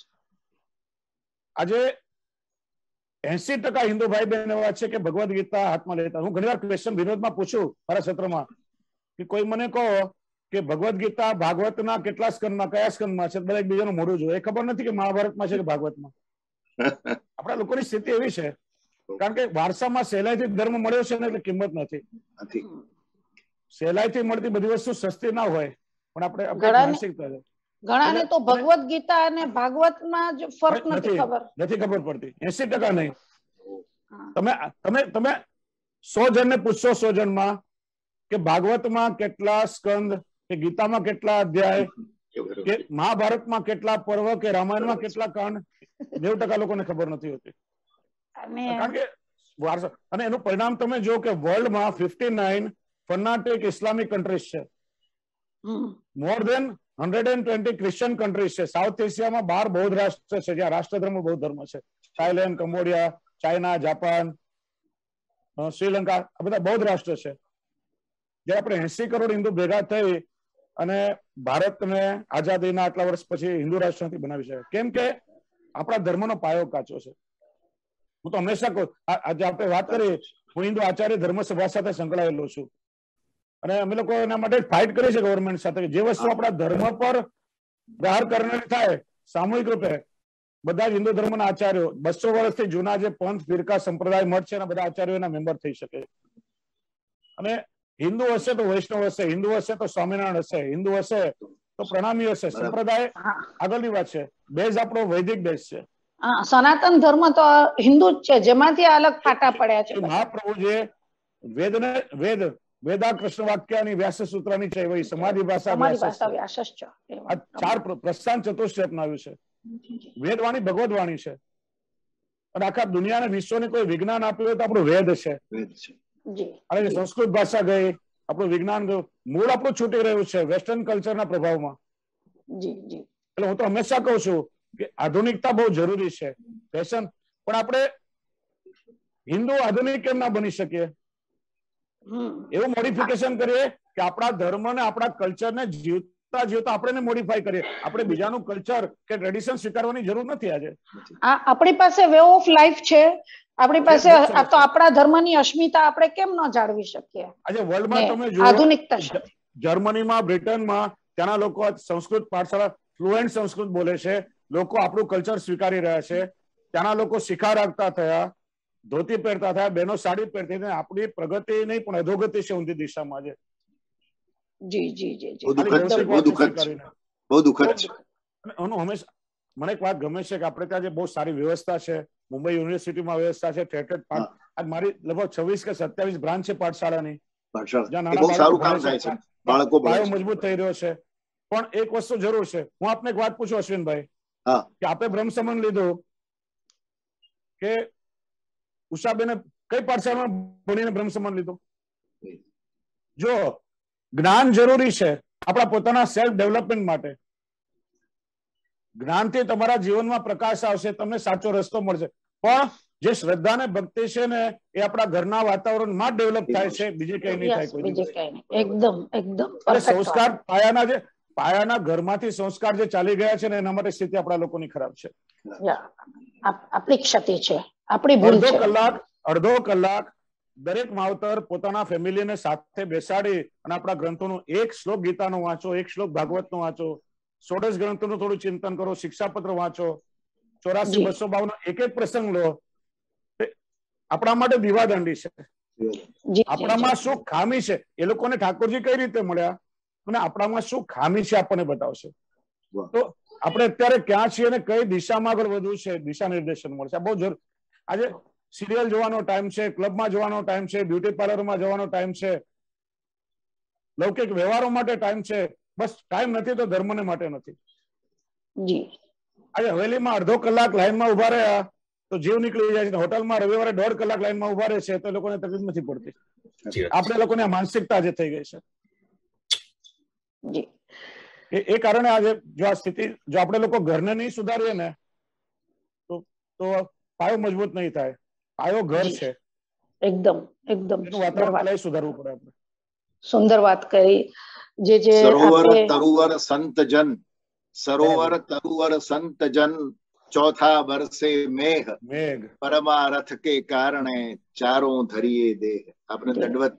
આજે એસી ટકા હિન્દુ ભાઈ બહેન એવા છે કે ભગવદ ગીતા હાથમાં લેતા. હું ઘણી વાર ક્વેશ્ચન વિનોદમાં પૂછું મારા સત્રમાં કે કોઈ મને કહો કે ભગવદ ગીતા ભાગવતના કેટલા સ્કંદમાં, કયા સ્કંદમાં છે, બધા એકબીજાનું મોઢું જોવે. એ ખબર નથી કે મહાભારતમાં છે કે ભાગવતમાં. આપણા લોકોની સ્થિતિ એવી છે કારણ કે વારસામાં સહેલાઈથી ધર્મ મળ્યો છે ને એટલે કિંમત નથી. સહેલાઈથી મળતી બધી વસ્તુ સસ્તી ના હોય, પણ આપણે માનસિકતા છે. ઘણાને તો ભગવદ ગીતા અને ભાગવતમાં જ ફરક નથી ખબર નથી ખબર પડતી. એસી ટકા નહીં. તમે તમે તમે સો જણને પૂછશો, સો જણમાં કે ભાગવતમાં કેટલા સ્કંદ, કે ગીતામાં કેટલા અધ્યાય, કે મહાભારતમાં કેટલા પર્વ, કે રામાયણમાં કેટલા કાંડ, નેવું ટકા લોકોને ખબર નથી હોતી. કારણ કે વારસો. અને એનું પરિણામ તમે જો કે વર્લ્ડમાં fifty nine fanatic Islamic countries છે, more than hundred and twenty Christian countries છે. સાઉથ એશિયામાં બાર બૌદ્ધ રાષ્ટ્ર છે જ્યાં રાષ્ટ્રધર્મ બૌદ્ધ ધર્મ છે. Thailand, Cambodia, China, Japan, Sri Lanka, આ બધા બૌદ્ધ રાષ્ટ્ર છે. જયારે આપણે એસી કરોડ હિન્દુ ભેગા થઈ અને ભારતને આઝાદીના આટલા વર્ષ પછી હિન્દુ રાષ્ટ્ર નથી બનાવી શકે, કેમ કે આપણા ધર્મનો પાયો કાચો છે. હું તો હંમેશા કહું, આજે આપણે વાત કરી, હું હિન્દુ આચાર્ય ધર્મ સભા સાથે સંકળાયેલો છું અને અમે લોકો એના માટે ફાઇટ કરી છે ગવર્મેન્ટ સાથે. જે વસ્તુ આપણા ધર્મ પર પ્રહાર કરનારી થાય સામૂહિક રૂપે, બધા હિન્દુ ધર્મના આચાર્યો બસો વર્ષથી જૂના જે પંથ ફિરકા સંપ્રદાય મઠ છે એના બધા આચાર્યો એના મેમ્બર થઈ શકે. અને હિન્દુ હશે તો વૈષ્ણવ હશે, હિન્દુ હશે તો સ્વામિનારાયણ હશે, હિન્દુ હશે તો પ્રણામી હશે. સંપ્રદાય આગળની વાત છે, બેઝ આપણો વૈદિક બેઝ છે. સનાતન ધર્મ તો હિન્દુ જ છે, જેમાંથી અલગ ફાટા પડ્યા છે. મહાપ્રભુ જે વેદ ને વેદ વેદા કૃષ્ણ વાક્યની વ્યાસ સૂત્રની છે એવી સમાધિ ભાષા વ્યાસ છે. આ ચાર પ્રસ્થાન ચતુષ્ટય અપનાવ્યું છે. વેદવાણી ભગવદ વાણી છે અને આખા દુનિયાને વિશ્વને કોઈ વિજ્ઞાન આપ્યું હોય તો આપણું વેદ છે. અને સંસ્કૃત ભાષા ગઈ, આપણું વિજ્ઞાન ગયું, મૂળ આપણું છૂટી રહ્યું છે વેસ્ટર્ન કલ્ચરના પ્રભાવમાં. એટલે હું તો હંમેશા કહું છું કે આધુનિકતા બહુ જરૂરી છે, ફેશન, પણ આપણે હિન્દુ આધુનિક કેમ ના બની શકીએ? એવું મોડિફિકેશન કરીએ કે આપણા ધર્મ ને આપણા કલ્ચર ને જીવતા જીવતા આપણે મોડિફાઈ કરીએ. આપણે બીજાનું કલ્ચર કે ટ્રેડિશન સ્વીકારવાની જરૂર નથી. આજે આપણી પાસે વે ઓફ લાઈફ છે, આપણી પાસે તો આપણા ધર્મની અસ્મિતા આપણે કેમ ન જાળવી શકીએ? આજે વર્લ્ડમાં તમે જુઓ, આધુનિકતા છે. જર્મનીમાં, બ્રિટનમાં ત્યાંના લોકો સંસ્કૃત પાઠશાળા ફ્લુએન્ટ સંસ્કૃત બોલે છે. લોકો આપણું કલ્ચર સ્વીકારી રહ્યા છે. ત્યાંના લોકો શિખા રાખતા થયા, ધોતી પહેરતા થયા, બહેનો સાડી પહેરતી. આપણી પ્રગતિ નહીં પણ અધોગતિ છે ઊંધી દિશામાં. છે જી જી જી જી બહુ દુઃખદ છે. બહુ દુઃખદ છે. હંમેશા મને એક વાત ગમે છે કે આપણે ત્યાં જે બહુ સારી વ્યવસ્થા છે, મુંબઈ યુનિવર્સિટીમાં વ્યવસ્થા છે, ઠેર ઠેર મારી લગભગ છવ્વીસ કે સત્યાવીસ બ્રાન્ચ છે પાઠશાળાની, પાયો મજબૂત થઈ રહ્યો છે. પણ એક વસ્તુ જરૂર છે, હું આપને એક વાત પૂછું અશ્વિનભાઈ, કે આપણે બ્રહ્મ સંબંધ લીધો કે ઉષાબેને કઈ પાઠશાળામાં ભણીને બ્રહ્મ સંબંધ લીધો? જો જ્ઞાન જરૂરી છે આપણા પોતાના સેલ્ફ ડેવલપમેન્ટ માટે, જ્ઞાનથી તમારા જીવનમાં પ્રકાશ આવશે, તમને સાચો રસ્તો મળશે. પણ જે શ્રદ્ધા ને ભક્તિ છે ને એ આપણા ઘરના વાતાવરણમાં ડેવલપ થાય છે, બીજે કઈ નહીં થાય. એકદમ એકદમ સંસ્કાર પાયાના જે પાયાના ઘરમાંથી સંસ્કાર જે ચાલી ગયા છે ને એના માટે સ્થિતિ આપણા લોકોની ખરાબ છે. આપણી ક્ષતિ છે, આપણી ભૂલ છે. અડધો કલાક અડધો કલાક દરેક માવતર પોતાના ફેમિલીને સાથે બેસાડી અને આપણા ગ્રંથોનું એક શ્લોક ગીતાનો વાંચો, એક શ્લોક ભાગવતનો વાંચો, ષોડશ ગ્રંથોનું થોડું ચિંતન કરો, શિક્ષાપત્ર વાંચો, ચોરાસી બસો બાવન એક એક પ્રસંગ લો. આપણા માટે દીવાદંડી છે. આપણામાં શું ખામી છે એ લોકોને ઠાકોરજી કઈ રીતે મળ્યા અને આપણામાં શું ખામી છે આપણને બતાવશે. તો આપણે અત્યારે ક્યાં છીએ અને કઈ દિશામાં આગળ વધવું છે, દિશા નિર્દેશન મળશે. બહુ જરૂર. આજે સિરિયલ જોવાનો ટાઈમ છે, ક્લબમાં જવાનો ટાઈમ છે, બ્યુટી પાર્લરમાં જવાનો ટાઈમ છે, લૌકિક વ્યવહારો માટે ટાઈમ છે. બસ ટાઈમ નથી તો ધર્મને માટે નથી. આજે હવેલીમાં અડધો કલાક લાઈનમાં ઉભા રહ્યા તો જીવ નીકળી જાય છે. હોટલમાં રવિવારે દોઢ કલાક લાઈનમાં ઉભા રહે છે તો લોકોને તકલીફ નથી પડતી. આપણે લોકોને આ માનસિકતા જે થઈ ગઈ છે એ કારણે આજે જો આ સ્થિતિ જો આપણે લોકો ઘરને નહીં સુધારીએ ને તો તો પાયો મજબૂત નહીં થાય. પાયો ઘર છે. એકદમ એકદમ વાતાવરણ સુધારવું પડે આપણે. સુંદર વાત કરી. જે જે સરોવર તરુવર સંત જન, સરોવર તરુવર સંત જન, ચોથા વર્ષે મેઘ, મેઘ પરમારથ કે કારણે ચારો ધરીએ દેહ. આપણે દંડવત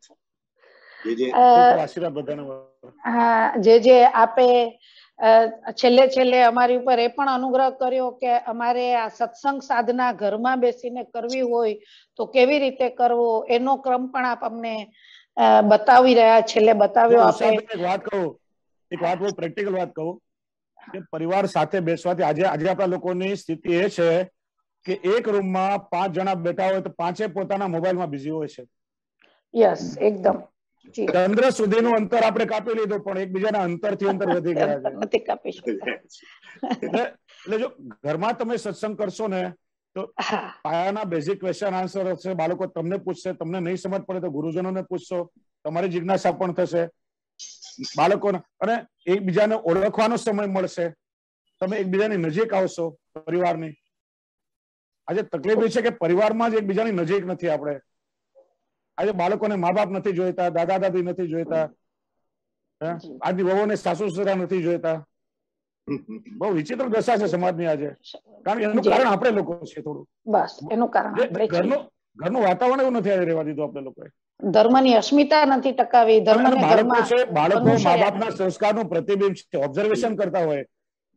જે જે આપે છેલ્લે છેલ્લે અમારી ઉપર એ પણ અનુગ્રહ કર્યો કે અમારે આ સત્સંગ સાધના ઘરમાં બેસીને કરવી હોય તો કેવી રીતે કરવો એનો ક્રમ પણ આપ અમને બતાવી રહ્યા. છેલ્લે બતાવ્યો આપણે. એક વાત કહું, એક વાત બહુ પ્રેક્ટિકલ વાત કહું કે પરિવાર સાથે બેસવાથી આજે આજે આપણા લોકોની સ્થિતિ એ છે કે એક રૂમમાં પાંચ જણા બેઠા હોય તો પાંચે પોતાના મોબાઈલમાં બિઝી હોય છે. યસ, એકદમ. ચંદ્ર સુધીનું અંતર આપણે કાપી લીધું પણ એકબીજાના અંતરથી અંતર વધી ગયા છે. નથી કાપી શકતા. એટલે જો ઘરમાં તમે સત્સંગ કરશો ને તો પાયાના બેઝિક ક્વેશ્ચન આન્સર હશે. બાળકો તમને પૂછશે, તમને નહીં સમજ પડે તો ગુરુજનોને પૂછશો, તમારી જિજ્ઞાસા પણ થશે બાળકોને, અને એકબીજાને ઓળખવાનો સમય મળશે. તમે એકબીજાની નજીક આવશો પરિવારની. આજે તકલીફ એ છે કે પરિવારમાં જ એકબીજાની નજીક નથી. આપણે આજે બાળકોને મા બાપ નથી જોઈતા, દાદા દાદી નથી જોઈતા, આજની વહુને સાસુ સસરા નથી જોઈતા. બહુ વિચિત્ર દશા છે સમાજની આજે. કારણ એનું કારણ આપણે લોકો છે થોડું. બસ એનું કારણ ઘરનું ઘરનું વાતાવરણ એવું નથી આજે રહેવા દીધું આપણે લોકોએ. ધર્મની અસ્મિતા નથી ટકાવી. ધર્મને બાળકો છે, બાળકો મા બાપના સંસ્કારનું પ્રતિબિંબ છે. ઓબ્ઝર્વેશન કરતા હોય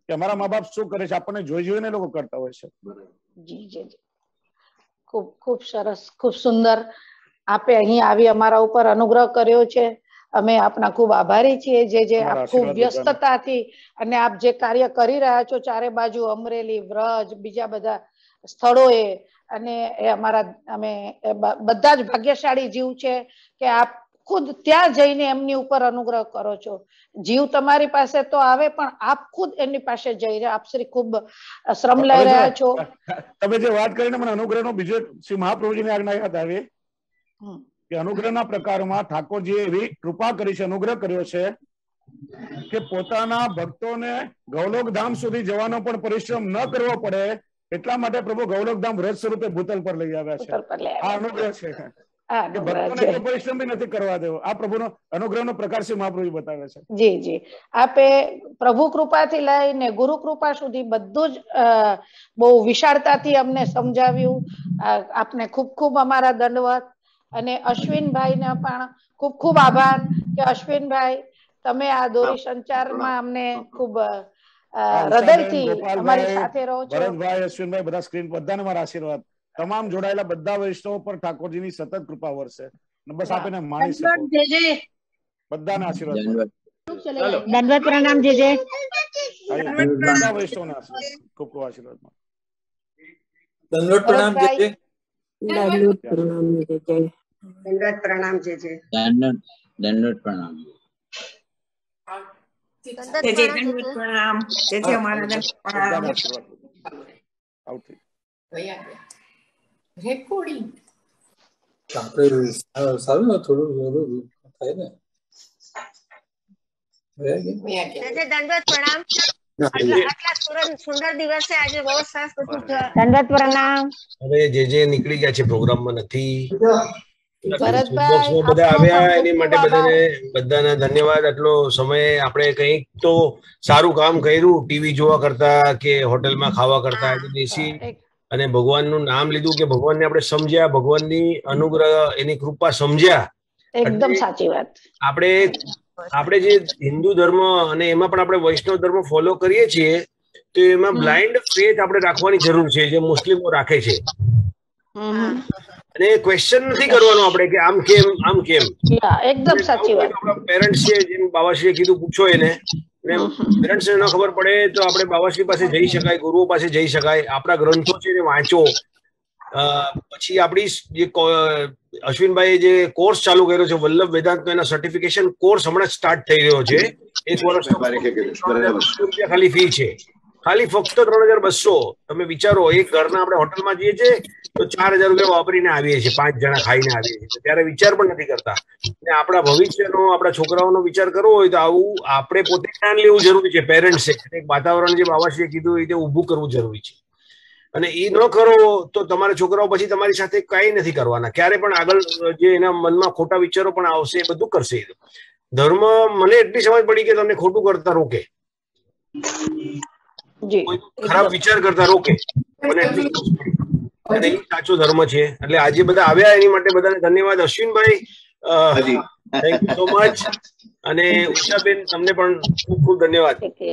કે અમારા મા બાપ શું કરે છે, આપણને જોઈ જોઈને લોકો કરતા હોય છે. જી જી ખૂબ ખૂબ સરસ, ખૂબ સુંદર. આપે અહીં આવી અમારા ઉપર અનુગ્રહ કર્યો છે. અમે આપના ખૂબ આભારી છીએ. જે જે આપ ખૂબ વ્યસ્તતાથી અને આપ જે કાર્ય કરી રહ્યા છો ચારે બાજુ, અમરેલી, વ્રજ, બીજા બધા સ્થળોએ, અને એ અમારા અમે બધા જ ભાગ્યશાળી જીવ છે કે આપ ખુદ ત્યાં જઈને એમની ઉપર અનુગ્રહ કરો છો. જીવ તમારી પાસે તો આવે, પણ આપ ખુદ એમની પાસે જઈ રહ્યા. આપ શ્રી ખૂબ શ્રમ લઈ રહ્યા છો. તમે જે વાત કરીને મને અનુગ્રહનો બીજો શ્રી મહાપ્રભુજીની આજ્ઞા યાદ આવી કે અનુગ્રહના પ્રકારમાં ઠાકોરજીએ એવી કૃપા કરી છે, અનુગ્રહ કર્યો છે કે પોતાના ભક્તોને ગૌલોક ધામ સુધી જવાનો પણ પરિશ્રમ ન કરવો પડે, એટલા માટે પ્રભુ ગૌલોક ધામ વ્રત સ્વરૂપે ભૂતલ પર લઈ આવ્યા છે. આ અનુગ્રહ છે કે ભક્તોને કોઈ પરિશ્રમ બી નથી કરવા દેવો. આ પ્રભુનો અનુગ્રહનો પ્રકાર છે, મહાપ્રભુ બતાવે છે. જી જી આપે પ્રભુ કૃપાથી લઈને ગુરુ કૃપા સુધી બધું જ બહુ વિશાળતાથી અમને સમજાવ્યું. આપને ખૂબ ખૂબ અમારા દંડવત. અને અશ્વિનભાઈને પણ ખૂબ ખૂબ આભાર કે અશ્વિનભાઈ તમે આ દોરી સંચારમાં અમને ખૂબ હૃદયથી અમારી સાથે રહો છો. ભરતભાઈ, અશ્વિનભાઈ, બધા સ્ક્રીન બધાને મારા આશીર્વાદ. તમામ જોડાયેલા બધા વૈષ્ણવો પર ઠાકોરજીની સતત કૃપા વરસે. બસ આપને માણી શકો. બધાને આશીર્વાદ. દંડવત પ્રણામ જે જે બધા વૈષ્ણવોને આશીર્વાદ, ખૂબ ખૂબ આશીર્વાદ. દંડવત પ્રણામ જે જે દંડવત પ્રણામ જે જે દંડવત પ્રણામ જે જે દંડવત પ્રણામ જે જે દંડવત પ્રણામ જે જે અમારા દંડવત પ્રણામ. રેકોર્ડિંગ આપણે સારું ને, થોડું થોડું થાય ને. દંડવત પ્રણામ. આટલા સુંદર દિવસે આજે બહુ સરસ બધું. દંડવત પ્રણામ. હવે જે જે નીકળી ગયા છે, પ્રોગ્રામમાં નથી. ભરતભાઈ બધા આવ્યા એની માટે બધાને બધાને ધન્યવાદ. આટલો સમય આપણે કંઈક તો સારું કામ કર્યું, ટીવી જોવા કરતા કે હોટલમાં ખાવા કરતા બેસી અને ભગવાનનું નામ લીધું, કે ભગવાનને આપણે સમજ્યા, ભગવાનની અનુગ્રહ, એની કૃપા સમજ્યા. એકદમ સાચી વાત. આપણે આપણે જે હિન્દુ ધર્મ અને એમાં પણ આપણે વૈષ્ણવ ધર્મ ફોલો કરીએ છીએ, તો એમાં બ્લાઇન્ડ ફેથ આપણે રાખવાની જરૂર છે, જે મુસ્લિમો રાખે છે. અને ક્વેશ્ચન નથી કરવાનો આપણે કે આમ કેમ આમ કેમ. એકદમ સાચી વાત. આપણા પેરેન્ટ્સ છે, જેમ બાબાશ્રીએ કીધું, પૂછો એને. પેરેન્ટ્સને ન ખબર પડે તો આપણે બાબાશ્રી પાસે જઈ શકાય, ગુરુઓ પાસે જઈ શકાય. આપણા ગ્રંથો છે એને વાંચો. પછી આપણી જે અશ્વિનભાઈએ જે કોર્સ ચાલુ કર્યો છે વલ્લભ વેદાંતનો, એના સર્ટિફિકેશન કોર્સ હમણાં સ્ટાર્ટ થઈ રહ્યો છે. એક વર્ષનો ખાલી ફી છે, ખાલી ફક્ત ત્રણ હજાર બસો. તમે વિચારો, એક ઘરના આપણે હોટલમાં જઈએ છીએ તો ચાર હજાર રૂપિયા વાપરીને આવીએ છીએ, પાંચ જણા ખાઈને આવીએ છીએ, ત્યારે વિચાર પણ નથી કરતા. અને આપણા ભવિષ્યનો, આપણા છોકરાઓનો વિચાર કરવો હોય તો આવું આપણે પોતે જ્ઞાન લેવું જરૂરી છે. પેરેન્ટ્સે એક વાતાવરણ જે બાબાશ્રીએ કીધું એ રીતે ઊભું કરવું જરૂરી છે. અને એ ન કરો તો તમારા છોકરાઓ પછી તમારી સાથે કઈ નથી કરવાના. ક્યારે પણ આગળ જે એના મનમાં ખોટા વિચારો પણ આવશે, એ બધું કરશે. ધર્મ મને એટલી સમજ પડી કે તમને ખોટું કરતા રોકે, ખરાબ વિચાર કરતા રોકે. મને એટલી સમજ પડી, અને એ સાચો ધર્મ છે. એટલે આજે બધા આવ્યા એની માટે બધાને ધન્યવાદ. અશ્વિનભાઈ, થેન્ક યુ સો મચ. અને ઉષાબેન, તમને પણ ખૂબ ખૂબ ધન્યવાદ.